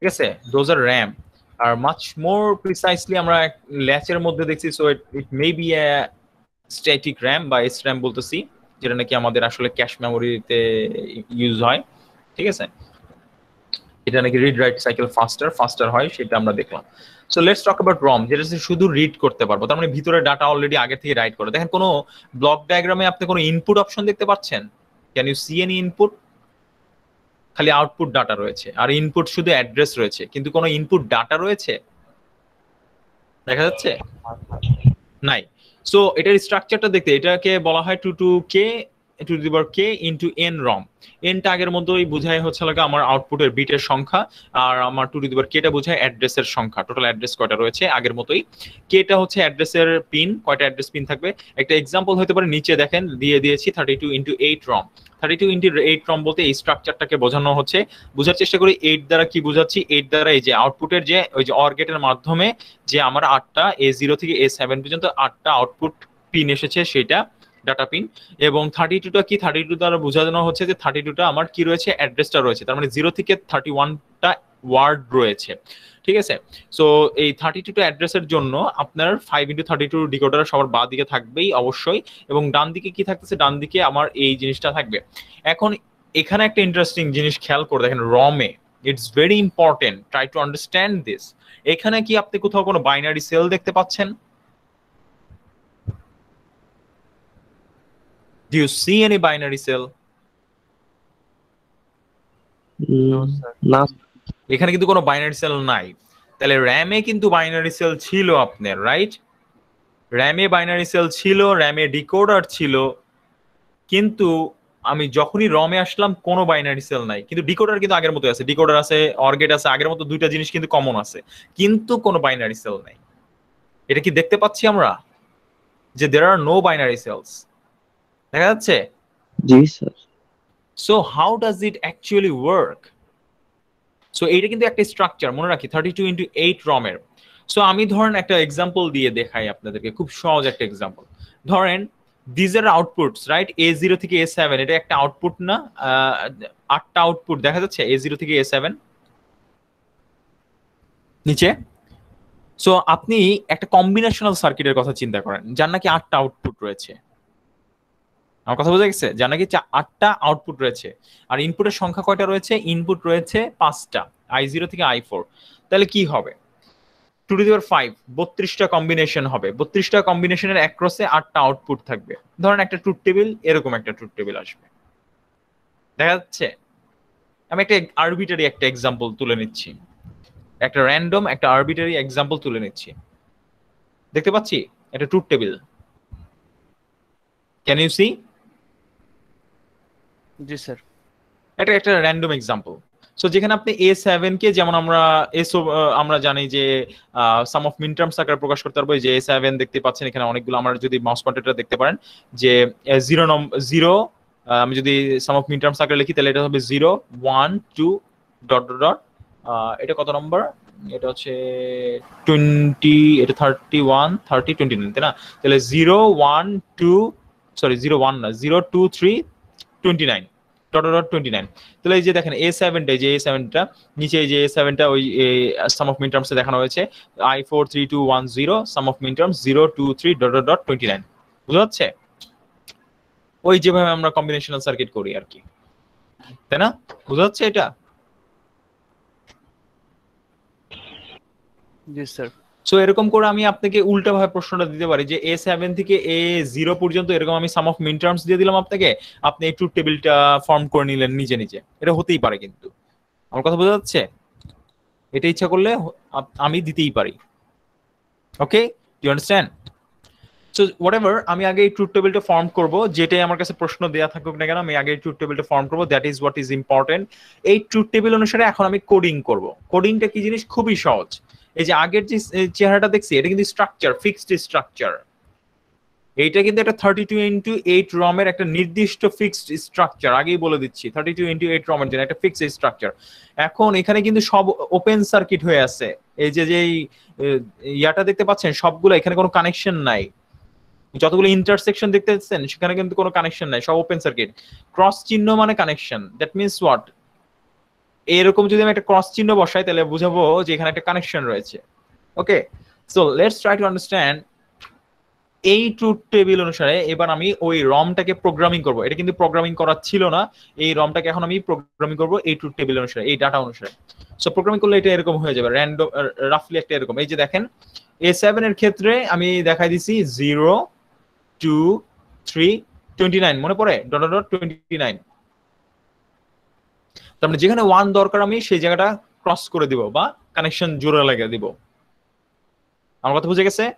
ঠিক আছে, দোজ আর র্যাম। আর মাচ মোর প্রিসাইসলি আমরা ল্যাচের মধ্যে দেখছি, so it it may be a static RAM বা এস র্যাম বলতেছি, যেটা নাকি আমাদের আসলে ক্যাশ মেমোরিতে ইউজ হয়। ঠিক আছে, এটা নাকি read write cycle faster faster হয়, সেটা আমরা দেখলাম। So let's talk about ROM, যেটা শুধু রিড করতে পারবো, তার মানে ভিতরে ডাটা অলরেডি আগে থেকে রাইট করে। দেখেন কোনো ব্লক ডায়াগ্রামে আপনি কোনো ইনপুট অপশন দেখতে পাচ্ছেন? Can you see any input? খালি আউটপুট ডাটা রয়েছে, আর ইনপুট শুধু অ্যাড্রেস রয়েছে, কিন্তু কোনো ইনপুট ডাটা রয়েছে দেখা যাচ্ছে নাই। সো এটার স্ট্রাকচারটা দেখতে এটাকে বলা হয় two to K to the power K into N ROM. এনটা আগের মতোই বোঝায় হচ্ছে লাগে আমার আউটপুটের বিটের সংখ্যা, আর আমার টু টু দি পাওয়ার কেটা বোঝায় অ্যাড্রেসের সংখ্যা, টোটাল অ্যাড্রেস কয়টা রয়েছে আগের মতোই। কেটা হচ্ছে অ্যাড্রেসের পিন, কয়টা অ্যাড্রেস পিন থাকবে। একটা এক্সাম্পল হতে পারে, নিচে দেখেন দিয়ে দিয়েছি thirty two into eight ROM. Thirty two into eight ROM বলতে এই স্ট্রাকচারটাকে বোঝানো হচ্ছে। বোঝার চেষ্টা করি এইট দ্বারা কি বোঝাচ্ছি। এইট দ্বারা এই যে আউটপুটের যে ওই যে অর গেটের মাধ্যমে যে আমার আটটা এ জিরো থেকে এ সেভেন পর্যন্ত আটটা আউটপুট পিন এসেছে, সেটা ডাটা পিন। এবং থার্টি টুটা কি, থার্টি টু দ্বারা বোঝানো হচ্ছে যে থার্টি টুটা আমার কি রয়েছে, অ্যাড্রেসটা রয়েছে, তার মানে জিরো থেকে থার্টি ওয়ানটা ওয়ার্ড রয়েছে। ঠিক আছে, সো এই থার্টি টুটা অ্যাড্রেসের জন্য আপনার five into thirty two decoder সবার বাঁ দিকে থাকবেই অবশ্যই, এবং ডান দিকে কি থাকতেছে, ডান দিকে আমার এই জিনিসটা থাকবে। এখন এখানে একটা ইন্টারেস্টিং জিনিস খেয়াল করে দেখেন, রমে it's very important, try to understand this. এখানে কি আপনি কোথাও কোনো বাইনারি সেল দেখতে পাচ্ছেন? Do you see any binary cell? না, এখানে কিন্তু কোনো বাইনারি সেল নাই। তাহলে র্যামে কিন্তু বাইনারি সেল ছিল আপনার, রাইট? র্যামে বাইনারি সেল ছিল, র্যামে ডিকোডার ছিল, কিন্তু আমি যখনই রমে আসলাম কোনো বাইনারি সেল নাই, কিন্তু ডিকোডার কিন্তু আগের মতো আছে, ডিকোডার আছে, অর গেট আছে, আগের মতো দুইটা জিনিস কিন্তু কমন আছে, কিন্তু কোনো বাইনারি সেল নাই। এটা কি দেখতে পাচ্ছি আমরা যে there are no binary cells? দেখা যাচ্ছে? জি sir. So how does it actually work? So এইটা কিন্তু একটা স্ট্রাকচার, মনে রাখি থার্টি টু ইন্টু এইট রমের। সো আমি ধরেন একটা এক্সাম্পল দিয়ে দেখাই আপনাদেরকে, খুব সহজ একটা এক্সাম্পল। ধরেন these are outputs, right? A zero থেকে এ সেভেন, এটা একটা আউটপুট না? আটটা আউটপুট দেখা যাচ্ছে এ জিরো থেকে এ সেভেন নিচে। সো আপনি একটা কম্বিনেশনাল সার্কিটের কথা চিন্তা করেন, যার নাকি আটটা আউটপুট রয়েছে। আমার কথা বোঝা গেছে? যার নাকি আটটা আউটপুট রয়েছে, আর ইনপুটের সংখ্যা কয়টা রয়েছে? ইনপুট রয়েছে পাঁচটা, আই জিরো থেকে আই ফোর। তাহলে কি হবে? Two to the power five, বত্রিশটা কম্বিনেশন হবে। বত্রিশটা কম্বিনেশনের অ্যাক্রসে আটটা আউটপুট থাকবে। ধরেন একটা ট্রুথ টেবিল, এরকম একটা ট্রুথ টেবিল আসবে, দেখা যাচ্ছে? আমি একটা আরবিটারি একটা এক্সাম্পল তুলে নিচ্ছি, একটা র্যান্ডম একটা আরবিটারি এক্সাম্পল তুলে নিচ্ছি। দেখতে পাচ্ছি একটা truth table, can you see? জি স্যার। এটা একটা র্যান্ডম এক্সাম্পল। সো যেখানে আপনি এ সেভেন কে যেমন আমরা এসো আমরা জানি যে সাম অফ মিন টার্মস আকারে প্রকাশ করতে পারবো, যে এ সেভেন দেখতে পাচ্ছেন এখানে অনেকগুলো। আমরা যদি মাউস পয়েন্টারটা দেখতে পারেন যে জিরো নম্বর জিরো, আমি যদি সাম অফ মিন টার্মস আকারে লিখি তাহলে এটা হবে zero one two dot dot dot. এটা কত নম্বর? এটা হচ্ছে টোয়েন্টি, এটা thirty one thirty twenty nine, তাই না? তাহলে zero one two sorry zero one না, zero two three twenty nine dot dot twenty nine. তাহলে এই যে দেখেন এ সেভেনটা, যে এ সেভেনটা নিচে, এই যে এ সেভেনটা ওই সাম অফ মিন টার্মসে দেখানো হয়েছে I four three two one zero, sum of minterms zero two three dot dot dot twenty nine. বুঝা যাচ্ছে? ওই যেভাবে আমরা কম্বিনেশনাল সার্কিট করি আর কি, তাই না? বুঝা যাচ্ছে এটা? জি স্যার। সো এরকম করে আমি আপনাকে উল্টাভাবে প্রশ্নটা দিতে পারি যে এ সেভেন থেকে এ জিরো পর্যন্ত এরকম আমি সাম অফ মিন টার্মস দিয়ে দিলাম আপনাকে, আপনি এই ট্রুথ টেবিলটা ফর্ম করে নিলেন নিজে নিজে। এটা হতেই পারে, কিন্তু আমার কথা বোঝা যাচ্ছে? এটা ইচ্ছা করলে আমি দিতেই পারি। Okay, you understand? So whatever, আমি আগে এই ট্রুথ টেবিলটা ফর্ম করব, যেটাই আমার কাছে প্রশ্ন দেয়া থাকুক না কেন, আমি আগে এই ট্রুথ টেবিলটা ফর্ম করব। That is what is important. এই ট্রুথ টেবিল অনুসারে এখন আমি কোডিং করব। কোডিংটা কি জিনিস? খুবই সহজ। এই যে আগের যে চেহারাটা দেখছি, এটা কিন্তু স্ট্রাকচার, ফিক্সড স্ট্রাকচার। এইটা কিন্তু একটা থার্টি টু ইন্টু এইট রমের একটা নির্দিষ্ট ফিক্সড স্ট্রাকচার, আগেই বলে দিচ্ছি, থার্টি টু ইন্টু এইট রমের জন্য একটা ফিক্সড স্ট্রাকচার। এখন এখানে কিন্তু সব ওপেন সার্কিট হয়ে আছে। এই যে যে ইয়াটা দেখতে পাচ্ছেন সবগুলো, এখানে কোনো কানেকশন নাই। যতগুলো ইন্টারসেকশন দেখতে পাচ্ছেন সেখানে কিন্তু কোনো কানেকশন নাই, সব ওপেন সার্কিট। ক্রস চিহ্ন মানে কানেকশন। That means what? এরকম যদি আমি একটা ক্রস চিহ্ন বসাই তাহলে বুঝাবো যে এখানে একটা কানেকশন রয়েছে। Okay, so let's try to understand. এই ট্রুথ টেবিল অনুসারে এবার আমি ওই রমটাকে প্রোগ্রামিং করব। এটা কিন্তু প্রোগ্রামিং করা ছিল না, এই রমটাকে এখন আমি প্রোগ্রামিং করব এই ট্রুথ টেবিল অনুসারে, এই ডাটা অনুসারে। সো প্রোগ্রামিং করলে এটা এরকম হয়ে যাবে, র্যান্ডম রাফলি একটা এরকম। এই যে দেখেন এ সেভেন এর ক্ষেত্রে আমি দেখাই দিছি zero two three twenty nine, মনে পড়ে ডট ডট টোয়েন্টি নাইন। তার মানে যেখানে ওয়ান দরকার আমি সেই জায়গাটা ক্রস করে দিব বা কানেকশন জোড়া লাগিয়ে দিব। আমার কথা বুঝে গেছে?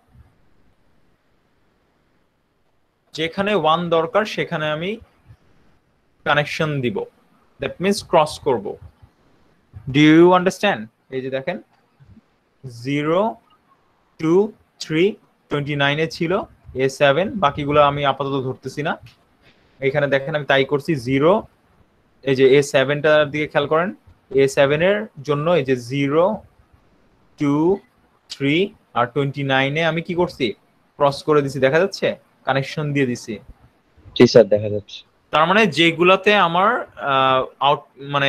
যেখানে ওয়ান দরকার সেখানে আমি কানেকশন দিব, দ্যাট মিন্স ক্রস করব। Do you understand? এই যে দেখেন জিরো টু থ্রি টোয়েন্টি নাইনে ছিল এ সেভেন, বাকিগুলো আমি আপাতত ধরতেছি না। এখানে দেখেন আমি তাই করছি জিরো, এই যে এ সেভেনটার দিকে খেয়াল করেন, এ সেভেন এর জন্য এই যে জিরো টু থ্রি আর টোয়েন্টি নাইনে আমি কি করছি, ক্রস করে দিছি, দেখা যাচ্ছে কানেকশন দিয়ে দিছি। জি স্যার দেখা যাচ্ছে। তার মানে যেগুলাতে আমার আউট মানে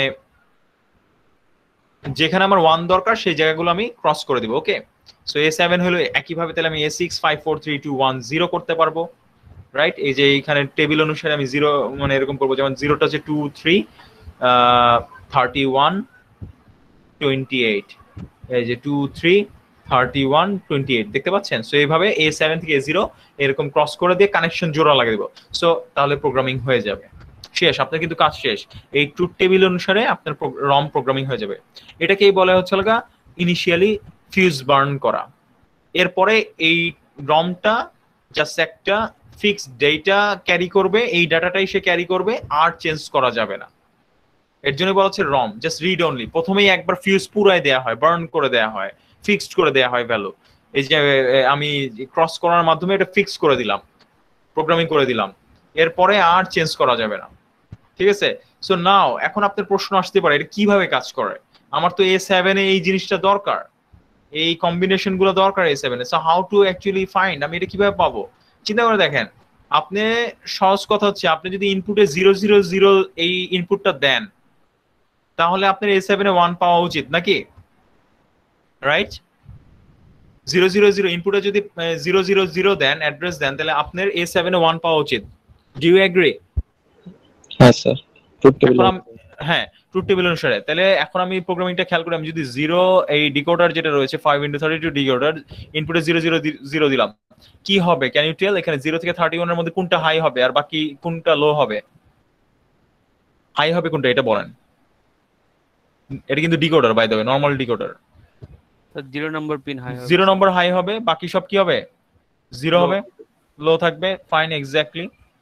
যেখানে আমার ওয়ান দরকার সেই জায়গাগুলো আমি ক্রস করে দিব। ওকে, সো এ সেভেন হলো একইভাবে তাহলে আমি A six five four three two one zero করতে পারবো, রাইট? এই যে এইখানে টেবিল অনুসারে আমি জিরো মানে এরকম করবো, যেমন জিরোটা হচ্ছে two three thirty one twenty eight, এই যে two three thirty one twenty eight, দেখতে পাচ্ছেন? সো এইভাবে এ সেভেন থেকে এ জিরো এরকম ক্রস করে দিয়ে কানেকশন জোড়া লাগিয়ে দেবো। সো তাহলে প্রোগ্রামিং হয়ে যাবে, শেষ, আপনার কিন্তু কাজ শেষ। এই ট্রুথ টেবিল অনুসারে আপনার রম প্রোগ্রামিং হয়ে যাবে। এটাকেই বলা হচ্ছে লাগা ইনিশিয়ালি ফিউজ বার্ন করা। এরপরে এই রমটা জাস্ট একটা ফিক্সড ডেটা ক্যারি করবে, এই ডাটাটাই সে ক্যারি করবে, আর চেঞ্জ করা যাবে না। এর জন্য বলা হচ্ছে রম জাস্ট রিড অনলি। প্রথমেই একবার ফিউজ পুরাই দেয়া হয়, বার্ন করে দেয়া হয়, ফিক্সড করে দেয়া হয় ভ্যালু। এই যে আমি ক্রস করার মাধ্যমে এটা ফিক্স করে দিলাম, প্রোগ্রামিং করে দিলাম, এরপরে আর চেঞ্জ করা যাবে না। ঠিক আছে? সো নাও এখন আপনার প্রশ্ন আসতে পারে এটা কিভাবে কাজ করে। আমার তো এ সেভেন এ এই জিনিসটা দরকার, এই কম্বিনেশন গুলো দরকার এ সেভেন এ। So how to actually find, আমি এটা কিভাবে পাবো? চিন্তা করে দেখেন, আপনি সহজ কথা হচ্ছে আপনি যদি ইনপুটে জিরো জিরো জিরো এই ইনপুটটা দেন তাহলে আপনার এ সেভেন এ ওয়ান পাওয়া উচিত নাকি, রাইট? জিরো জিরো জিরো ইনপুটে যদি জিরো জিরো জিরো দেন, অ্যাড্রেস দেন, তাহলে আপনার এ সেভেন এ ওয়ান পাওয়া উচিত। Do you agree? হ্যাঁ স্যার, ট্রুথ টেবিল। হ্যাঁ, ট্রুথ টেবিল অনুসারে। তাহলে এখন আমি প্রোগ্রামিংটা খেয়াল করি, আমি যদি জিরো এই ডিকোডার যেটা রয়েছে five into thirty two decoder, ইনপুটে জিরো জিরো জিরো দিলাম, কি হবে ক্যান ইউ টেল? এখানে জিরো থেকে থার্টি ওয়ান এর মধ্যে কোনটা হাই হবে আর বাকি কোনটা লো হবে? হাই হবে কোনটা এটা বলেন? এটা কিন্তু decoder by the way, normal decoder. Zero number pin high হবে, জিরো নম্বর হাই হবে, বাকি সব কি হবে? জিরো হবে, লো থাকবে। ফাইন, এক্স্যাক্টলি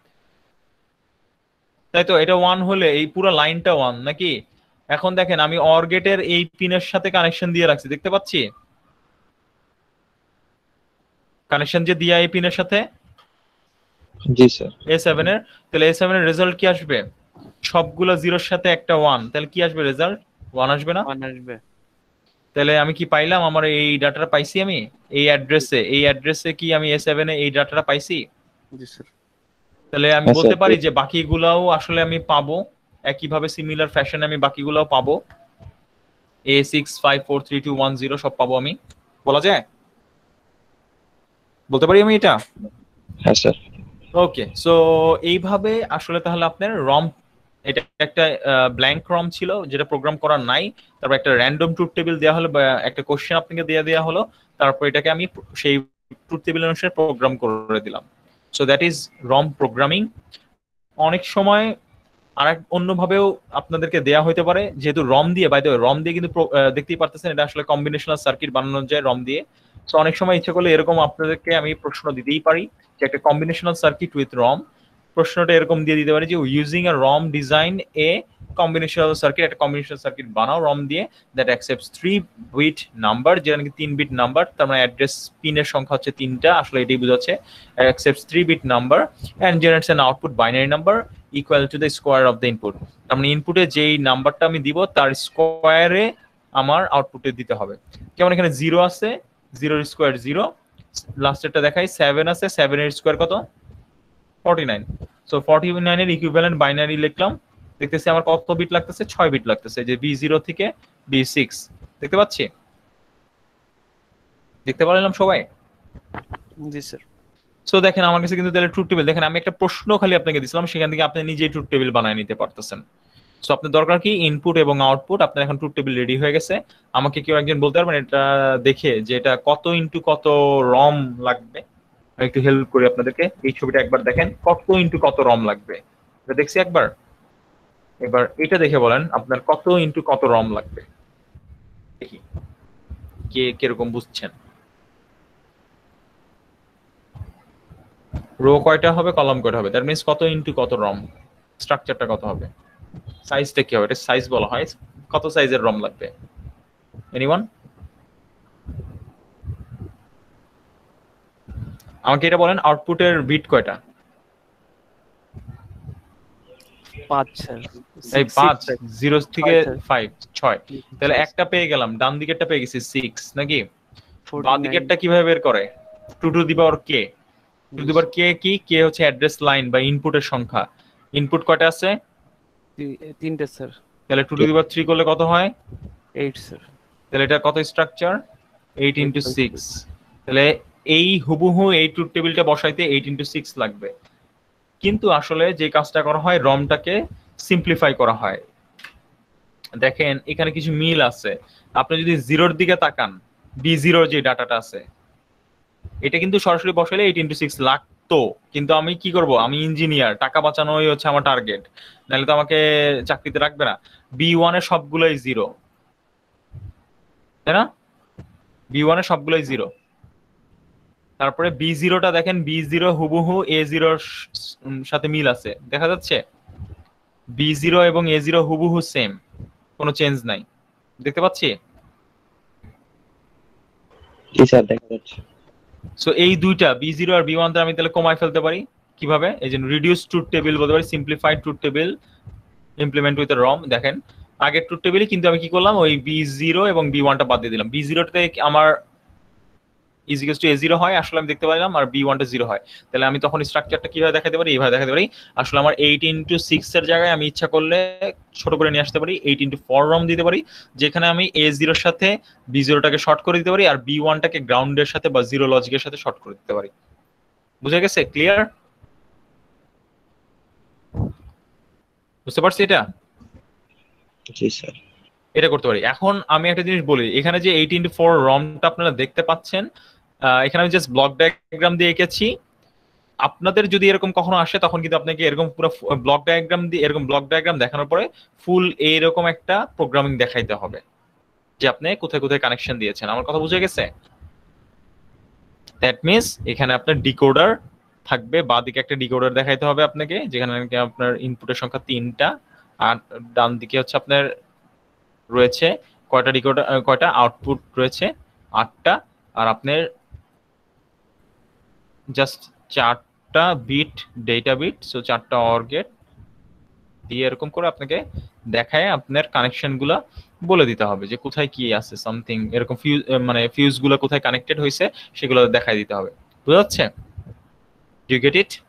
তাই তো। এটা ওয়ান হলে এই পুরো লাইনটা ওয়ান নাকি? এখন দেখেন আমি অর গেটের এই পিনের সাথে কানেকশন দিয়ে রাখছি, দেখতে পাচ্ছি কানেকশন যে দিয়া এই পিনের সাথে। জি স্যার। এ সেভেন এর, তাহলে এ সেভেন এর রেজাল্ট কি আসবে? সবগুলো জিরোর সাথে একটা ওয়ান, তাহলে কি আসবে রেজাল্ট? ওয়ান আসবে না? ওয়ান আসবে। তাহলে আমি কি পাইলাম? আমার এই ডাটাটা পাইছি আমি এই অ্যাড্রেসে, এই অ্যাড্রেসে কি আমি এ সেভেন এ এই ডাটাটা পাইছি? জি স্যার। তাহলে আমি হ্যাঁ, বলতে স্যার। পারি যে বাকিগুলাও আসলে আমি পাবো, একইভাবে সিমিলার ফ্যাশনে আমি বাকিগুলাও পাবো, A six five four three two one zero সব পাবো আমি, বলা যায়? বলতে পারি আমি এটা? হ্যাঁ স্যার। ওকে, সো এইভাবে আসলে তাহলে আপনার রম, এটা একটা ব্ল্যাঙ্ক রম ছিল যেটা প্রোগ্রাম করার নাই, তারপর একটা র্যান্ডম ট্রুথ টেবিল দেওয়া হলো বা একটা কোশ্চেন আপনাকে দিয়ে দেওয়া হলো, তারপর এটাকে আমি সেই ট্রুথ টেবিল অনুসারে প্রোগ্রাম করে দিলাম। So that is ROM programming. অনেক সময় আর এক অন্যভাবেও আপনাদেরকে দেয়া হইতে পারে, যেহেতু রম দিয়ে, বাই দ্য ওয়ে রম দিয়ে কিন্তু দেখতেই পারতেছেন এটা আসলে কম্বিনেশনাল সার্কিট বানানো যায় রম দিয়ে। সো অনেক সময় ইচ্ছা করলে এরকম আপনাদেরকে আমি প্রশ্ন দিতেই পারি যে একটা কম্বিনেশনাল সার্কিট উইথ রম, প্রশ্নটা এরকম দিয়ে দিতে পারি যে using a ROM design a combinational circuit, একটা কম্বিনেশনাল সার্কিট বানাও রম দিয়ে that accepts three bit number, যেটা নাকি তিন বিট নাম্বার, তার মানে অ্যাড্রেস পিনের সংখ্যা হচ্ছে তিনটা, আসলে এটাই বোঝাচ্ছে, accepts three bit number and generates an output binary number equal to the square of the input. তার মানে ইনপুটে যেই নাম্বারটা আমি দিব তার স্কোয়ারে আমার আউটপুটে দিতে হবে। যেমন এখানে জিরো আছে, জিরোর স্কোয়ার জিরো, লাস্টেরটা দেখাই সেভেন আছে, সেভেন এর স্কোয়ার কত? Forty nine. So forty nine এর ইকুইভ্যালেন্ট বাইনারি লিখলাম দেখতেছি আমার কত বিট লাগতেছে, ছয় বিট লাগতেছে, যে বি জিরো থেকে বি সিক্স দেখতে পাচ্ছি, দেখতে পারলাম সবাই? জি স্যার। সো দেখেন আমার কাছে কিন্তু তাহলে ট্রুথ টেবিল, দেখেন আমি একটা প্রশ্ন খালি আপনাকে দিছিলাম, সেখান থেকে আপনি নিজেই ট্রুথ টেবিল বানায় নিতে পারতেছেন। সো আপনার দরকার কি, ইনপুট এবং আউটপুট, আপনার এখন ট্রুথ টেবিল রেডি হয়ে গেছে। আমাকে কেউ একজন বলতে পারবেন এটা দেখে যে এটা কত ইনটু কত রম লাগবে? আমি একটু হেল্প করি আপনাদেরকে, এই ছবিটা একবার দেখেন, কত ইনটু কত রম লাগবে, এটা দেখছি একবার। এবার এটা দেখে বলেন আপনার কত ইনটু কত রম লাগবে, দেখি কে কিরকম বুঝছেন। রো কয়টা হবে, কলাম কয়টা হবে, দ্যাট মিন্স কত ইনটু কত রম, স্ট্রাকচারটা কত হবে, সাইজটা কি হবে, এটা সাইজ বলা হয়, কত সাইজের রম লাগবে? এনিওয়ান? আমাকে এটা বলেন, আউটপুটের বিট কয়টা? পাঁচ স্যার। এই পাঁচ, জিরো থেকে ছয়, স্যার। ফাইভ, ছয়। তাহলে ছয়, একটা পেয়ে গেলাম, ডান দিকেরটা পেয়ে গেছি সিক্স নাকি? forty-nine, বাম দিকেরটা কিভাবে বের করে? Two to the power K. Two to the power K কি? কে হচ্ছে অ্যাড্রেস লাইন বা ইনপুটের সংখ্যা। ইনপুট কয়টা আছে? তি- তিনটে স্যার। তাহলে two to the power three করলে কত হয়? Eight sir. তাহলে এটা কত স্ট্রাকচার? Eight into six. তাহলে এই হুবহু এই ট্রুথ টেবিলটা বসাইতে এইট ইন্টু সিক্স লাগবে। কিন্তু আসলে যে কাজটা করা হয়, রমটাকে সিম্পলিফাই করা হয়। দেখেন এখানে কিছু মিল আছে। আপনি যদি জিরোর দিকে তাকান, বি জিরোর যে ডাটাটা আছে, এটা কিন্তু সরাসরি বসাইলে এইট ইন্টু সিক্স লাগতো, কিন্তু আমি কি করব, আমি ইঞ্জিনিয়ার, টাকা বাঁচানোই হচ্ছে আমার টার্গেট, নাহলে তো আমাকে চাকরিতে রাখবে না। বি ওয়ানের সবগুলোই জিরো, তাই না? বি ওয়ানের সবগুলোই জিরো। তারপরে বি জিরোটা দেখেন, বি জিরো হুবহু এ জিরোর সাথে মিল আছে, দেখা যাচ্ছে? বি জিরো এবং এ জিরো হুবহু সেম, কোনো চেঞ্জ নাই, দেখতে পাচ্ছি? জি স্যার দেখা যাচ্ছে। সো এই দুইটা বি জিরো আর বি ওয়ান আমি তাহলে কমায় ফেলতে পারি কিভাবে? এই যে রিডিউস ট্রুথ টেবিল বলতে পারি, simplified truth table implement with ROM. দেখেন আগের ট্রুথ টেবিলে কিন্তু আমি কি করলাম, ওই বি জিরো এবং বি ওয়ানটা বাদ দিয়ে দিলাম। বি জিরোতে আমার ইজিকালস টু এ জিরো হয়, আসলে আমি দেখতে পাইলাম, আর বি ওয়ানটা জিরো হয়। তাহলে আমি তখন স্ট্রাকচারটা কিভাবে দেখাতে পারি? এইভাবে দেখাতে পারি। আসলে আমার এইট ইন্টু সিক্স এর জায়গায় আমি ইচ্ছা করলে ছোট করে নিয়ে আসতে পারি, এইট ইন্টু ফোর রম দিতে পারি, যেখানে আমি এ জিরোর সাথে বি জিরোটাকে শর্ট করে দিতে পারি, আর বি ওয়ানটাকে গ্রাউন্ডের সাথে বা জিরো লজিকের সাথে শর্ট করে দিতে পারি। বুঝে গেছে? ক্লিয়ার? বুঝতে পারছি এটা? জি স্যার। এটা করতে পারি। এখন আমি একটা জিনিস বলি, এখানে যে এইট ইন্টু ফোর রমটা আপনারা দেখতে পাচ্ছেন, এখানে আমি জাস্ট ব্লক ডায়াগ্রাম দিয়ে এঁকেছি। আপনাদের যদি এরকম কখনো আসে, তখন কিন্তু আপনাকে এরকম পুরো ব্লক ডায়াগ্রাম দিয়ে, এরকম ব্লক ডায়াগ্রাম দেখানোর পরে ফুল এইরকম একটা প্রোগ্রামিং দেখাইতে হবে যে আপনি কোথায় কোথায় কানেকশন দিয়েছেন। আমার কথা বুঝে গেছে? দ্যাট মিনস এখানে আপনার ডিকোডার থাকবে, বাঁদিকে একটা ডিকোডার দেখাইতে হবে আপনাকে, যেখানে আপনার ইনপুটের সংখ্যা তিনটা, আর ডান দিকে হচ্ছে আপনার রয়েছে কয়টা ডিকোডার, কয়টা আউটপুট রয়েছে? আটটা। আর আপনার জাস্ট চারটা বিট ডেটা বিট, সো চারটা অর গেট দিয়ে এরকম করে আপনাকে দেখায় আপনার কানেকশন গুলা বলে দিতে হবে যে কোথায় কি আছে, সামথিং এরকম ফিউজ, মানে ফিউজ গুলো কোথায় কানেক্টেড হয়েছে সেগুলো দেখাই দিতে হবে। বুঝা যাচ্ছে? Do you get it?